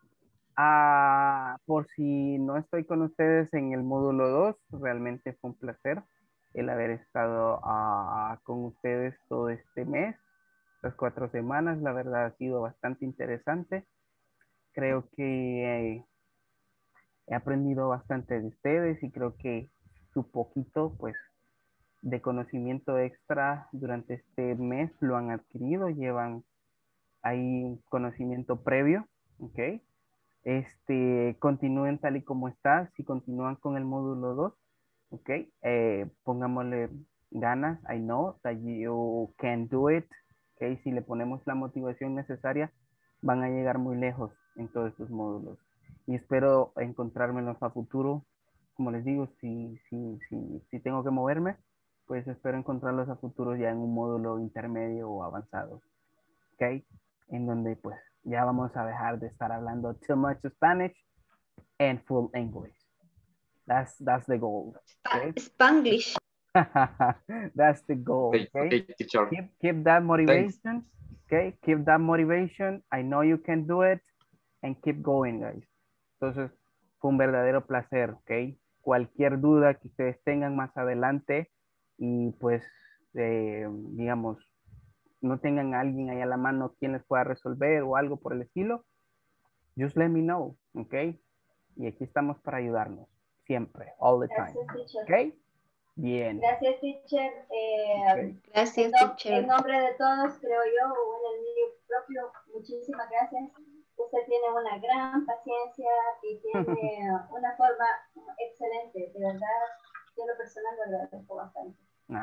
Speaker 1: Por si no estoy con ustedes en el módulo 2, realmente fue un placer el haber estado con ustedes todo este mes, las 4 semanas. La verdad ha sido bastante interesante. Creo que he aprendido bastante de ustedes y creo que su poquito, pues, de conocimiento extra durante este mes lo han adquirido, llevan ahí un conocimiento previo, ¿ok? Continúen tal y como está. Si continúan con el módulo 2, ok, pongámosle ganas. I know that you can do it, ok. Si le ponemos la motivación necesaria, van a llegar muy lejos en todos estos módulos. Y espero encontrármelos a futuro. Como les digo, si tengo que moverme, pues espero encontrarlos a futuro ya en un módulo intermedio o avanzado, ok, en donde pues ya vamos a dejar de estar hablando too much Spanish and full English. That's the goal. Okay?
Speaker 3: Spanglish.
Speaker 1: That's the goal. Okay.
Speaker 4: Teacher.
Speaker 1: Keep that motivation. Okay. Keep that motivation. I know you can do it, and keep going, guys. Entonces, fue un verdadero placer. Okay. Cualquier duda que ustedes tengan más adelante y pues, digamos, no tengan a alguien ahí a la mano quien les pueda resolver o algo por el estilo, just let me know, ¿ok? Y aquí estamos para ayudarnos, siempre, all the time, ¿ok? Bien.
Speaker 9: Gracias, teacher.
Speaker 3: Gracias, teacher.
Speaker 9: En nombre de todos, creo yo, o en el mío propio, muchísimas gracias. Usted tiene una gran paciencia y tiene una forma excelente. De verdad, yo en lo personal lo agradezco bastante.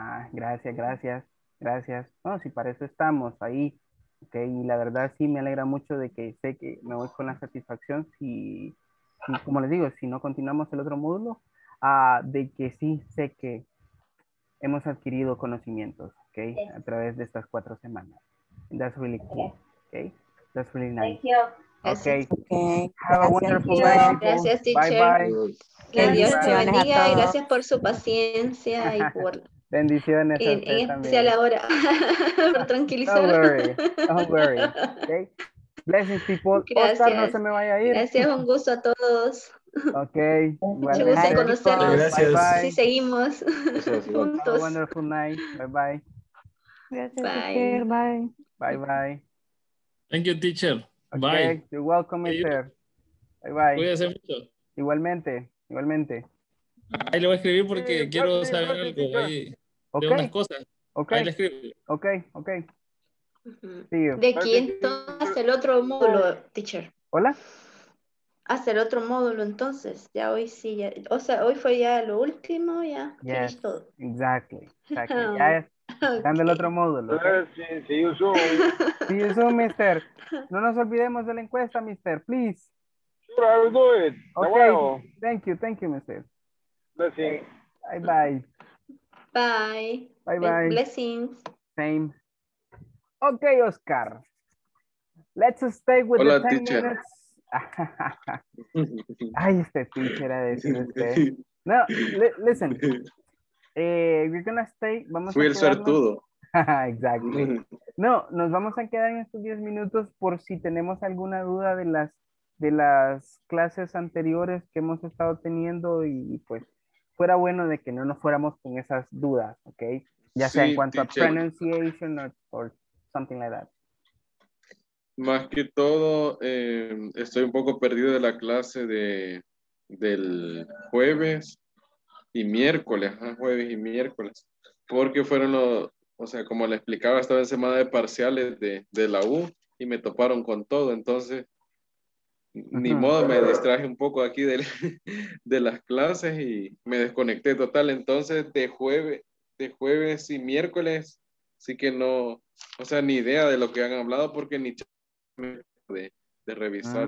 Speaker 1: Gracias. No, si para eso estamos ahí, ok, y la verdad sí me alegra mucho de que sé que me voy con la satisfacción si como les digo, si no continuamos el otro módulo, de que sí sé que hemos adquirido conocimientos, ok, a través de estas 4 semanas. And that's really cool, ok, that's really nice.
Speaker 9: Thank you.
Speaker 1: Okay.
Speaker 6: Okay.
Speaker 1: Have a wonderful day, people.
Speaker 3: Gracias,
Speaker 1: Bye,
Speaker 3: teacher.
Speaker 1: bye.
Speaker 3: Que Dios te
Speaker 6: Bendiciones a
Speaker 3: bendiga y
Speaker 6: todos.
Speaker 3: gracias por su paciencia y por
Speaker 1: Bendiciones a
Speaker 3: en
Speaker 1: usted
Speaker 3: especial
Speaker 1: también.
Speaker 3: ahora por tranquilizar.
Speaker 1: Don't worry. Okay. Blessings, people.
Speaker 3: Gracias.
Speaker 1: Oscar, no se me vaya a ir.
Speaker 3: Gracias, un gusto a todos.
Speaker 1: Ok.
Speaker 3: Mucho gusto en conocerlos.
Speaker 10: Gracias.
Speaker 1: Bye, bye.
Speaker 3: Sí, seguimos
Speaker 1: Have a
Speaker 3: juntos.
Speaker 1: wonderful night. Bye, bye.
Speaker 2: Gracias,
Speaker 3: Bye.
Speaker 2: teacher. Bye.
Speaker 1: Bye, bye.
Speaker 8: Thank you, teacher.
Speaker 1: Okay.
Speaker 8: Bye.
Speaker 1: You're welcome, mister. Bye, bye.
Speaker 8: Cuídese mucho.
Speaker 1: Igualmente.
Speaker 8: Ahí le voy a escribir porque
Speaker 1: Sí,
Speaker 8: quiero
Speaker 1: sí,
Speaker 8: saber
Speaker 1: sí,
Speaker 8: algo
Speaker 1: teacher.
Speaker 8: ahí de
Speaker 1: Ok.
Speaker 8: unas cosas.
Speaker 1: Ok.
Speaker 8: Ahí le escribo.
Speaker 1: Ok.
Speaker 3: Ujú.
Speaker 1: See you.
Speaker 3: De aquí entonces el otro módulo, teacher.
Speaker 1: Hola.
Speaker 3: Hasta el otro módulo entonces. Ya hoy sí, ya. O sea, hoy fue ya lo último, ya.
Speaker 1: Yes,
Speaker 3: Finish todo.
Speaker 1: exactly. Ya es dando el otro módulo. ¿Ok?
Speaker 18: See you soon.
Speaker 1: See you soon, mister. No nos olvidemos de la encuesta, mister, please.
Speaker 18: Sure, I will do it.
Speaker 1: Okay. Thank you, mister.
Speaker 18: Blessings.
Speaker 1: Bye, bye.
Speaker 3: Bye.
Speaker 1: Bye, bye.
Speaker 3: Blessings.
Speaker 1: Same. Okay, Oscar. Let's stay with
Speaker 14: Hola,
Speaker 1: the 10
Speaker 14: teacher.
Speaker 1: minutes. Ay, este teacher a decir usted. No, listen. We're gonna stay. Vamos
Speaker 14: Fui
Speaker 1: a
Speaker 14: el
Speaker 1: quedarnos.
Speaker 14: suertudo.
Speaker 1: Exactly. No, nos vamos a quedar en estos 10 minutos por si tenemos alguna duda de las clases anteriores que hemos estado teniendo y pues fuera bueno de que no nos fuéramos con esas dudas, ¿ok? Ya sea en
Speaker 14: Sí,
Speaker 1: cuanto
Speaker 14: teacher.
Speaker 1: a pronunciation or something like that.
Speaker 14: Más que todo, estoy un poco perdido de la clase del jueves y miércoles, jueves y miércoles, porque fueron o sea, como le explicaba, estaba en semana de parciales de la U y me toparon con todo, entonces ni modo, me distraje un poco aquí de las clases y me desconecté total, entonces de jueves y miércoles sí que no, o sea, ni idea de lo que han hablado porque ni de revisar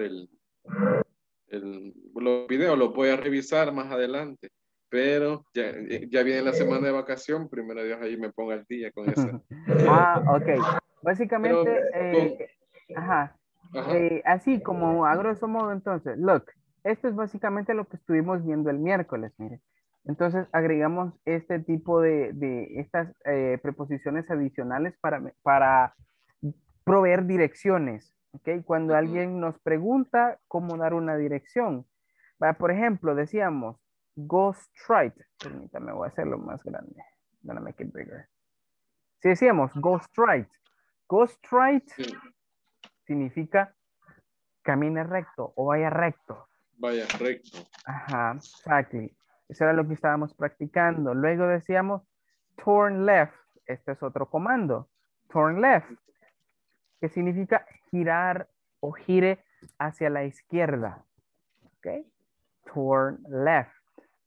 Speaker 14: los videos, los voy a revisar más adelante, pero ya viene la semana de vacación, primero Dios ahí me ponga al día con eso.
Speaker 1: Ok. Básicamente, Ajá.
Speaker 14: Ajá.
Speaker 1: Así como a grosso modo, entonces, look, esto es básicamente lo que estuvimos viendo el miércoles, mire. Entonces agregamos este tipo de estas preposiciones adicionales para proveer direcciones, ¿ok? Cuando alguien nos pregunta cómo dar una dirección. Por ejemplo, decíamos, go straight. Permítame, voy a hacerlo más grande. I'm gonna make it bigger. Si decíamos, go straight. Go straight significa camine recto o vaya recto.
Speaker 14: Vaya recto.
Speaker 1: Ajá, exactly. Eso era lo que estábamos practicando. Luego decíamos turn left. Este es otro comando. Turn left. Que significa girar o gire hacia la izquierda. ¿Ok? Turn left.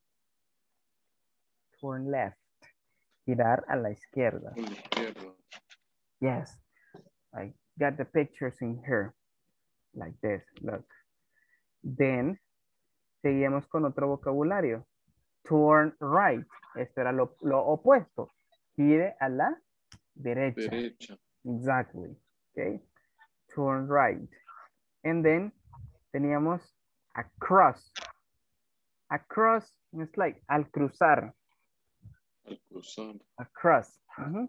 Speaker 1: Turn left. Girar a la izquierda.
Speaker 14: A la izquierda.
Speaker 1: Yes. I got the pictures in here. Like this. Look. Then, seguimos con otro vocabulario. Turn right. Esto era lo opuesto. Gire a la derecha.
Speaker 14: Derecha.
Speaker 1: Exactly. Okay. Turn right. And then teníamos across. Across es like al cruzar.
Speaker 14: Al cruzar.
Speaker 1: Across.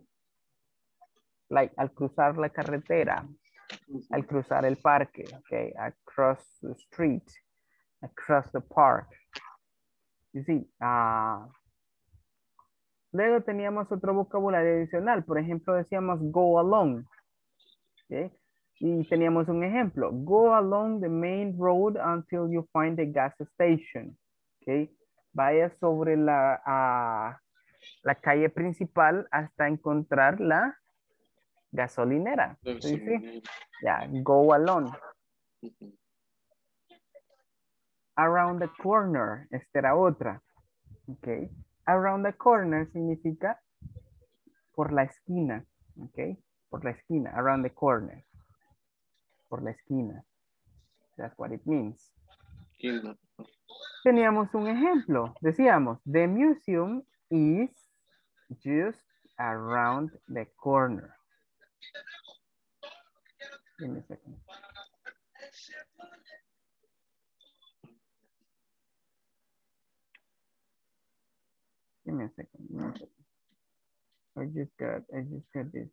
Speaker 1: Like al cruzar la carretera. Al cruzar el parque. Okay. Across the street. Across the park. You see. Luego teníamos otro vocabulario adicional. Por ejemplo, decíamos go along. ¿Okay? Y teníamos un ejemplo. Go along the main road until you find the gas station. ¿Okay? Vaya sobre la calle principal hasta encontrar la gasolinera. ¿Sí? Ya, go along. Around the corner. Esta era otra. ¿Okay? Around the corner significa por la esquina. ¿Ok? Por la esquina. Around the corner. Por la esquina. That's what it means.
Speaker 14: Esquina.
Speaker 1: Teníamos un ejemplo. Decíamos, the museum is just around the corner. Give me a second. Give me a second. Give me a second. I just got this.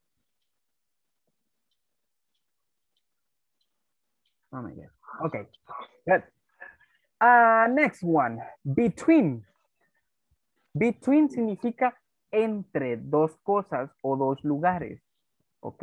Speaker 1: Oh my God. Okay. Good. Next one. Between. Between significa entre dos cosas o dos lugares. ¿Ok?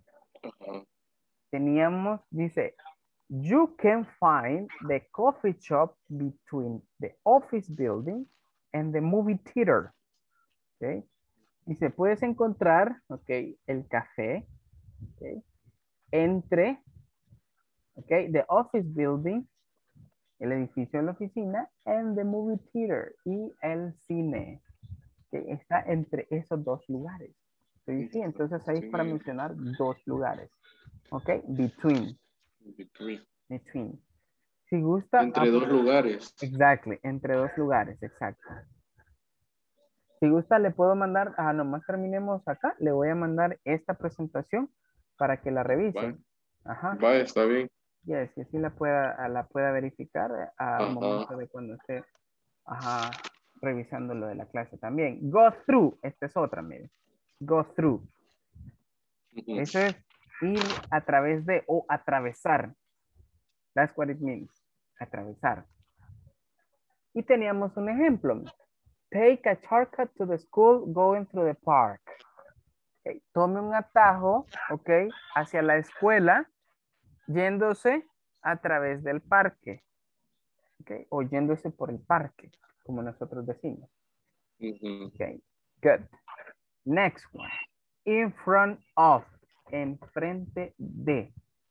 Speaker 1: Teníamos, dice, you can find the coffee shop between the office building and the movie theater. ¿Ok? Dice, puedes encontrar, ok, el café, ok, entre, ok, the office building, el edificio de la oficina, and the movie theater, y el cine. Que está entre esos dos lugares. ¿Sí? Entonces ahí es para mencionar dos lugares. ¿Ok? Between. Between. Si gusta.
Speaker 14: Entre dos lugares.
Speaker 1: Exactly. Entre dos lugares. Exacto. Si gusta le puedo mandar, nomás terminemos acá, le voy a mandar esta presentación para que la revisen. Ajá.
Speaker 14: Va, está bien.
Speaker 1: Yes, que sí la pueda verificar al momento de cuando esté revisando lo de la clase también. Go through, esta es otra, miren. Go through. Eso es ir a través de o atravesar. That's what it means. Atravesar. Y teníamos un ejemplo. Take a shortcut to the school going through the park. Okay. Tome un atajo, ok, hacia la escuela yéndose a través del parque. Okay. O yéndose por el parque, como nosotros decimos. Okay. Good. Next one. In front of. En frente de.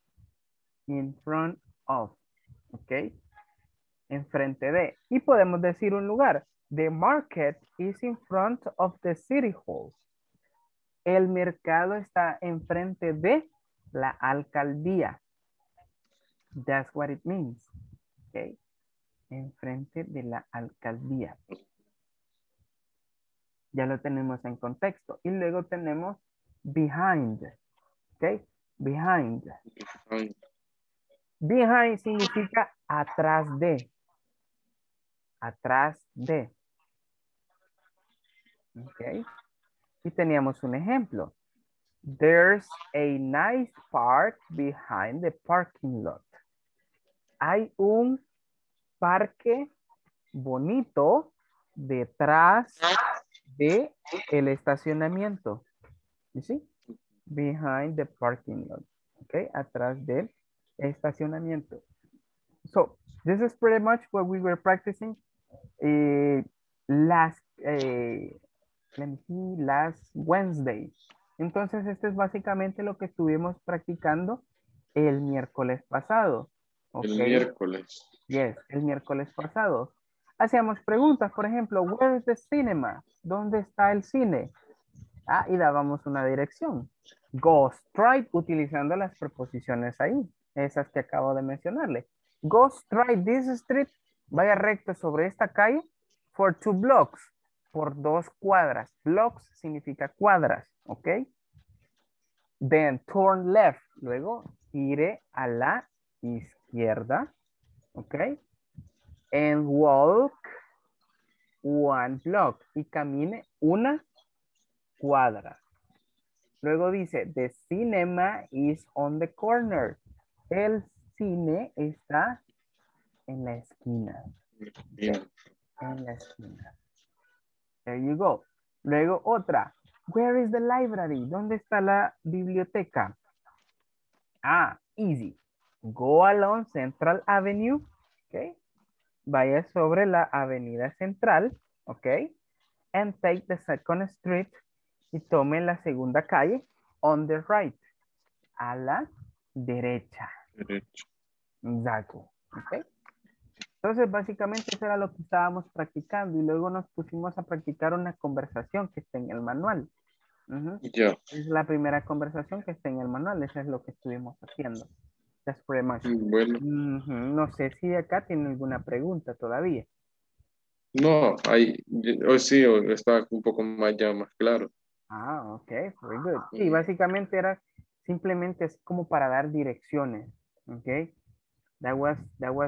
Speaker 1: In front of. Ok. En frente de. Y podemos decir un lugar. The market is in front of the city hall. El mercado está enfrente de la alcaldía. That's what it means. Okay. Enfrente de la alcaldía. Ya lo tenemos en contexto. Y luego tenemos behind. Okay. Behind. Behind significa atrás de. Atrás de. Ok. Y teníamos un ejemplo. There's a nice park behind the parking lot. Hay un parque bonito detrás de el estacionamiento. You see? Behind the parking lot. Okay, atrás del estacionamiento. So, this is pretty much what we were practicing last Wednesday. Entonces, esto es básicamente lo que estuvimos practicando el miércoles pasado. Okay.
Speaker 14: El miércoles.
Speaker 1: Yes, el miércoles pasado. Hacíamos preguntas, por ejemplo, where is the cinema? ¿Dónde está el cine? Ah, y dábamos una dirección. Go straight, utilizando las preposiciones ahí, esas que acabo de mencionarle. Go straight this street, vaya recto sobre esta calle, for 2 blocks, por 2 cuadras. Blocks significa cuadras, ¿ok? Then turn left, luego gire a la izquierda, ¿ok? And walk 1 block, y camine una cuadra. Luego dice, the cinema is on the corner. El cine está en la esquina.
Speaker 14: Bien.
Speaker 1: En la esquina. There you go. Luego otra. Where is the library? ¿Dónde está la biblioteca? Ah, easy. Go along Central Avenue. Okay. Vaya sobre la avenida central. Ok. And take the second street. Y tome la segunda calle. On the right. A la derecha. Exacto. Ok. Entonces, básicamente eso era lo que estábamos practicando y luego nos pusimos a practicar una conversación que está en el manual.
Speaker 14: Ya.
Speaker 1: Es la primera conversación que está en el manual, eso es lo que estuvimos haciendo. That's pretty much.
Speaker 14: Bueno.
Speaker 1: No sé si acá tiene alguna pregunta todavía.
Speaker 14: No, ahí, hoy sí, hoy está un poco más ya más claro.
Speaker 1: Ah, ok, very good. Sí, básicamente era simplemente así como para dar direcciones. Ok. That was.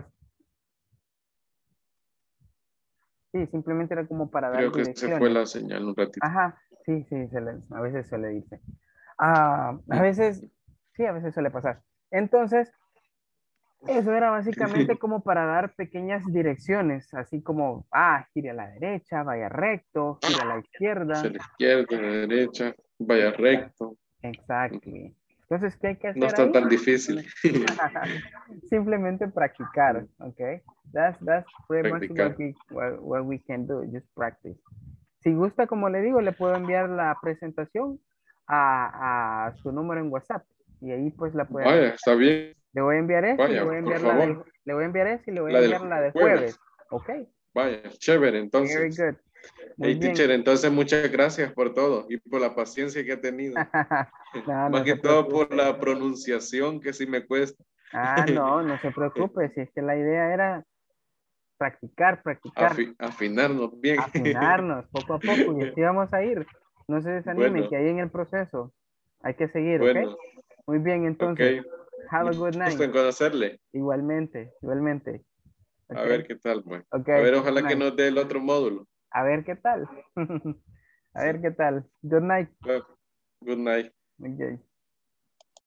Speaker 1: Sí, simplemente era como para dar
Speaker 14: Creo que
Speaker 1: direcciones.
Speaker 14: se fue la señal un ratito.
Speaker 1: Ajá, sí, a veces suele irse. A veces, sí, a veces suele pasar. Entonces, eso era básicamente como para dar pequeñas direcciones, así como, gire a la derecha, vaya recto, gire a la izquierda.
Speaker 14: A la izquierda, a la derecha, vaya recto.
Speaker 1: Exactly. Entonces, ¿qué hay que hacer
Speaker 14: No está
Speaker 1: ahí?
Speaker 14: tan difícil.
Speaker 1: Simplemente practicar, ¿ok? That's pretty much
Speaker 14: Practicar.
Speaker 1: what we can do, just practice. Si gusta, como le digo, le puedo enviar la presentación a su número en WhatsApp y ahí pues la puede
Speaker 14: Vaya, está bien.
Speaker 1: Le voy a enviar eso,
Speaker 14: Vaya,
Speaker 1: le voy a enviar
Speaker 14: por favor.
Speaker 1: le voy a enviar eso y le voy a
Speaker 14: La del
Speaker 1: enviar la de
Speaker 14: jueves.
Speaker 1: jueves. Ok.
Speaker 14: Vaya, chévere,
Speaker 1: Very
Speaker 14: entonces.
Speaker 1: good. Muy
Speaker 14: Hey,
Speaker 1: bien.
Speaker 14: teacher, entonces muchas gracias por todo y por la paciencia que ha tenido.
Speaker 1: No
Speaker 14: Más que
Speaker 1: se
Speaker 14: todo por
Speaker 1: preocupe.
Speaker 14: la pronunciación que sí me cuesta.
Speaker 1: No se preocupe. Si es que la idea era practicar.
Speaker 14: Afinarnos bien.
Speaker 1: Afinarnos poco a poco y así vamos a ir. No se desanime,
Speaker 14: Bueno.
Speaker 1: que ahí en el proceso hay que seguir,
Speaker 14: Bueno.
Speaker 1: ¿ok? Muy bien, entonces.
Speaker 14: Ok.
Speaker 1: Have a good night.
Speaker 14: Gusto en conocerle.
Speaker 1: Igualmente.
Speaker 14: A
Speaker 1: Ok.
Speaker 14: ver qué tal, pues.
Speaker 1: Ok,
Speaker 14: A ver,
Speaker 1: good
Speaker 14: ojalá que
Speaker 1: night.
Speaker 14: nos dé el otro módulo.
Speaker 1: A ver qué tal. A ver qué tal. Good night.
Speaker 14: Good night.
Speaker 1: Ok.